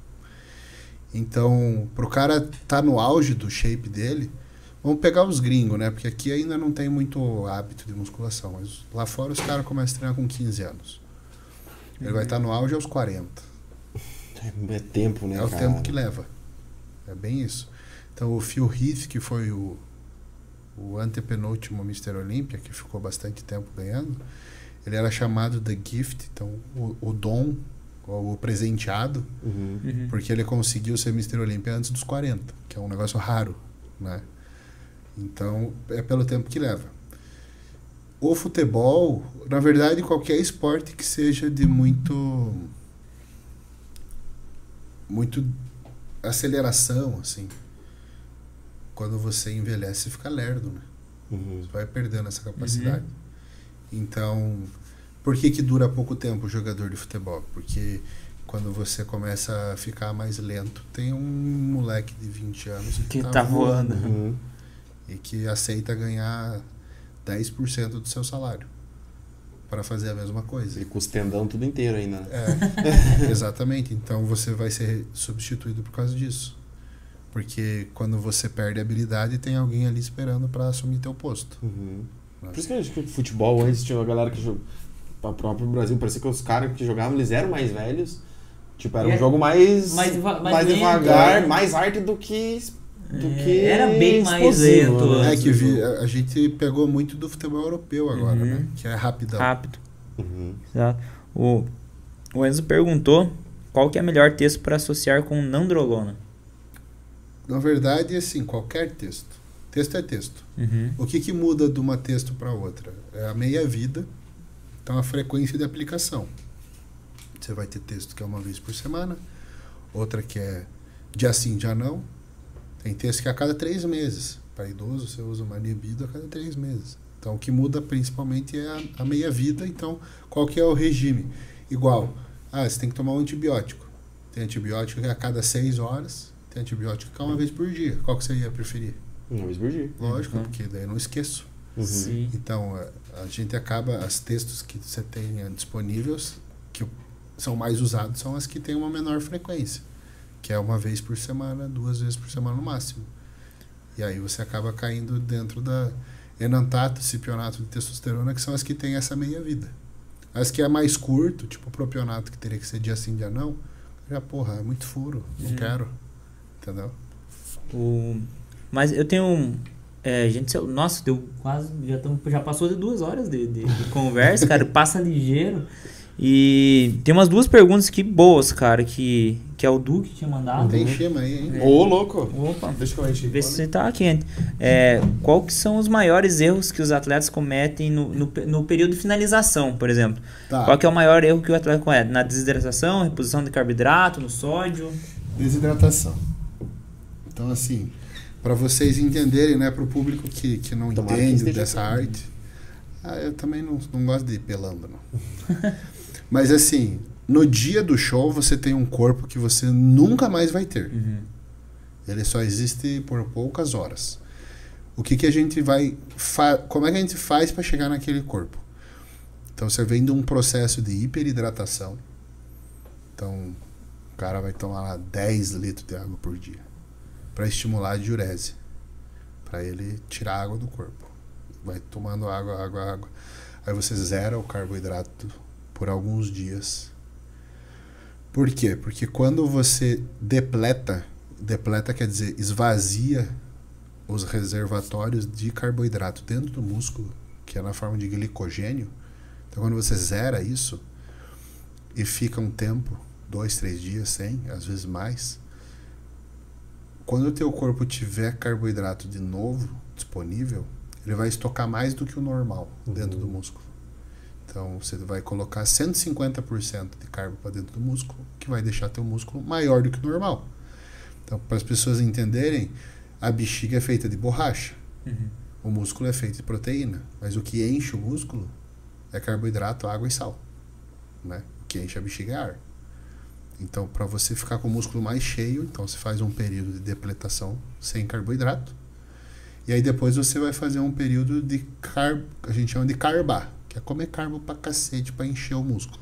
Então, pro cara estar tá no auge do shape dele, vamos pegar os gringos, né? Porque aqui ainda não tem muito hábito de musculação, mas lá fora os caras começam a treinar com quinze anos. Ele uhum. vai estar tá no auge aos quarenta. É tempo, né, É o cara? tempo que leva. É bem isso. Então, o Phil Heath, que foi o, o antepenúltimo mister Olímpia, que ficou bastante tempo ganhando, ele era chamado The Gift, então o, o dom, ou o presenteado, uhum. Uhum. porque ele conseguiu ser mister Olímpia antes dos quarenta, que é um negócio raro, né? Então, é pelo tempo que leva. O futebol, na verdade, qualquer esporte que seja de muito muito aceleração, assim, quando você envelhece, fica lerdo, né? Uhum. Você vai perdendo essa capacidade. Uhum. Então, por que que dura pouco tempo o jogador de futebol? Porque quando você começa a ficar mais lento, tem um moleque de vinte anos que, que tá, tá voando. voando uhum. e que aceita ganhar dez por cento do seu salário para fazer a mesma coisa. E com os tendão tudo inteiro ainda, né? É, exatamente. Então você vai ser substituído por causa disso. Porque quando você perde a habilidade, tem alguém ali esperando para assumir teu posto. Uhum. Né? Por isso que eu acho que o futebol antes tinha uma galera que jogava. Para o próprio Brasil, parecia que os caras que jogavam, eles eram mais velhos. Tipo, era um é, jogo mais, mais, mais, mais lento, devagar, é. mais arte do que. Do É, que era bem mais explosivo, lento. né? É que vi, a, a gente pegou muito do futebol europeu agora, Uhum. né? Que é rapidão. Rápido. Uhum. Exato. O, o Enzo perguntou qual que é o melhor texto para associar com nandrolona. Na verdade, assim, qualquer texto. Texto é texto. Uhum. O que, que muda de uma texto para outra? É a meia-vida, então a frequência de aplicação. Você vai ter texto que é uma vez por semana, outra que é dia sim, dia não. Tem texto que é a cada três meses. Para idoso, você usa uma libido a cada três meses. Então, o que muda principalmente é a, a meia-vida. Então, qual que é o regime? Igual, ah, você tem que tomar um antibiótico. Tem antibiótico que é a cada seis horas, tem antibiótico que é uma vez por dia. Qual que você ia preferir? Uma vez por dia. Lógico, Uhum. porque daí eu não esqueço. Uhum. Sim. Então, a, a gente acaba, as textos que você tem disponíveis, que são mais usados, são as que têm uma menor frequência, que é uma vez por semana, duas vezes por semana no máximo. E aí você acaba caindo dentro da enantato, cipionato de testosterona, que são as que têm essa meia-vida. As que é mais curto, tipo o propionato, que teria que ser dia sim, dia não, já, porra, é muito furo, não uhum. quero. Entendeu? O... Mas eu tenho um... É, gente, nossa, deu quase... Já, tamo, já passou de duas horas de, de, de conversa, cara. Passa ligeiro. E tem umas duas perguntas aqui boas, cara, que, que é o Du que tinha mandado. Tem chama aí, hein? Ô, é. oh, louco! Opa, deixa eu encher. Vê se você tá quente. É, qual que são os maiores erros que os atletas cometem no, no, no período de finalização, por exemplo? Tá. Qual que é o maior erro que o atleta comete? Na desidratação, reposição de carboidrato, no sódio? Desidratação. Então, assim, para vocês entenderem, né, para o público que, que não Tomara entende que dessa arte, ah, eu também não, não gosto de ir pelando, não. Mas, assim, no dia do show, você tem um corpo que você nunca mais vai ter. Uhum. Ele só existe por poucas horas. O que, que a gente vai... Fa- Como é que a gente faz para chegar naquele corpo? Então, você vem de um processo de hiperidratação. Então, o cara vai tomar lá dez litros de água por dia para estimular a diurese, para ele tirar a água do corpo. Vai tomando água, água, água. Aí você zera o carboidrato por alguns dias. Por quê? Porque quando você depleta, depleta quer dizer esvazia os reservatórios de carboidrato dentro do músculo, que é na forma de glicogênio. Então quando você zera isso e fica um tempo, dois, três dias sem, às vezes mais, quando o teu corpo tiver carboidrato de novo disponível, ele vai estocar mais do que o normal uhum. dentro do músculo. Então, você vai colocar cento e cinquenta por cento de carbo para dentro do músculo, que vai deixar teu músculo maior do que o normal. Então, para as pessoas entenderem, a bexiga é feita de borracha. Uhum. O músculo é feito de proteína. Mas o que enche o músculo é carboidrato, água e sal. Né? O que enche a bexiga é ar. Então, para você ficar com o músculo mais cheio, então você faz um período de depletação sem carboidrato. E aí depois você vai fazer um período de carbo, que a gente chama de carbar, que é comer carbo pra cacete para encher o músculo.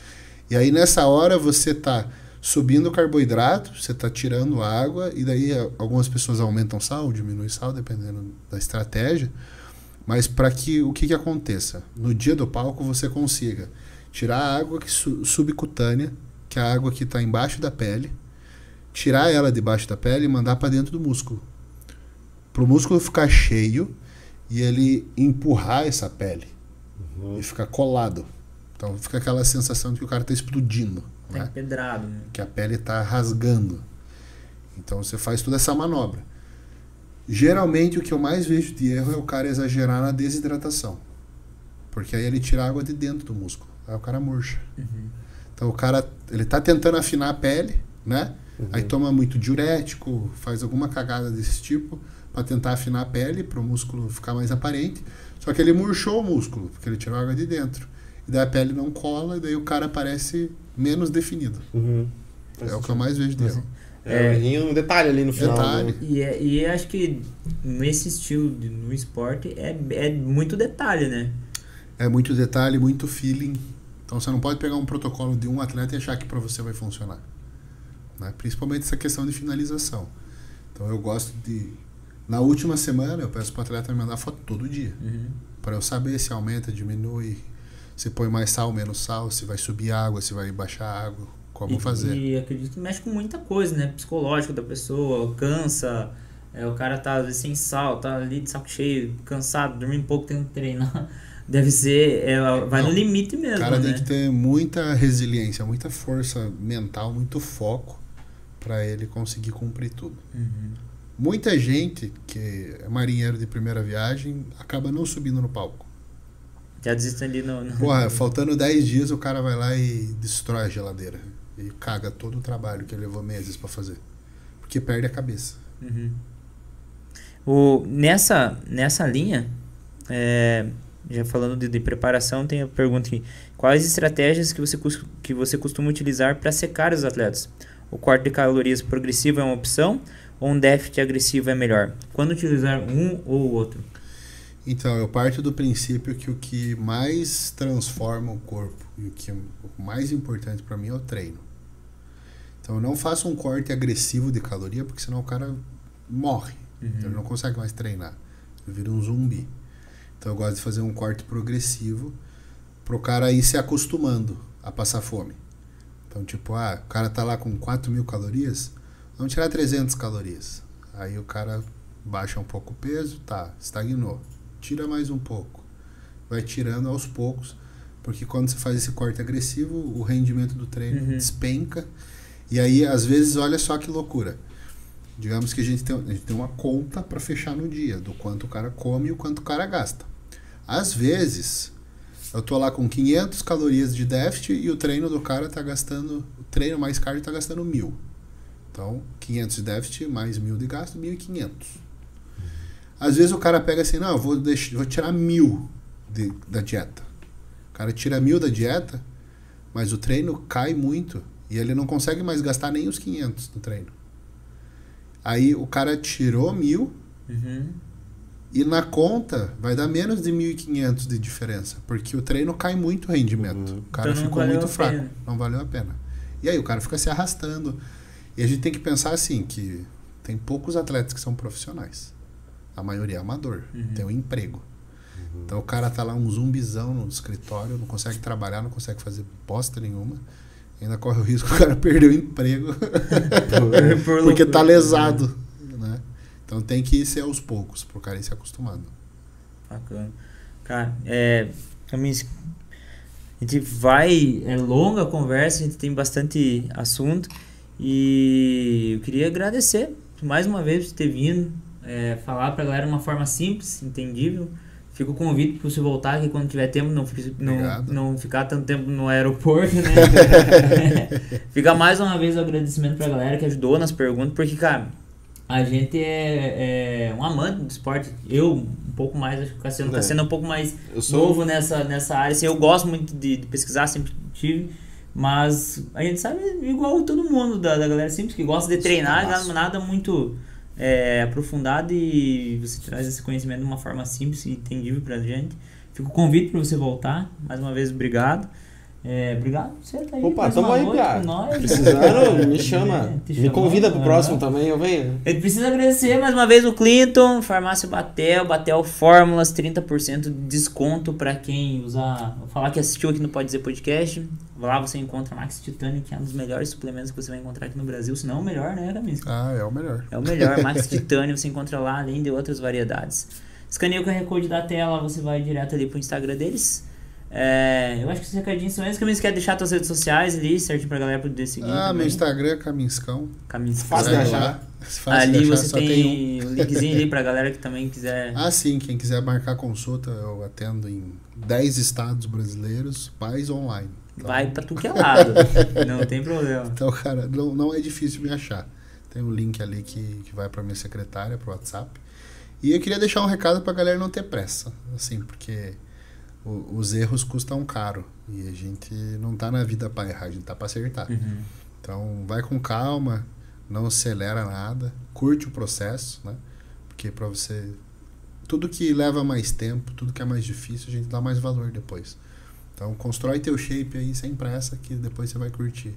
E aí nessa hora você tá subindo o carboidrato, você tá tirando água, e daí algumas pessoas aumentam sal, diminuem sal, dependendo da estratégia. Mas para que o que que aconteça? No dia do palco você consiga tirar a água que su- subcutânea, que é a água que está embaixo da pele, tirar ela debaixo da pele e mandar para dentro do músculo. Para o músculo ficar cheio e ele empurrar essa pele uhum. e ficar colado. Então fica aquela sensação de que o cara está explodindo. Tá né? empedrado. Né? Que a pele está rasgando. Então você faz toda essa manobra. Geralmente o que eu mais vejo de erro é o cara exagerar na desidratação. Porque aí ele tira a água de dentro do músculo. Aí o cara murcha. Uhum. Então o cara, ele tá tentando afinar a pele, né? Uhum. Aí toma muito diurético, faz alguma cagada desse tipo para tentar afinar a pele, para o músculo ficar mais aparente. Só que ele murchou o músculo, porque ele tirou a água de dentro. E daí a pele não cola, e daí o cara parece menos definido. Uhum. É o que eu mais vejo dele. É, é um detalhe ali no final. Detalhe. Né? E, é, e acho que nesse estilo, de, no esporte, é, é muito detalhe, né? É muito detalhe, muito feeling. Então você não pode pegar um protocolo de um atleta e achar que para você vai funcionar. Né? Principalmente essa questão de finalização. Então eu gosto de... Na última semana eu peço para o atleta me mandar foto todo dia. Uhum. Para eu saber se aumenta, diminui, se põe mais sal, menos sal, se vai subir água, se vai baixar água, como e, fazer. E acredito que mexe com muita coisa, né? Psicológico da pessoa, cansa, é, o cara tá às vezes sem sal, tá ali de saco cheio, cansado, dormindo pouco, tem que treinar. Deve ser, é, vai Não, no limite mesmo, o cara né? tem que ter muita resiliência, muita força mental, muito foco para ele conseguir cumprir tudo. Uhum. Muita gente que é marinheiro de primeira viagem acaba não subindo no palco. Já desiste ali no... no... Porra, faltando dez dias o cara vai lá e destrói a geladeira. E caga todo o trabalho que ele levou meses para fazer. Porque perde a cabeça. Uhum. O, nessa, nessa linha, é, já falando de, de preparação, tem a pergunta aqui. Quais estratégias que você, que você costuma utilizar para secar os atletas? O corte de calorias progressivo é uma opção ou um déficit agressivo é melhor? Quando utilizar um ou o outro? Então, eu parto do princípio que o que mais transforma o corpo e o que o mais importante para mim é o treino. Então, eu não faço um corte agressivo de caloria, porque senão o cara morre. Uhum. Então, ele não consegue mais treinar. Ele vira um zumbi. Então, eu gosto de fazer um corte progressivo pro cara ir se acostumando a passar fome. Então, tipo, ah, o cara tá lá com quatro mil calorias, vamos tirar trezentas calorias. Aí o cara baixa um pouco o peso, tá, estagnou. Tira mais um pouco. Vai tirando aos poucos, porque quando você faz esse corte agressivo, o rendimento do treino uhum. despenca. E aí, às vezes, olha só que loucura. Digamos que a gente tem, a gente tem uma conta para fechar no dia, do quanto o cara come e o quanto o cara gasta. Às vezes, eu tô lá com quinhentas calorias de déficit e o treino do cara tá gastando, o treino mais cardio tá gastando mil. Então, quinhentos de déficit mais mil de gasto, mil e quinhentos. Às vezes o cara pega assim, não, eu vou, deixar, vou tirar mil de, da dieta. O cara tira mil da dieta, mas o treino cai muito e ele não consegue mais gastar nem os quinhentos no treino. Aí o cara tirou mil uhum. e na conta vai dar menos de mil e quinhentos de diferença, porque o treino cai muito o rendimento. Uhum. O cara então ficou muito fraco, pena. Não valeu a pena. E aí o cara fica se arrastando. E a gente tem que pensar assim, que tem poucos atletas que são profissionais. A maioria é amador, uhum. tem um emprego. Uhum. Então o cara tá lá um zumbizão no escritório, não consegue trabalhar, não consegue fazer bosta nenhuma. Ainda corre o risco o cara perder o emprego por, porque tá lesado. Né? Então tem que ser aos poucos, pro cara ir se acostumando. Bacana. Cara, é, a gente vai, é longa a conversa, a gente tem bastante assunto. E eu queria agradecer mais uma vez por ter vindo, é, falar pra galera de uma forma simples, entendível. Fica o convite para você voltar aqui quando tiver tempo, não, não, não ficar tanto tempo no aeroporto, né? Fica mais uma vez o agradecimento pra galera que ajudou nas perguntas, porque, cara, a gente é, é um amante do esporte. Eu, um pouco mais, acho que o Cassiano tá sendo um pouco mais sou... novo nessa, nessa área. Assim, eu gosto muito de, de pesquisar, sempre tive. Mas a gente sabe igual todo mundo da, da galera simples que gosta de treinar, nada, nada muito é, aprofundado, e você traz esse conhecimento de uma forma simples e entendível pra gente. Fica o convite para você voltar. Mais uma vez, obrigado. É, obrigado por você estar aí. Opa, tamo aí, cara. Precisando, me chama. É, me convida pro próximo também, eu venho. Eu preciso agradecer mais uma vez o Clinton, Farmácia Batel, Batel Fórmulas, trinta por cento de desconto para quem usar. Vou falar que assistiu aqui no Pode Dizer Podcast. Lá você encontra Max Titânio, que é um dos melhores suplementos que você vai encontrar aqui no Brasil. Se não, o melhor, né, Camisa? Ah, é o melhor. É o melhor. Max Titânio você encontra lá, além de outras variedades. Escaneia o Q R Code da tela, você vai direto ali pro Instagram deles. É, eu acho que os recadinhos são esses. Caminhos, quer deixar suas redes sociais ali, certinho pra galera poder seguir? Ah, também. Meu Instagram é Caminscão. Caminscão. Fácil de achar. Fácil ali de achar, você tem o um. linkzinho ali pra galera que também quiser. Ah, sim, quem quiser marcar consulta, eu atendo em dez estados brasileiros, pais online. Então... vai pra tu que é lado. Não tem problema. Então, cara, não, não é difícil me achar. Tem um link ali que, que vai pra minha secretária, pro WhatsApp. E eu queria deixar um recado pra galera não ter pressa, assim, porque o, os erros custam caro e a gente não tá na vida pra errar, a gente tá pra acertar. Uhum. Então, vai com calma, não acelera nada, curte o processo, né? Porque pra você... tudo que leva mais tempo, tudo que é mais difícil, a gente dá mais valor depois. Então, constrói teu shape aí sem pressa, que depois você vai curtir.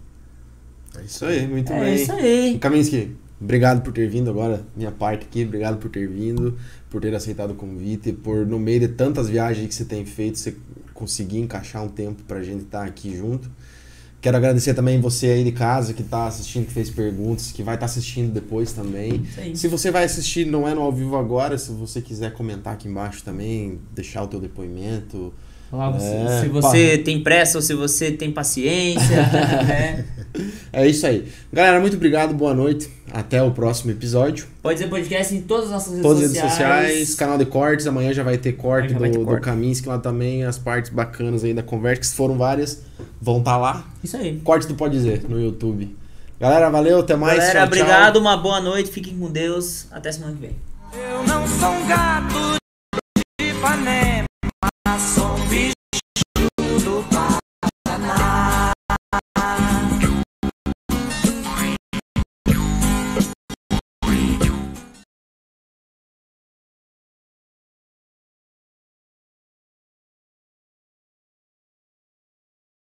É isso aí, muito é bem. É isso aí. Kaminski, obrigado por ter vindo agora, minha parte aqui, obrigado por ter vindo, por ter aceitado o convite, por no meio de tantas viagens que você tem feito, você conseguir encaixar um tempo pra gente estar aqui junto. Quero agradecer também você aí de casa que tá assistindo, que fez perguntas, que vai estar assistindo depois também. Se você vai assistir, não é no ao vivo agora, se você quiser comentar aqui embaixo também, deixar o teu depoimento. Lá você, é, se você pá. tem pressa ou se você tem paciência. né? É isso aí. Galera, muito obrigado, boa noite. Até o próximo episódio. Pode ser podcast em todas as nossas redes todas sociais. Todas as redes sociais, canal de cortes. Amanhã já vai ter corte do, ter do corte. Kaminski lá também. As partes bacanas aí da conversa, que foram várias, vão estar tá lá. Isso aí. Corte do Pode Dizer no YouTube. Galera, valeu, até mais. Galera, tchau, obrigado, tchau. Uma boa noite. Fiquem com Deus. Até semana que vem. Eu não sou um gato